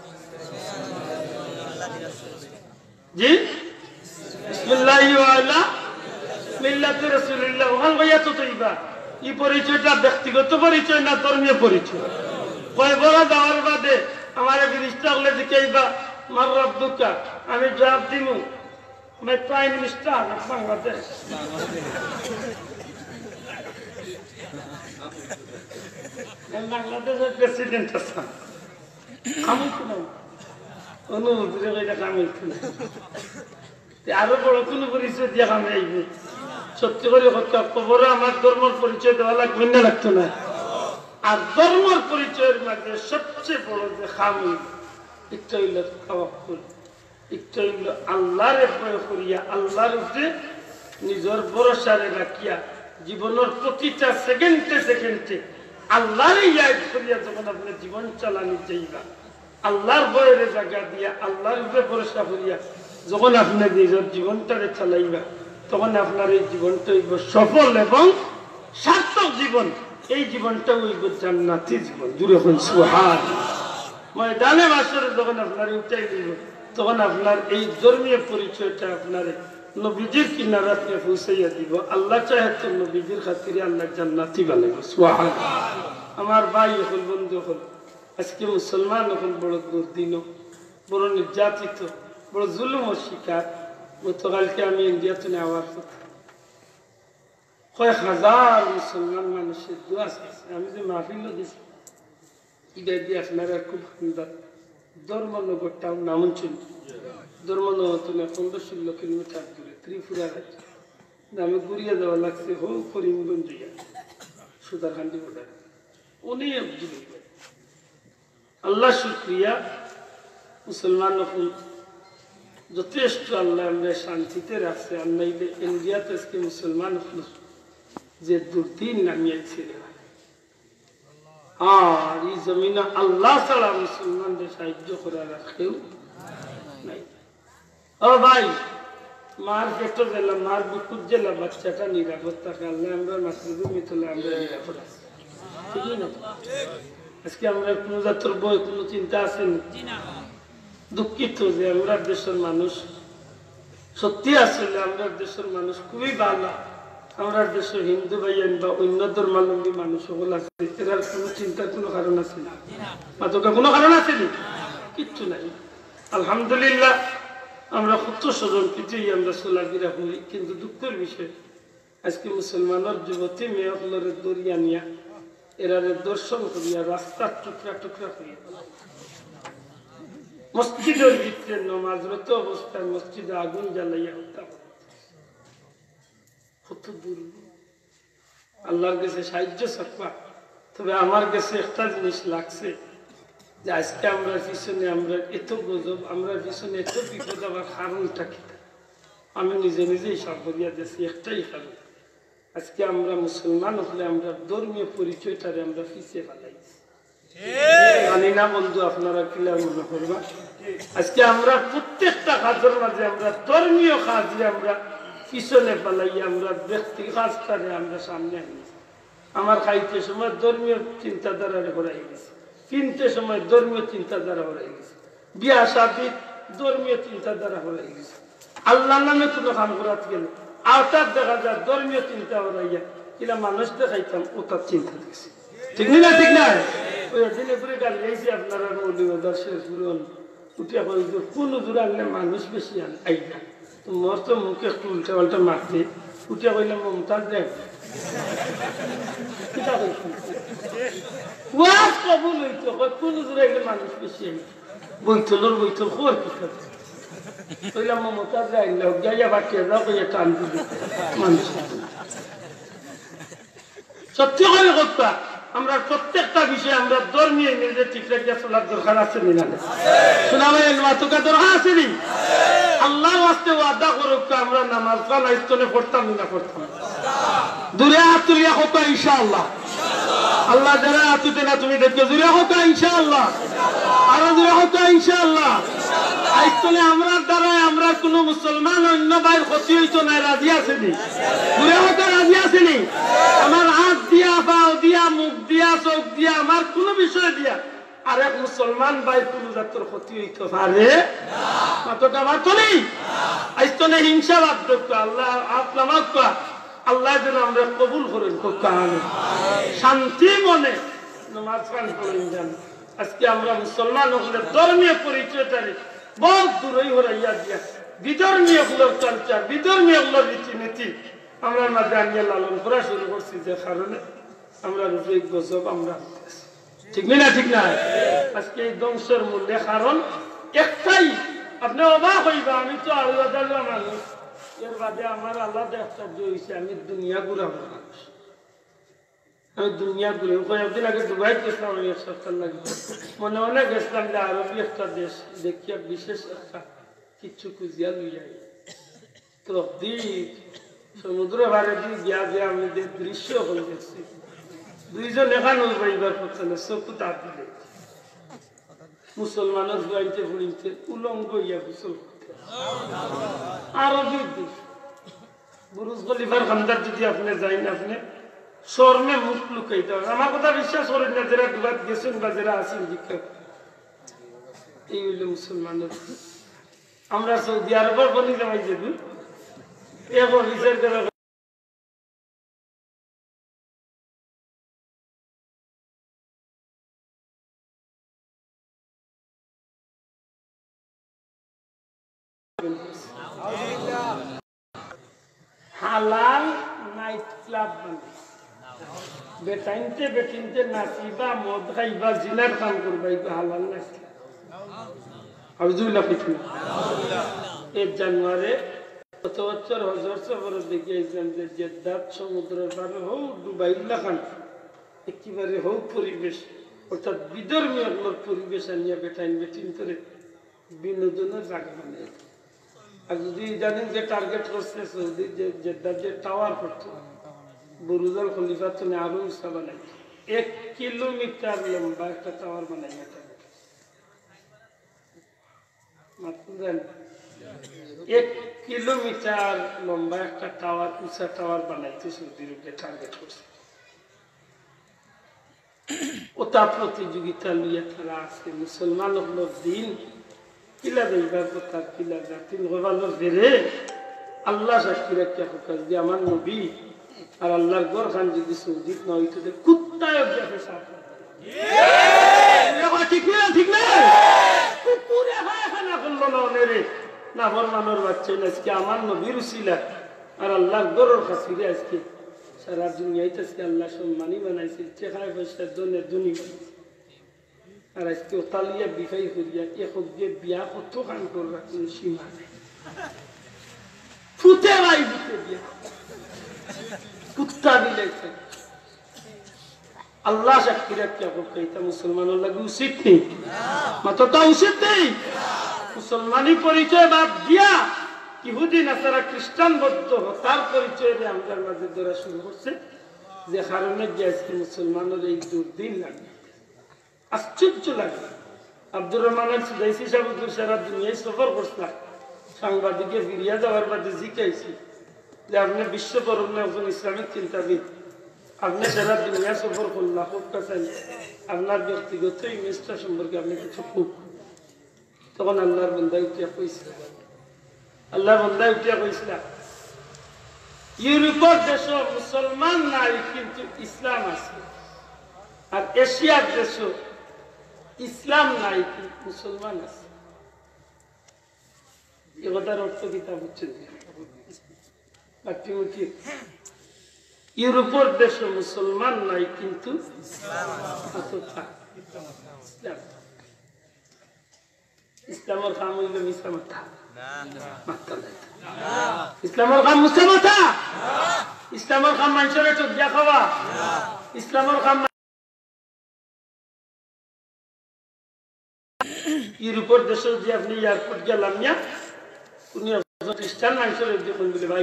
জি বিসমিল্লাহি ওয়া আলা মিল্লাতি রাসূলিল্লাহ ওখান কইয়া তো তৈবা। এই পরিচয়টা ব্যক্তিগত পরিচয় না ধর্মীয় পরিচয়? কয় বড় যাওয়ার বাদে আমার ফেরেশতা হলে জিজ্ঞাসা মার রব্বুকা, আমি জবাব দিব मैं प्राइम मिनिस्टर बांग्लादेश। বাংলাদেশের প্রেসিডেন্ট আছেন, আমি কোন অনুমতি কাম আরো বড় কোন পরিচয় দিয়ে কামে আইবে? সত্যি করে হত্যা কবরে আমার ধর্মের পরিচয় দেওয়া লাগবে না, লাগতো না। আর ধর্মের পরিচয়ের মাঝে সবচেয়ে বড় যে খামি একটা হইল তাওয়াক্কুল, একটা হইল আল্লাহরে ভয় করিয়া, আল্লাহর উপরে নিজের ভরসারে রাখিয়া জীবনের প্রতিটা সেকেন্ডে সেকেন্ডে আল্লাহরে ইয়াদ করিয়া যখন আপনি জীবন চালানি যাইবা, আল্লাহর ভয়ের জায়গা দিয়া আল্লাহর উপরে ভরসা করিয়া যখন আপনি নিজের জীবনটারে চালাইবা, তখন আপনার এই জীবনটা হইব সফল এবং সার্থক জীবন। এই জীবনটা হইব জান্নাতি জীবন। জুড়ে হন সুবহানাল্লাহ। ময়দানে মাশরে যখন আপনার উঠাই দিব, তখন আপনার এই ধর্মীয় পরিচয়টা আপনার নবীজির কিনারাতে পৌঁছাইয়া দিব। আল্লাহ চাহে তো নবীজির খাতিরে আল্লাহ জান্নাতি বানাইব। সুবহানাল্লাহ। আমার ভাই হল, বন্ধু হল, আজকে মুসলমান হল বড় দুর্দিন, বড় নির্যাতিত, বড় জুলুম ও শিকার। গতকালকে আমি ইন্ডিয়াতে নেওয়ার কথা, কয়েক হাজার মুসলমান মানুষের দোয়া চাইছে। আমি যে মাহফিল দিয়েছি এটা দিয়ে আপনারা খুব সুন্দর ধর্মনগর টাউন নামঞ্চল, ধর্মনগর 15-16 কিলোমিটার দূরে ত্রিপুরা রাজ্য। আমি ঘুরিয়ে যাওয়া লাগছে হো করিমগঞ্জ সুদারকান্দি বর্ডার, অনেক দূরে। আল্লাহ শুক্রিয়া, মুসলমান যথেষ্ট আল্লাহ আমরা শান্তিতে রাখছে। আর নাইলে ইন্ডিয়াতে আজকে মুসলমান যে দুর্দিন নামিয়েছে, আর এই জমিনে আল্লাহ ছাড়া মুসলমানদের সাহায্য করার কেউ নাই। ও ভাই, মার পেটো জেলা, মার বুকুর জেলা বাচ্চাটা নিরাপদ থাকে। আল্লাহ আমরা মাসুদ মিতলে আমরা নিরাপদ আছি, ঠিকই না? আজকে আমরা কোনো জাতর বই কোনো চিন্তা আছে না। দুঃখিত যে আমরা দেশের মানুষ, সত্যি আসলে আমরা দেশের মানুষ খুবই ভালো। আমরা দেশের হিন্দু ভাইয়ান বা অন্য ধর্মাবলম্বী মানুষ সকল আছে, এটার কোনো চিন্তার কোনো কারণ আছে না, মাতকা কোনো কারণ আছে না, কিচ্ছু নাই। আলহামদুলিল্লাহ আমরা কত স্বজন পিছিয়ে আমরা চলাফেরা করি। কিন্তু দুঃখের বিষয় আজকে মুসলমানের যুবতী মেয়েগুলোর দরিয়া নিয়া এরারে দর্শন করিয়া রাস্তার টুকরা টুকরা করিয়া মসজিদের ভিতরে নমাজরত অবস্থায় মসজিদে আগুন জ্বালাইয়া হত্যা। কত দূর আল্লাহর কাছে সাহায্য চাপা। তবে আমার কাছে একটা জিনিস লাগছে যে আজকে আমরা পিছনে আমরা এত গজব, আমরা পিছনে এত বিপদ, আবার কারণটা কি? আমি নিজে নিজেই সব করিয়া দিয়েছি, একটাই কারণ। আজকে আমরা মুসলমান হলে আমরা ধর্মীয় পরিচয়টারে আমরা পিছিয়ে ফেলাইছি। জানি না বন্ধু আপনারা ক্লিয়ার মনে করবা, আজকে আমরা প্রত্যেকটা কাজের মাঝে আমরা ধর্মীয় কাজে আমরা পিছনে ফেলাইয়া আমরা ব্যক্তি কাজটারে আমরা সামনে আনিয়েছি। আমার খাইতে সময় ধর্মীয় চিন্তাধারা হরাই গেছে, কিনতে সময় ধর্মীয় চিন্তাধারা হরাই গেছে, বিয়া শাদী ধর্মীয় চিন্তাধারা হরাই গেছে। আল্লাহ নামে কোনো কাম করাতে গেলে আওতার দেখা যায় ধর্মীয় চিন্তা হরাইয়া কিনা মানুষ দেখাইতাম ও তার চিন্তা দেখছি। ঠিক না? ঠিক না? ওই দিনে ঘুরে গালিয়েছি আপনারা মৌলিবাজার শেরপুরন উঠিয়া বলি যে কোন দূর আনলে মানুষ বেশি আইবা, তো মোর তো মুখে একটু উল্টা পাল্টা মারতে উঠিয়া কইলাম মমতাজ দেখ কবুল হইতো কোন দূর আইলে মানুষ বেশি আইবা, বৈতলর বৈতল খোর কি কইলাম মমতাজ আইলে গাইয়া বাটিয়া যাও কইয়া টান দিবি মানুষ। সত্যি করে কথা আমরা প্রত্যেকটা বিষয়ে আমরা ধর্মীয় নিজে ঠিক রাখিয়া চলার দরকার আছে না? শোনা ভাই মাতুকা দরকার আছে নি? আল্লাহ ওয়াস্তে ওয়াদা করুক আমরা নামাজ কালাইস্তনে পড়তাম না পড়তাম, দূরে হাত তুলিয়া হোক ইনশাআল্লাহ। আল্লাহ যারা হাতুতে না তুমি দেখো দূরে হোক ইনশাআল্লাহ, আরো দূরে হোক ইনশাআল্লাহ। আইস্তনে আমরা দ্বারা আমরা কোন মুসলমান অন্য ভাইয়ের ক্ষতি হইতো না, রাজি আছে নি? দূরে হোক রাজি আছে নি? আমার হাত দিয়া পাও দিয়া মুখ দিয়া চোখ দিয়া আমার কোন বিষয় দিয়া আর এক মুসলমান ভাই কোন জাতের ক্ষতি হইতে পারে না? হিংসা বাদ আল্লাহ আপনার আল্লাহ যেন আমরা কবুল করেন, শান্তি মনে নামাজ পান করেন যান। আজকে আমরা মুসলমান হলে ধর্মীয় পরিচয়টারে বহুত দূরই হরাইয়া দিয়া বিধর্মীয় গুলোর কালচার, বিধর্মীয় গুলোর রীতিনীতি আমরা মাঝে আনিয়ে লালন করা শুরু করছি, যে কারণে আমরা রূপে গজব আমরা ঠিক না? ঠিক না? আজকে এই ধ্বংসের মূল্যে কারণ একটাই, আপনি অবাক হইবা, আমি তো আল্লাহ মানুষ এর বাদে আমার আলাদা একটা হয়েছে, আমি দুনিয়া ঘুরাবো মানুষ, আমি দুনিয়া ঘুরে কয়েকদিন আগে দুবাই গেছিলাম, আমি এক সপ্তাহ লাগবে মনে মনে গেছিলাম যে আরবি একটা দেশ দেখিয়া বিশেষ একটা কিছু খুঁজিয়া লইয়া তরদিক সমুদ্র ভারে দিয়ে গিয়া যে আমি যে দৃশ্য হয়ে গেছি, দুইজন এখানে উঠবাইবার করছে না, চকু তার দিলে মুসলমানের জুয়াইতে ফুড়িতে উলঙ্গ ইয়া গোসল করতে আরবি দেশ বুরুজ খলিফার খান্দার যদি আপনি যাইন আপনি শর্মে মুখ লুকাইতে হবে। আমার কথা বিশ্বাস করেন না, যারা দুবার গেছেন বা যারা আছেন দীক্ষা, এই হইল মুসলমানের। আমরা সৌদি আরবের বলি যাই যাবি এক অফিসের করে হালাল নাইট ক্লাব বানাই, বেটাইনতে বেটিনতে নাচিবা মদ খাইবা জিনার কাম করবা, এটা হালাল নাইট ক্লাব। আউযুবিল্লাহ ফিতনা। এই জানুয়ারি গত বছর হজর সফরে দেখিয়েছিলাম যে জেদ্দাত সমুদ্রের পারে হোক দুবাই লাখান একেবারে হোক পরিবেশ, অর্থাৎ বিধর্মী আপনার পরিবেশ আনিয়া বেটাইন বেটিন করে বিনোদনের জায়গা বানিয়ে। আর যদি জানেন যে টার্গেট করছে সৌদি জেদ্দার যে টাওয়ার করতো বুরুজুল খলিফা, তো আরো উঁচা বানাই 1 কিলোমিটার লম্বা একটা টাওয়ার বানাই। 1 কিলোমিটার লম্বা একটা টাওয়ার, উঁচা টাওয়ার বানাইতে সৌদির উপরে টার্গেট করছে। ওটা প্রতিযোগিতা নিয়ে তারা আছে। মুসলমান হলো দিন কিলা দেবার কথা, কিলা জাতিন হবালোর বেড়ে আল্লাহ সাক্ষী রাখিয়া ফোকাস দিয়ে আমার নবী আর আল্লাহর গড় খান যদি সৌদিত নয় তো কুত্তায় অভ্যাসে সাফ ঠিক না, ঠিক না কুকুরে খানা করলো না অনেরে না ফরমানোর বাচ্চা আজকে আমার নবীর উসিলা আর আল্লাহর গড়ের খাসিরে আজকে সারা দুনিয়াতে আজকে আল্লাহ সম্মানী বানাইছে, টেকায় পয়সার জন্য ধনী বানাইছে। আর আজকে ওতালিয়া বিফাই করিয়া এখন দিয়ে বিয়া কত কান করবা কোন সীমা নেই, ফুটে ভাই ফুটে বিয়া কুত্তা দিলে আল্লাহ সাক্ষী রাখিয়া এটা মুসলমানের লাগে উচিত নেই, মাত্রটা উচিত নেই। মুসলমানি পরিচয় বাদ দিয়া ইহুদি নাসারা খ্রিস্টান বৌদ্ধ তার পরিচয় আমাদের মাঝে ধরা শুরু করছে, যে কারণে যে আজকে মুসলমানের এই দুর্দিন লাগে, আশ্চর্য লাগে। আব্দুর রহমান সুদাইসি সাহেব সারা দুনিয়ায় সফর করছিলাম, সাংবাদিকে ফিরিয়া যাওয়ার বাদে জিজ্ঞাসি যে আপনি বিশ্ব বরণ্য একজন ইসলামিক চিন্তাবিদ, আপনি সারা দুনিয়া সফর করলাম, আপনার ব্যক্তিগত ইমেজটা সম্পর্কে আপনি কিছু খুব। তখন আল্লাহর বন্দা উঠিয়া কইছিল, ইউরোপের দেশ মুসলমান নাই কিন্তু ইসলাম আছে, আর এশিয়ার দেশ ইসলাম নাই কিন্তু মুসলমান আছে। এ কথার অর্থ কিতা বুঝছেন? ইউরোপের দেশ মুসলমান নাই কিন্তু ইসলামের কাম হইল মিছা মাথা, ইসলামের কাম মুছা মাথা, ইসলামের কাম মানুষের চোখ দিয়া খাওয়া, ইসলামের কাম ইউরোপের দেশে যে আপনি এয়ারপোর্ট গেলাম না কোন খ্রিস্টান মানুষের দেখুন বলে ভাই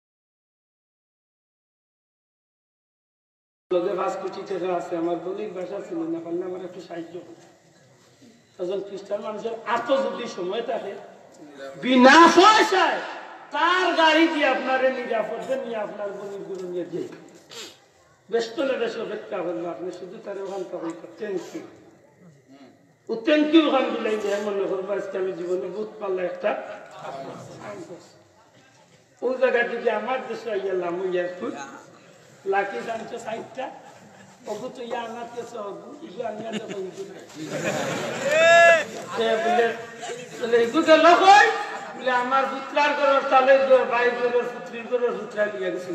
5 কোটি টাকা আছে, আমার বলির বাসা ছিল না পারলে আমার একটু সাহায্য করবে। তখন খ্রিস্টান মানুষের এত যদি সময় থাকে বিনা পয়সায় তার গাড়ি দিয়ে আপনার নিরাপদে নিয়ে আপনার বলির গুলো নিয়ে যাই বেষ্টনে বেশ অপেক্ষা করলো, আপনি শুধু তার ওখান তখন থ্যাংক ইউ ও থ্যাংক ইউ ওখান দিলাই যে মনে করবো আজকে আমি জীবনে বুথ পারলে একটা ওই জায়গায় যদি আমার দেশে গেলাম এয়ারপোর্ট লাকি জানছে সাইডটা ওগু তো ইয়া আনাতেছে ওগু ইগু আনিয়া দেবো ইগু বলে ইগু গেল কই বলে আমার পুত্রার ঘরের তালে ভাই ঘরের পুত্রীর ঘরের পুত্রা লিয়া গেছিল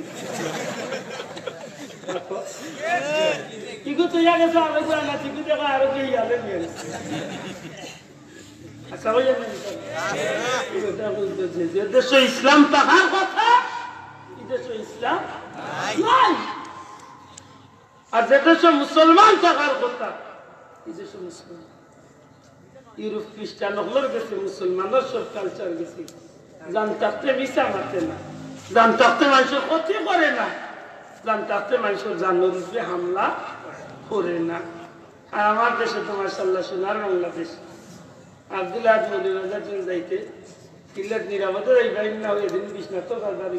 ইগু তো ইয়া গেছে আরো আনা ইগু দেখা আরো কে ইয়ালে নিয়ে গেছে। আচ্ছা ওই যে দেশে ইসলাম থাকার কথা এই দেশে ইসলাম নাই, আর যে দেশে মুসলমান থাকার কথা এই দেশে মুসলমান। ইউরোপ খ্রিস্টান হলোর গেছে, মুসলমানের সব কালচার গেছে। জান থাকতে মিশা মারতে না, জান থাকতে মানুষের ক্ষতি করে না, জান থাকতে মানুষের জানের উপরে হামলা করে না। আর আমার দেশে তো মাশাআল্লাহ সোনার বাংলাদেশ, আব্দুল্লাহ মৌলিবাজার যাইতে সিলেট নিরাপদে এই বাইন না হয়ে দিন বিশ্বনাথ বাজার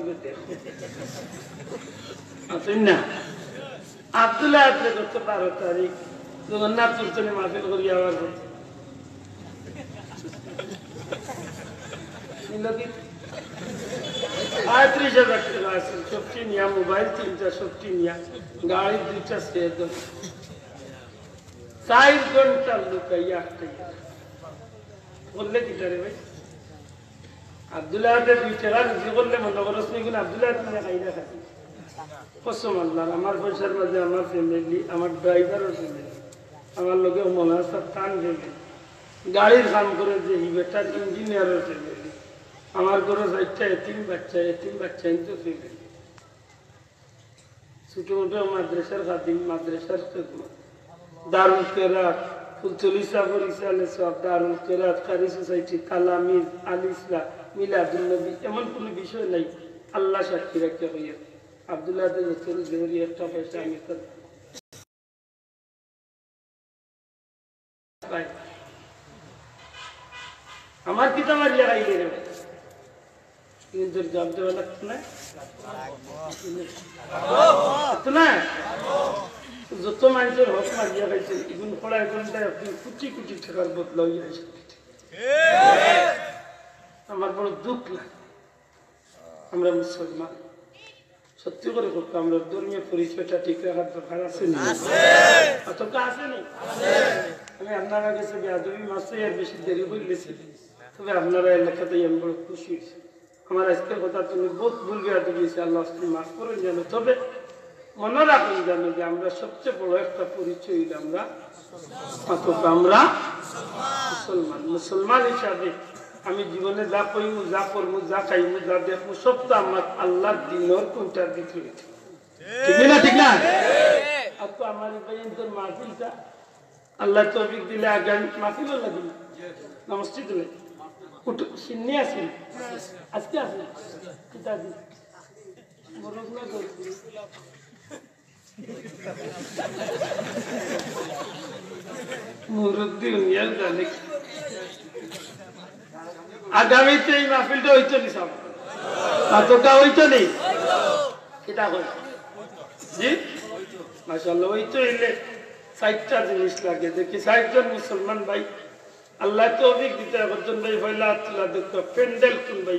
না আব্দুল্লাহ করতে 12 তারিখ জগন্নাথ কীর্তনে মাহফিল করি আবার করতে ৩৫,০০০ টাকা আছে, সবটি নিয়া মোবাইল 3টা, সবটি নিয়া গাড়ি 2টা, সে 4 ঘন্টা লুকাইয়া বললে কি রে ভাই? আব্দুল্লাহ 2 টাকা রুজি করলে মনে করস নি কোন আব্দুল্লাহ তুমি খাইরা খাচ্ছি কসম আল্লাহ। আমার পয়সার মাঝে আমার ফ্যামিলি, আমার ড্রাইভারের ফ্যামিলি, আমার লোকে মনে সব টান ফ্যামিলি, গাড়ির কাম করে যে বেটার ইঞ্জিনিয়ারের ফ্যামিলি, আমার ঘরে 4টা এতিম বাচ্চা কিন্তু ফ্যামিলি, ছোট মোটো মাদ্রাসার খাদিম, মাদ্রাসার খেদমত, দারুল কেরাত, ফুলতলি সাবরিসালে সব, দারুল কেরাত, কারি সোসাইটি, তালামিজ, আল ইসলাম, মিলাদুল নবী, এমন কোনো বিষয় নাই। আল্লাহ সাক্ষী রাখতে হইয়া আব্দুল্লাহ জরুরি একটা পয়সা আমি আমার কি তোমার জায়গায় রে ভাই, কিন্তু জবাব দেওয়া লাগতো না না। যত মানুষের হক মারিয়া খাইছে এগুলো পড়ায় কোনটায় আপনি কোটি কোটি টাকার বদলা হইয়া আমার বড় দুঃখ লাগে। আমরা মুসলমান, সত্যি করে করতো আমরা ধর্মীয় পরিচয়টা ঠিক রাখার দরকার আছে না? অতটা আছে নি? আমি আপনারা কাছে বেয়াদবি মাসে আর বেশি দেরি হইলেছি, তবে আপনারা এলাকাতেই আমি বড় খুশি হয়েছি। আমার আজকের কথা তুমি বহুত ভুল বেয়াদবি হয়েছে, আল্লাহ মাফ করেন জানো। তবে মনে রাখুন জানো যে আমরা সবচেয়ে বড় একটা পরিচয় আমরা মুসলমান। মুসলমান হিসাবে আমি জীবনে যা কইমু, যা করবো, যা খাইমু, যা দেখবো, সব তো আমার আল্লাহর দিনের কোনটার ভিতরে, ঠিক না? ঠিক না? আর তো আমার তোর মাহফিলটা আল্লাহ তৌফিক দিলে আগে মাহফিলও লাগিল না, মসজিদ সিন্নি আসেন আজকে আসেন মুরব্বী জানে আগামীতে এই মাহফিলটা হইতো নি, সব এতটা হইতো নি, এটা হইত জি মাশাআল্লাহ হইতো। এলে 4টা জিনিস লাগে, দেখি 4 জন মুসলমান ভাই আল্লাহ তৌফিক দিতে একজন ভাই হইলা আল্লাহ দেখো প্যান্ডেল কোন ভাই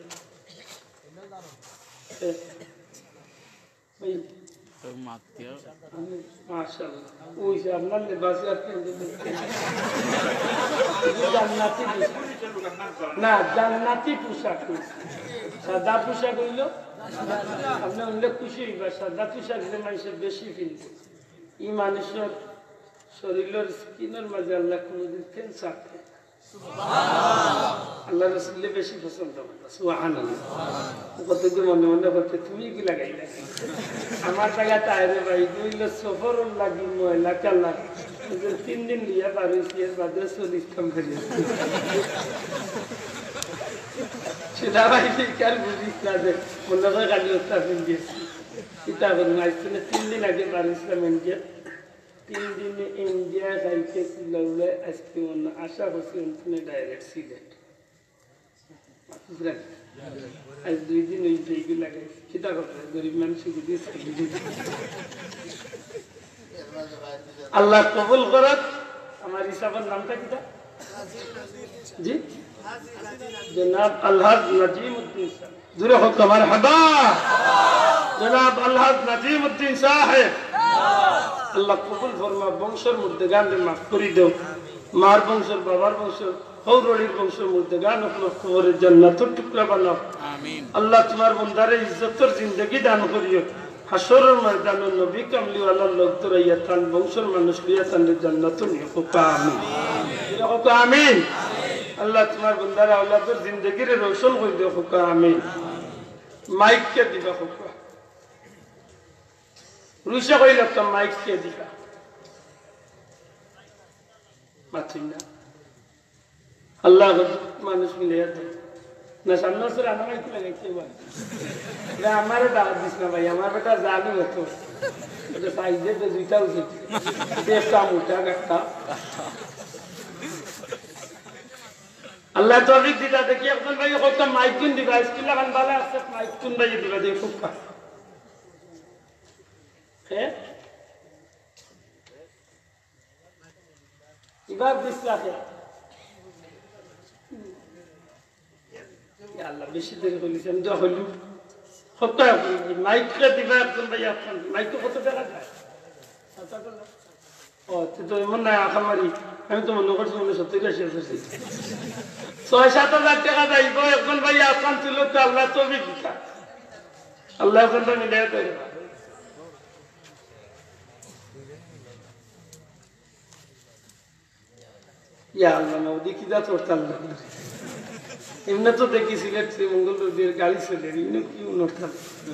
মাশাআল্লাহ ওই যে আপনার লেবাসে আর প্যান্ডেল না, জান্নাতি পোশাক, সাদা পোশাক হইল আপনি অনেক খুশি হইবা। সাদা পোশাক যে মানুষের বেশি ফিলবে, এই মানুষের শরীরের স্কিনের মাঝে আল্লাহ কোনদিন ক্যান্সার দেয়, আল্লাহ রসুল্লে বেশি পছন্দ করে। সুবহানাল্লাহ। কতদিন মনে মনে করতে তুমি কি লাগাই আমার জায়গা তাইরে ভাই দুইল সফর লাগি ময়লা কালা 3 দিন লিয়া পারছি এর বাদে 40 কাম করি সেটা ভাই কার বুঝিস না যে মনে করে কালি ওস্তাদ দিয়েছি কিতা করুন। আজকে 3 দিন আগে পারছিলাম ইন্ডিয়া, 3 দিনে ইন্ডিয়া যাইতেছিল বলে আজকে আশা করছি ডাইরেক্ট সিলেট, আজ 2 দিন ওই জায়গায় লাগাইছি। কিতা করতে গরিব মানুষকে দিয়েছে আল্লাহ কবুল করত। আমার হিসাবের নামটা কিতা জি জনাব আলহাজ নাজিমউদ্দিন সাহেব, জোরে হোক মারহাবা। জনাব আলহাজ নাজিমউদ্দিন সাহেব আল্লাহ কবুল ফরমা, বংশের মধ্যে গান মাফ করে দেও, মার বংশের বাবার বংশের হৌরলির বংশের মধ্যে গান করে জান্নাতের টুকরা বানাও আমিন। আল্লাহ তোমার বন্দারে ইজ্জতের জিন্দগি দান করিও, হাসরের ময়দানে নবী কামলিওয়ালা লোক দরাইয়া তান বংশের মানুষ লিয়া তান জান্নাতুল নিয়ে আমিন আমিন। আল্লাহ তোমার বন্দার আওলাদের জিন্দগির রোশন করে দিও খোকা আমিন মাইক কে দিবা খোকা রুশা কইল তো মাইক কে দিবা মাথিন না আল্লাহ মানুষ মিলে যেত না সামনে সর আমার কি লাগাইছে ভাই না আমারে দাওয়াত দিস না ভাই আমার বেটা জানি হতো এটা সাইজে তো দুইটা উচিত একটা মোটা একটা আল্লাহ তৌফিক দিতা দেখি এখন ভাই কত মাইক কিন দিবা স্কিল লাগান ভালো আছে মাইক কিন ভাই দিবা দেখো খুব কা হ্যাঁ ইবাদ দিস রাখে আল্লাহ বেশি দেরি করিস আমি তো হইল কত মাইকটা দিবা একজন ভাই এখন মাইক তো কত টাকা যায় ও তো এমন না আখামারি আমি তো মনে করছি 70,000 6-7,000 টাকা যাইব একজন ভাই আসান ছিল তো আল্লাহ তৌফিক দিতা আল্লাহ এখন তো মিলে দেয় ইয়া আল্লাহ নদী কি যা চড়তাম না এমনি তো দেখি সিলেট শ্রীমঙ্গল রোডের গাড়ি চলে এমনি কি উন্নতাম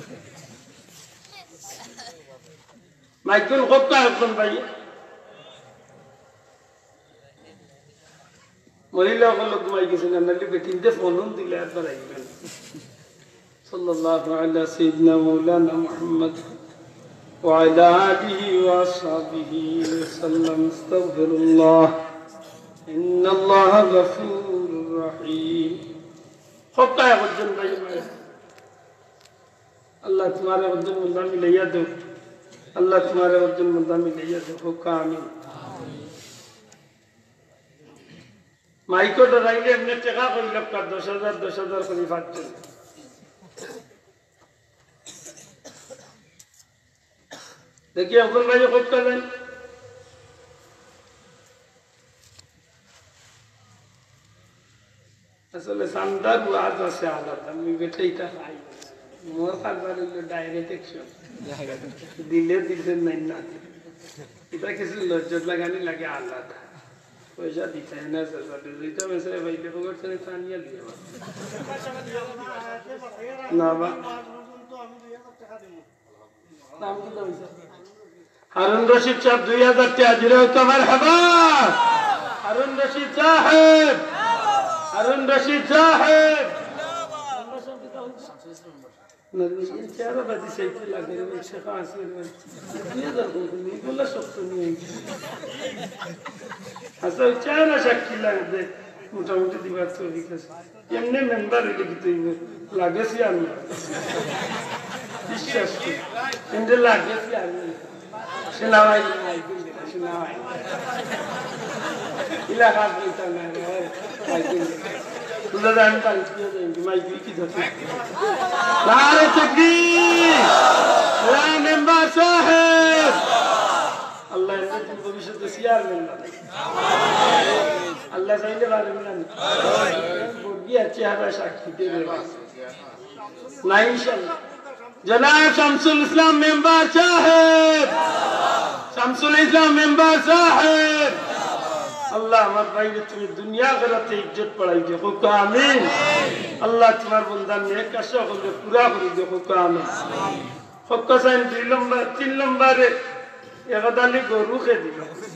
মাইকুল কত এখন ভাই মহিলা হলো ঘুমাই গেছেন নাহলে বেটিনতে ফোন দিলে একবার আইবেন সাল্লাল্লাহু আলা সাইয়্যিদিনা মাওলানা মুহাম্মদ ওয়া আলা আলিহি ওয়া আসহাবিহি ওয়াসাল্লাম আস্তাগফিরুল্লাহ ইন্নাল্লাহা গফুরুর রহিম খোকায় বলছেন ভাই আল্লাহ তোমারে বলছেন মুন্দামি মিলাইয়া দাও আল্লাহ তোমারে বলছেন মুন্দামি মিলাইয়া দাও খোকা আমিন মাইকো ডরাইলে এমনি টাকা করিল 10,000 করে পাচ্ছেন দেখি এখন ভাই কোথা যান আসলে সান্দার ওয়াজ আছে আলাদা আমি বেটাইটা নাই মোর কারবার হইল ডাইরেক্ট অ্যাকশন দিলে দিলেন নাই না এটা কিছু লজ্জত লাগানি লাগে আলাদা পয়সা দিতে না স্যার দুইটা মেসে ভাইলে পকেট থেকে টানিয়া দিয়ে না বা নাম কি দাও হারুন রশিদ সাহেব 2000 টাকা দিলে তোমার হাবা হারুন রশিদ সাহেব হারুন রশিদ সাহেব নরমিন চারা বাদি সাইতে লাগে রে শেখ আসির নিয়ে যাবো এগুলা শক্ত নিয়ে আসলে চারা শাকিল লাগে মোটামুটি দিবার তো বিকাশ এমনি মেম্বার হইলে কি তুই লাগেছি আমি বিশ্বাস করি এমনি লাগেছি আমি শোনাওয়াই শোনাওয়াই ইলাকা বলতে না তুলা দান পারি মাইকি কি ধরছি নারে তাকবীর ইয়া মেম্বার সাহেব আল্লাহ এর ভবিষ্যতে সিয়ার মেম্বার আল্লাহ চাইলে পারবেন না বড়ি চেহারা সাক্ষী দেবে না ইনশাআল্লাহ জনাব শামসুল ইসলাম মেম্বার সাহেব শামসুল ইসলাম মেম্বার সাহেব আল্লাহ আমার ভাইরে তুমি দুনিয়া আখিরাতে ইজ্জত পড়াই দিও কোকা আমিন আল্লাহ তোমার বান্দার নেক আশা করলে পুরা করে দিও কোকা আমিন কোকা সাইন 2 নম্বর 3 নম্বরে এগাদালি গরু খে দিল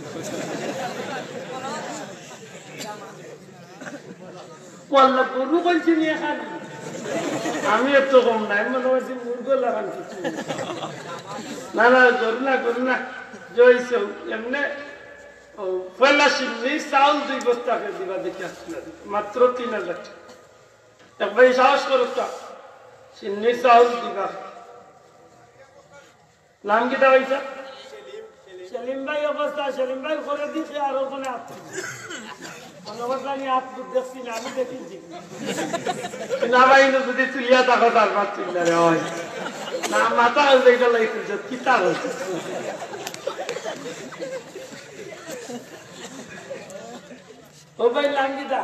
ওয়াল্লাহ গরু কোনছি নিয়ে খান আমি এত কম নাই মনে হচ্ছে মুরগো লাগান কিছু না না গরু না জয়সে এমনে পয়লা সিন্নি চাউল 2 বস্তা করে দিবা দেখি আসলে মাত্র 3,000 টাকা একবার সাহস করো তো সিন্নি চাউল দিবা নাম কি দেওয়া হয়েছে সেলিম ভাই অবস্থা সেলিম ভাই করে দিচ্ছে আর ওখানে আপনি অবস্থা নিয়ে আপনি দেখছি না আমি দেখেছি না ভাই যদি তুলিয়া থাকো তারপর চিল্লারে হয় না মাথা যেটা লাগছে কি তার হচ্ছে ও ভাই লাঙ্গিদা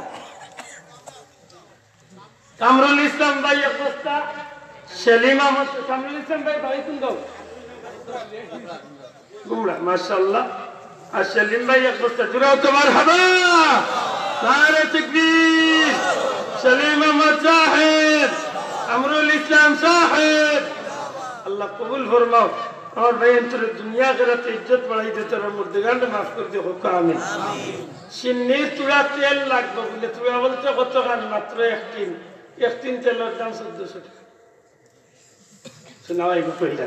কামরুল ইসলাম ভাই অবস্থা সেলিম আহমদ কামরুল ইসলাম ভাই ভাই কোন গাঁও গুমরা মাশাআল্লাহ আর সেলিম ভাই অবস্থা জুড়াও তোমার হাবা নারে তাকবীর সলিম আহমদ সাহেব আমরুল ইসলাম সাহেব আল্লাহ কবুল ফরমাও আমার ভাই তোর দুনিয়া আখিরাতে ইজ্জত বাড়াই দে তোর মুর্দিগানকে মাফ করে দে হোক আমিন সিন্নির তুলা তেল লাগবে বলে তুই বলতে কত গান মাত্র এক তিন তেলের দাম 1400 টাকা শোনাও এই কইলা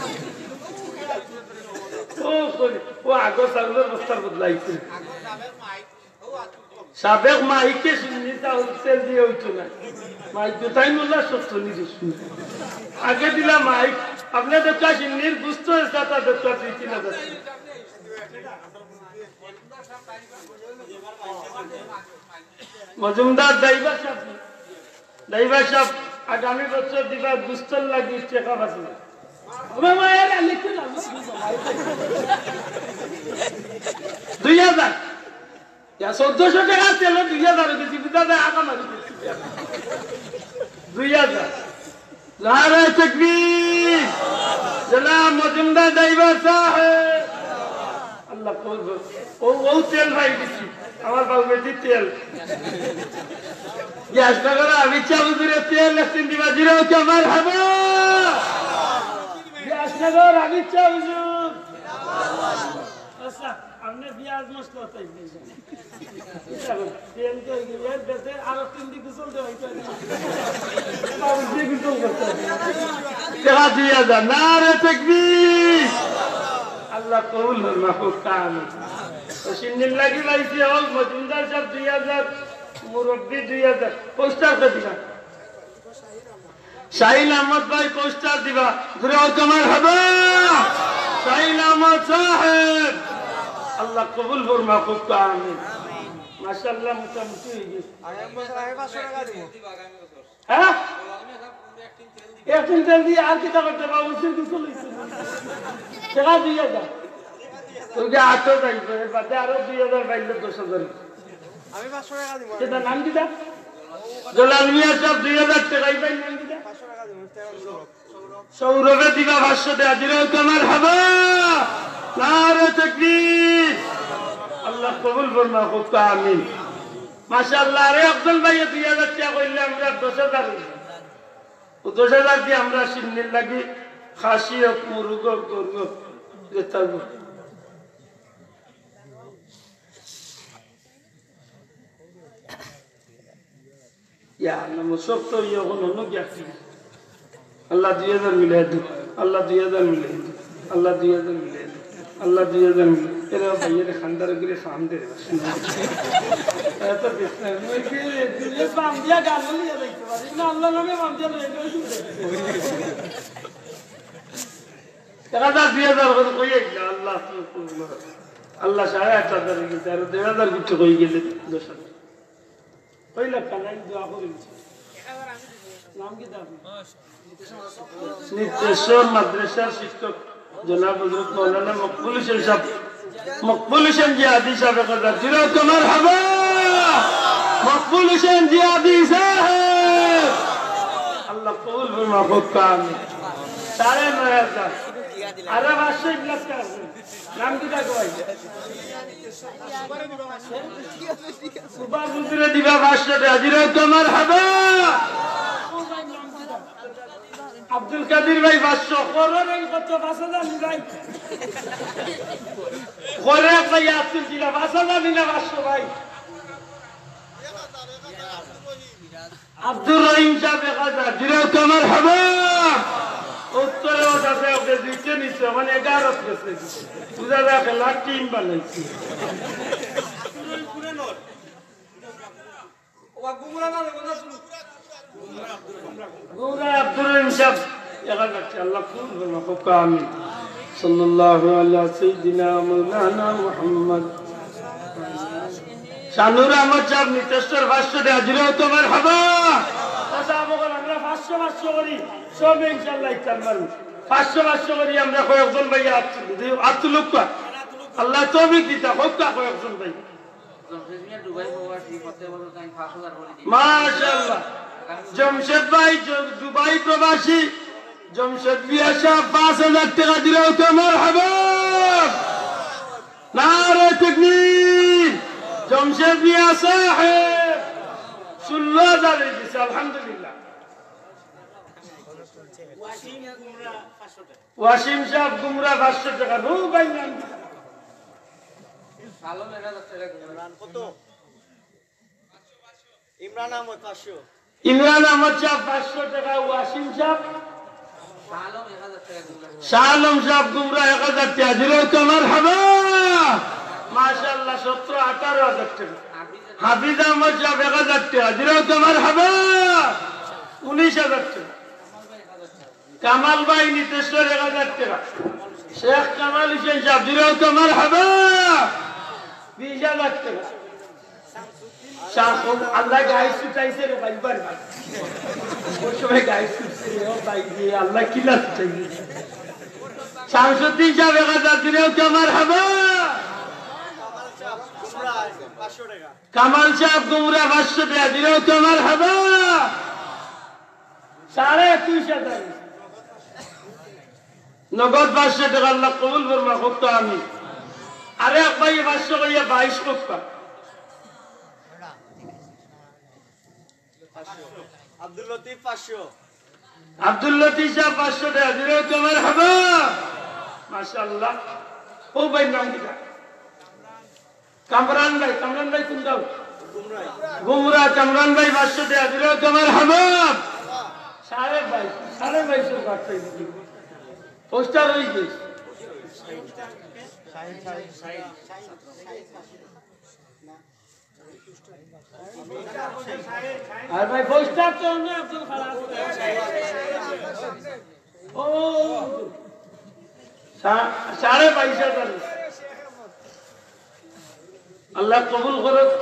ও আগো সাগলের বস্তার বদলাইছে সাবেক মাইকে শুনি তাহলে তেল দিয়ে হইতো না মাইক দুটাই মোল্লা সত্য নিরিশ আগে দিলা মাইক আপনি দেখা সিন্নির বুঝতে হয়েছে তা দেখা 2-3 হাজার মজুমদার ড্রাইভার সাহেব আগামী বছর দিবা বুস্তর লাগি টাকা বাঁচল 2000 1400 টাকা তেল 2000 বেশি বুঝা যায় আগা মারি 2000 নারে তাকবীর জনাব মজুমদার ড্রাইভার সাহেব আল্লাহ কবুল ও তেল ভাই দিছি আমার বাবু বেশি তেল গ্যাস নগর আমি চাবুদুরে তেল একদিন দিবা জিরো কেমন হবে গ্যাস নগর আমি চাবুদুর আচ্ছা আপনি পেঁয়াজ মশলা তাই তেল তো বেঁচে আরো 3 দিন চলতে হইতো টাকা 2000 নারে তাকবীর আল্লাহ কবুল মাহফুজ কাম সিন্নিল লাগি লাইছি হল মজুমদার সাহেব 2000 মুরব্বি 2000 পোস্টার দিবা শাহিল আহমদ ভাই পোস্টার দিবা ঘুরে কমার হবে শাহিল আহমদ সাহেব আল্লাহ কবুল ফরমা খুব আমিন মাশাআল্লাহ মোটামুটি হয়ে গেছে আগামী বছর আগে 500 টাকা দিব হ্যাঁ একদিন তেল দিয়ে আর কি করতে পারবো উচিত কিছু লইছে টাকা 2000 তুই 800 পাইবে বাদে আরো 2000 পাইলে 10000 আমি 500 টাকা দিব এটা নাম দিদা জলাল মিয়া সাহেব 2000 টাকাই পাই নাম দিদা 500 টাকা দিব সৌরভে দিবা 500 টাকা দিলে তোমার হবে নারে তাকবীর আল্লাহ কবুল ফরমা খুব আমিন মাশাআল্লাহ আরে আব্দুল ভাই 2000 টাকা কইলে আমরা 10000 ও 10000 দিয়ে আমরা সিন্নির লাগি খাসি ও মুরগ গরু যেতাব ইয়া নমো সব তো ইয়ো ননো গ্যাসি আল্লাহ 2000 মিলাই দে আল্লাহ 2000 মিলাই দে আল্লাহ 2000 মিলাই দে আল্লাহ 2000 মিলাই এরা ভাইয়ের খানদার গিরে খান দে এত বিস্তার মই কি দুনিয়া বাম দিয়া গাল লিয়া দেখতে পারি না আল্লাহ নামে বাম দিয়া রেডিও শুনতে টাকা 2000 করে কই গেল আল্লাহ আল্লাহ 8000 কি তার 2000 কিছু কই গেলে 10000 কইলা কানাই দোয়া করিস নাম কি দাও নিতেশ্বর মাদ্রাসার শিক্ষক জনাব হযরত মাওলানা মকবুল হোসেন সাহেব মকবুল হোসেন জিয়াদি সাহেব কথা জিরো তোমার হবে মকবুল হোসেন জিয়াদি সাহেব আল্লাহ কবুল ফরমা বকাম 9500 আরে 500 গ্লাস কা নাম কি দা কই সুবা বুজরে দিবা 500 টাকা জিরো তোমার হবে আব্দুল কাদের ভাই 500 করোর এই কত 5000 ভাই করে ভাই আব্দুল দিলা 5000 নিলা 500 ভাই আব্দুর রহিম সাহেব 1000 জিরো তোমার হবে উত্তরে ওটাতে ওকে দিতে নিছে মানে 11 পেছে বুঝা যায় লাখ টিম বানাইছি ওয়া গুমরা না কথা শুন গুমরা আব্দুর রহিম সাহেব 1000 আল্লাহ কবুল করুন আমিন সাল্লাল্লাহু আলা সাইয়্যিদিনা মাওলানা মুহাম্মদ শানুর আহমদ সাহেব নিতেশ্বর 500 টাকা জিরো তোমার হবে আচ্ছা আমরা 500 করি সব ইনশাআল্লাহ ইচ্ছার 500 করি আমরা কয়েকজন ভাই আত্মলোক আল্লাহ তৌফিক দিতা হোক কয়েকজন ভাই মাশাআল্লাহ জমশেদ ভাই দুবাই প্রবাসী জমশেদ মিয়া সাহেব 5000 টাকা দিলেও তোমার হবে নারে তাকবীর জমশেদ মিয়া সাহেব 16,000 দিয়েছে আলহামদুলিল্লাহ। ওয়াসিম সাহেব গুমরা 500 টাকা। নো ভাই নাম ইমরান আহমদ 500, ইমরান আহমদ সাহেব 500 টাকা। ওয়াসিম সাহেব শাহ আলম সাহেব গুমরা 1000 টাকা। দিল তো মারহাবা মাশাআল্লাহ 17-18,000 টাকা। হাফিজ আহমদ সাহেব 1000 টাকা। দিল তো মারহাবা 19,000 টাকা। কামাল ভাই নিতেশ্বর 1000 টাকা। শেখ কামাল হোসেন সাহেব দিল তো মারহাবা 20,000 টাকা। আল্লাহ গায়ে ছুটাইছে রে ভাই বার ওই সময় গায়ে ছুটছে ভাই দিয়ে আল্লাহ কিলা ছুটাইছে। শামসুদ্দিন সাহেব 1000 দিলেও তো মারহাবা। কামাল সাহেব গুমরা 500 টাকা। দিলেও তো মারহাবা 2,500 নগদ 500 টাকা। আল্লাহ কবুল ফরমা করতো আমি। আরে এক ভাই 500 করিয়া 22 টাকা। আব্দুল লতিফ 500, আব্দুল লতিফ সাহেব 500 টাকা। দিল তো মারহাবা মাশাআল্লাহ। ও ভাই নাম দিকা কামরান ভাই। কামরান ভাই কোন দাও? গুমরা। কামরান ভাই 500 টাকা। দিল তো মারহাবা। সারে ভাই সব কাটতে দিই পোস্টার হই গেছে। আর ভাই পোস্টার তো না আব্দুল খালাস। ও 22,500 আল্লাহ কবুল করুক।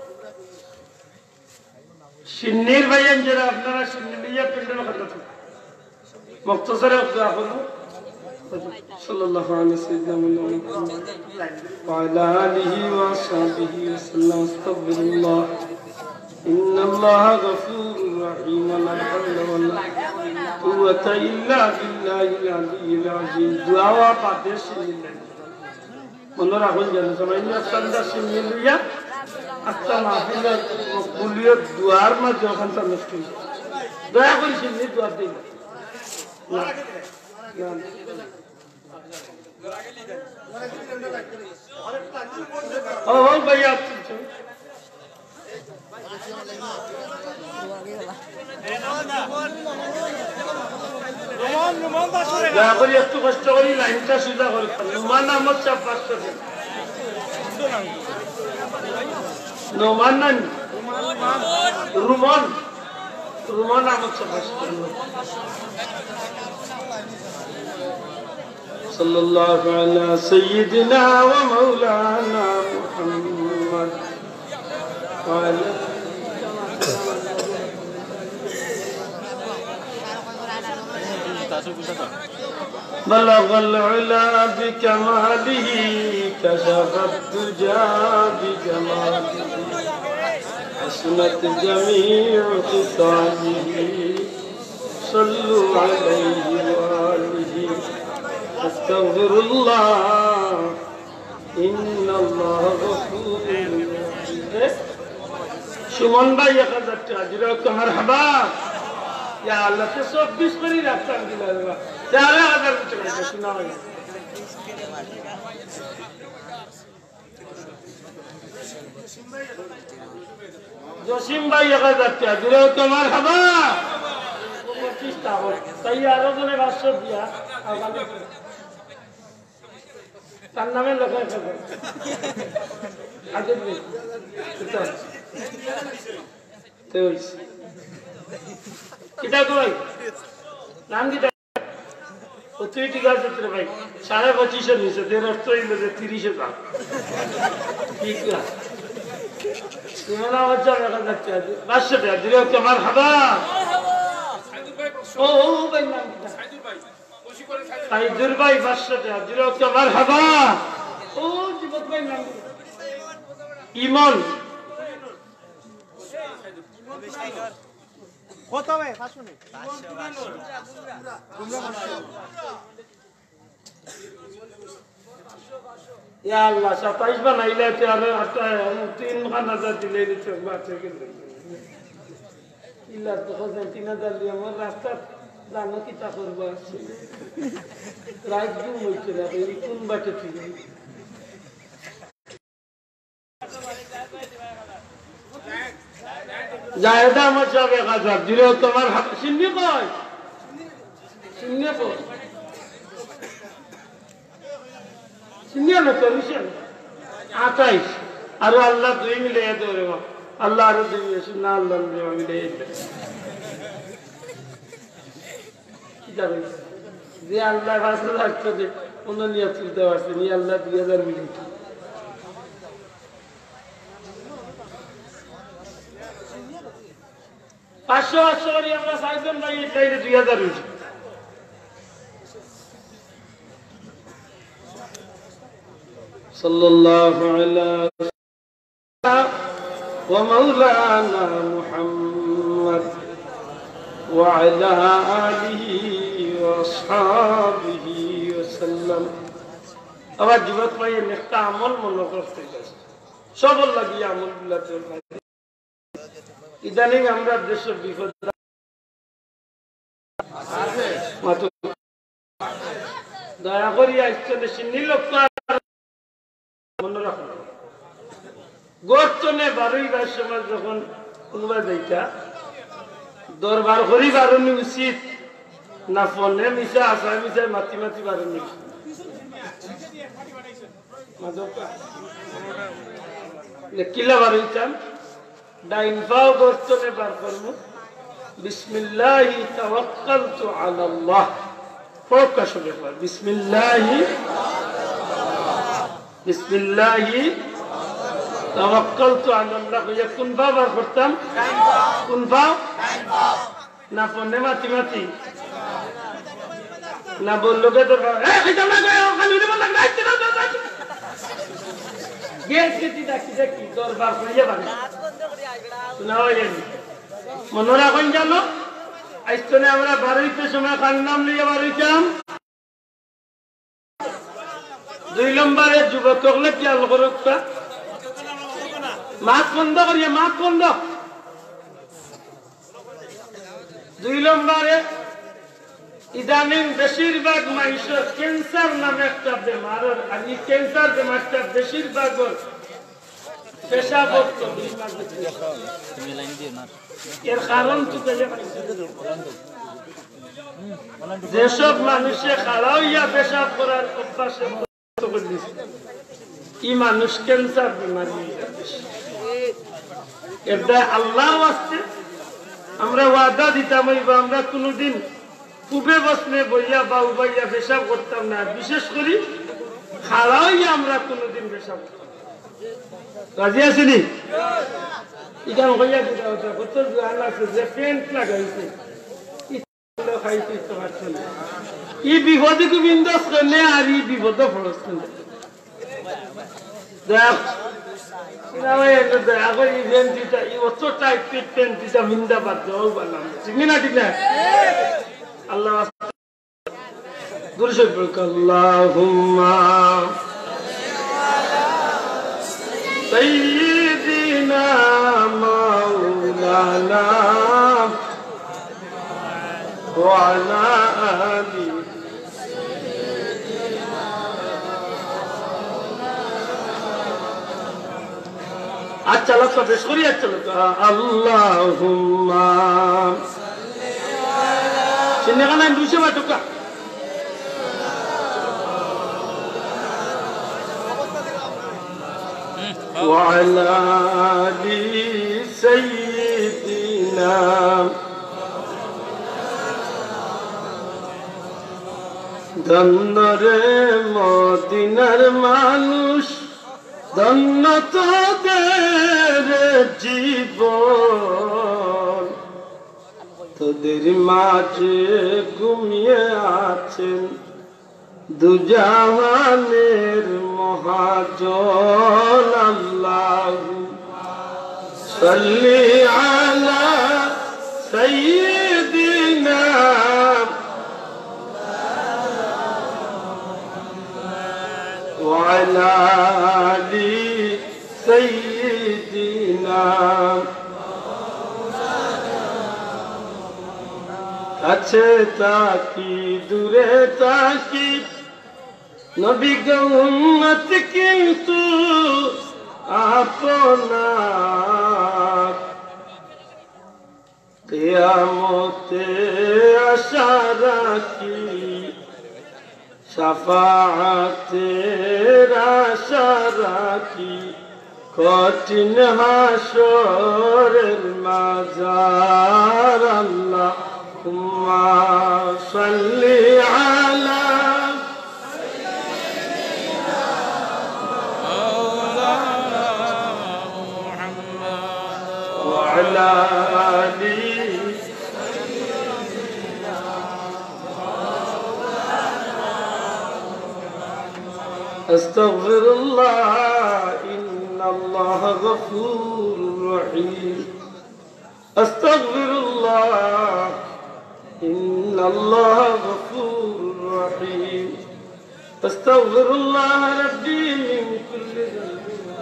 সিন্নির ভাইয়ান যারা আপনারা সিন্নিয়া পিন্ডের কথা মুক্তসরে দোয়া করুন। সাল্লাল্লাহু আলাইহি সাল্লাম ওয়া আলা আলিহি ওয়া সাহবিহি ওয়াসাল্লাম। আস্তাগফিরুল্লাহ ইন্নাল্লাহা গফুরুর রহিম। লা হাওলা ওয়ালা কুওয়াতা ইল্লা বিল্লাহিল আলিয়্যিল আযীম। দোয়া পাতে সিন্নিল্লাহ মনে রাখুন যেন সবাই আস্তাগফিরুল্লাহ সিন্নিল্লাহ আত্মা মাহফিলের মকবুলিয়ত দুয়ার মাঝে ওখানটা নষ্ট হয়েছে। দয়া করে সিন্নি দোয়া দিন। ও ভাইয়া দয়া করে একটু কষ্ট করি লাইনটা সোজা করে। নোমান আহমদ সাহেব 500 টাকা। নোমান না রুমন আহমদ সাহেব 500 টাকা। সাল্লাল্লাহু আলা সাইয়্যিদিনা ওয়া মাওলানা মুহাম্মদ ওয়া আলা بلغ العلا بكماله كشف الدجى بجماله حسنت جميع خصاله صلوا عليه وآله أستغفر الله إن الله غفور رحيم. সুমন ভাই 1000 টাকা দিল। মারহাবা ইয়া আল্লাহ 24 করে রাখতাম দিলা 4000 টাকা শোনা ভাই। জসিম ভাই 1000 টাকা দিল। মারহাবা 25 টাকা। তাই আরো জনে 500 দিয়া তার নামে লেখা আছে আগে কিটা কই নাম দিটা তুই ঠিক আছে ভাই 25,500 নিচে দের অর্থ হইল যে 30,000 ঠিক না তোমার বাচ্চা দেখা যাচ্ছে 500 টাকা দিলে ওকে মারহাবা। ও ভাই নাম দিটা সাইদুর ভাই 500 টাকা দিলে ওকে মারহাবা। ও যুবক ভাই নাম ইমন কত ভাই 500 নেই ইয়া আল্লাহ 27 বানাইলে আর 3000 দিলে দিতে বাঁচে গেল ইল্লা তো 3000 দিয়ে আমার রাস্তা জানো কি তা করবো আছে রাত দিন হইছে না এই কোন বাটে ঠিক জায়দা আমার সব 1000 দিলেও তোমার সিন্নি কয় সিন্নি কয় সিন্নি না কমিশন 28 আর আল্লাহ 2 মিলে ধরে আল্লাহ আর 2 মিলে না আল্লাহ মিলে যে আল্লাহ রাসূল রাখতে দে অন্য নিয়ে তুলতে পারছে নি আল্লাহ 2000 মিলে 500 করে আমরা সাইজন ভাই এটাইলে 2000 হইছে সাল্লাল্লাহু আলাইহি ওয়া মাওলানা মুহাম্মদ ওয়া আলা আলিহি ওয়া আসহাবিহি ওয়া সাল্লাম আবার যুবক ভাই একটা আমল মনে করতে গেছে সবল লাগি আমল গুলাতে ইদানিং আমরা দেশের বিপদ দয়া করি আসছে সিন্নি লোক মনে রাখুন গোর্চনে 12 সময় যখন কোনবা যাইতা দরবার করি বারণি উচিত না ফোনে মিশা আসা মিশা মাতি মাতি বারণি কিলা বারইতাম ডাইন পাও গোর্চনে বার করবো বিসমিল্লাহি তাওয়াক্কালতু আলাল্লাহ ফোকাস হবে বিসমিল্লাহি বিসমিল্লাহি তাওয়াক্কালতু আলাল্লাহ কইয়া কোন বাবার করতাম কোন বাও না ফোনে মাতি মাতি না বললো কে তোর এটা না গো খালি উনি বললাম রাইতে না গেছে কি দেখি দরবার কইয়া বানি শোনা হয় মনে রাখুন জানো আজকে আমরা 12টার সময় কার নাম লিয়ে বাড়িতাম 2 নম্বরে যুবক হলে কি আলো করুক মাছ বন্ধ করিয়ে মাছ বন্ধ 2 নম্বরে ইদানিং বেশিরভাগ মানুষের ক্যান্সার নামে একটা বেমার আর এই ক্যান্সার বেমারটা বেশিরভাগ পেশাব এর কারণ যেসব মানুষে খাড়া হইয়া পেশাব করার অভ্যাসে এই মানুষ ক্যান্সার বেমার এটা আল্লাহ আসছে আমরা ওয়াদা দিতাম হইব আমরা কোনোদিন পূবে বসনে বইয়া বা উবাইয়া পেশাব করতাম না বিশেষ করি খাড়া হইয়া আমরা কোনোদিন পেশাব করতাম রাজি আসেনি ইখান কইয়া দিতে হতো কত জান আছে যে পেন্ট লাগাইছে খাইতে ইচ্ছা পারছে না ই বিপদে কি বিন্দাস করলে আর ই বিপদ ফরস দেখ দয়া করে ইভেন্টটা এই অত টাইট পেন্টটা মিন্দা বাদ দেওয়াও পারলাম ঠিক না ঠিক না আল্লাহ দুরুদ পড়ক আল্লাহুম্মা সাইয়্যিদিনা মাওলানা ওয়া আলা আলি আচ্ছা লক্ষ্য বেশ করি আচ্ছা লক্ষ্য আল্লাহুম্মা সিনেগানা 200 বাটুকা وعلى آل سيدنا ধন্যরে মদিনার মানুষ ধন্য তোদের জীবন তোদের মাঝে ঘুমিয়ে আছেন দুজাহানের মহাজন আল্লাহু সাল্লি আলা সাইয়্যিদিনা ওয়া وعلى آل سيدنا কাছে তাকি দূরে তাকি নবী গো উম্মত কিন্তু আপনার কিয়ামতে আশা রাখি শাফাআতের আশা রাখি কঠিন হাসরের মাজার আল্লাহুম্মা সাল্লি আলা وعلى آله أستغفر الله إن الله غفور رحيم أستغفر الله إن الله غفور رحيم أستغفر الله ربي من كل ذنب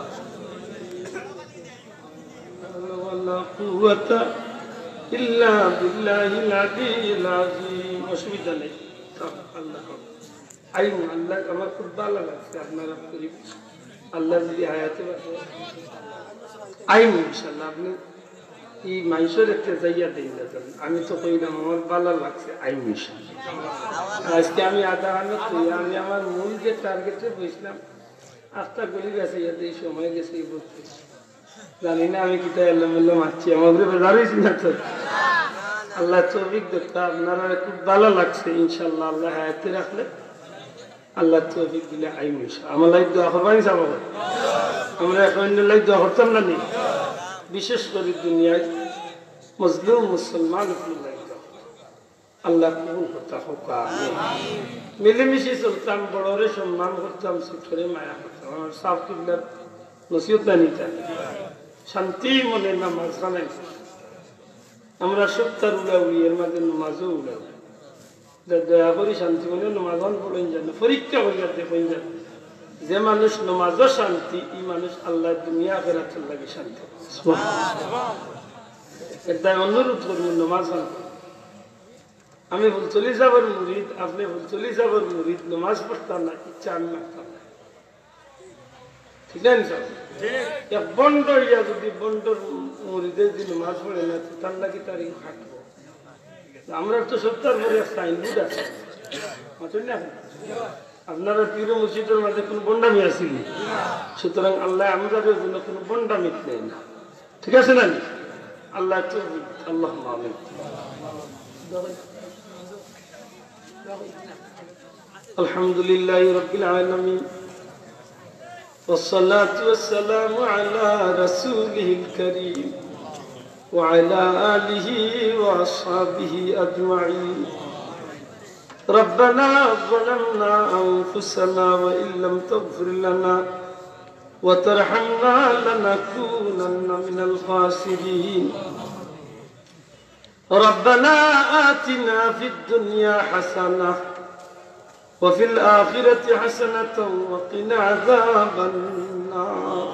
ولا قوة إلا بالله العلي العظيم أشهد أن لا إله আইন আল্লাহ আমার খুব ভালো লাগছে আপনারা করি আল্লাহ যদি হায়াতে আইন ইনশাআল্লাহ আপনি এই মাইসের একটা জায়গা দিন আমি তো কইলাম আমার ভালো লাগছে আইন ইনশাআল্লাহ আজকে আমি আধা আনা তুই আমি আমার মূল যে টার্গেটে বসলাম আস্থা গলি গেছে এই সময় গেছে এই বলতে জানি না আমি কিটা এলোমেলো মারছি আমাদের বেজারিস না তো আল্লাহ তৌফিক দেখ আপনারা খুব ভালো লাগছে ইনশাআল্লাহ আল্লাহ হায়াতে রাখলে আল্লাহ তৌফিক দিলে আইন আমার লাইফ দোয়া করবানি যাব আমরা এখন লাইফ দোয়া করতাম না নি বিশেষ করে দুনিয়ায় মজলুম মুসলমান আল্লাহ কবুল করতে হোক মিলেমিশে চলতাম বড়রে সম্মান করতাম ছোটরে মায়া করতাম আমার সাফ কিবলার নসিহত না নিতাম শান্তি মনে নামাজ খানাই আমরা সপ্তাহ উড়াউড়ি এর মাঝে নামাজও উড়াউড়ি দয়া করি শান্তি মনে নমাজন পড়েন যান পরীক্ষা করিয়া দেখেন যান যে মানুষ নমাজও শান্তি এই মানুষ আল্লাহ দুনিয়া ফেরাতের লাগে শান্তি একদায় অনুরোধ করবো নমাজ আমি ফুলতলি যাবার মুরিদ আপনি ফুলতলি যাবার মুরিদ নমাজ পড়তাম না ইচ্ছা আমি মারতাম না ঠিক না এক বন্ড ইয়া যদি বন্ডর মুরিদের যদি নমাজ পড়ে না তার নাকি তার হাঁটবো আমরা তো সপ্তাহ পরে সাইনবোর্ড আছে আপনারা পীর মসজিদের মাঝে কোন বন্ডামি আসেনি সুতরাং আল্লাহ আমাদের জন্য কোন বন্ডামি নেই না ঠিক আছে না আল্লাহ আল্লাহ আমিন আলহামদুলিল্লাহ রাব্বিল আলামিন والصلاة والسلام على رسوله الكريم وعلى آله وأصحابه أجمعين ربنا ظلمنا أنفسنا وإن لم تغفر لنا وترحمنا لنكونن من الخاسرين ربنا آتنا في الدنيا حسنة وفي الآخرة حسنة وقنا عذاب النار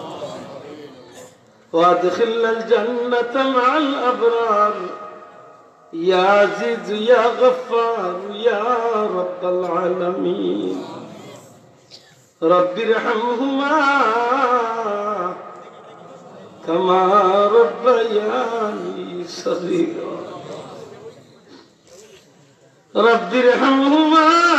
وادخلنا الجنة مع الأبرار يا عزيز يا غفار يا رب العالمين رب ارحمهما كما ربياني صغيرا رب ارحمهما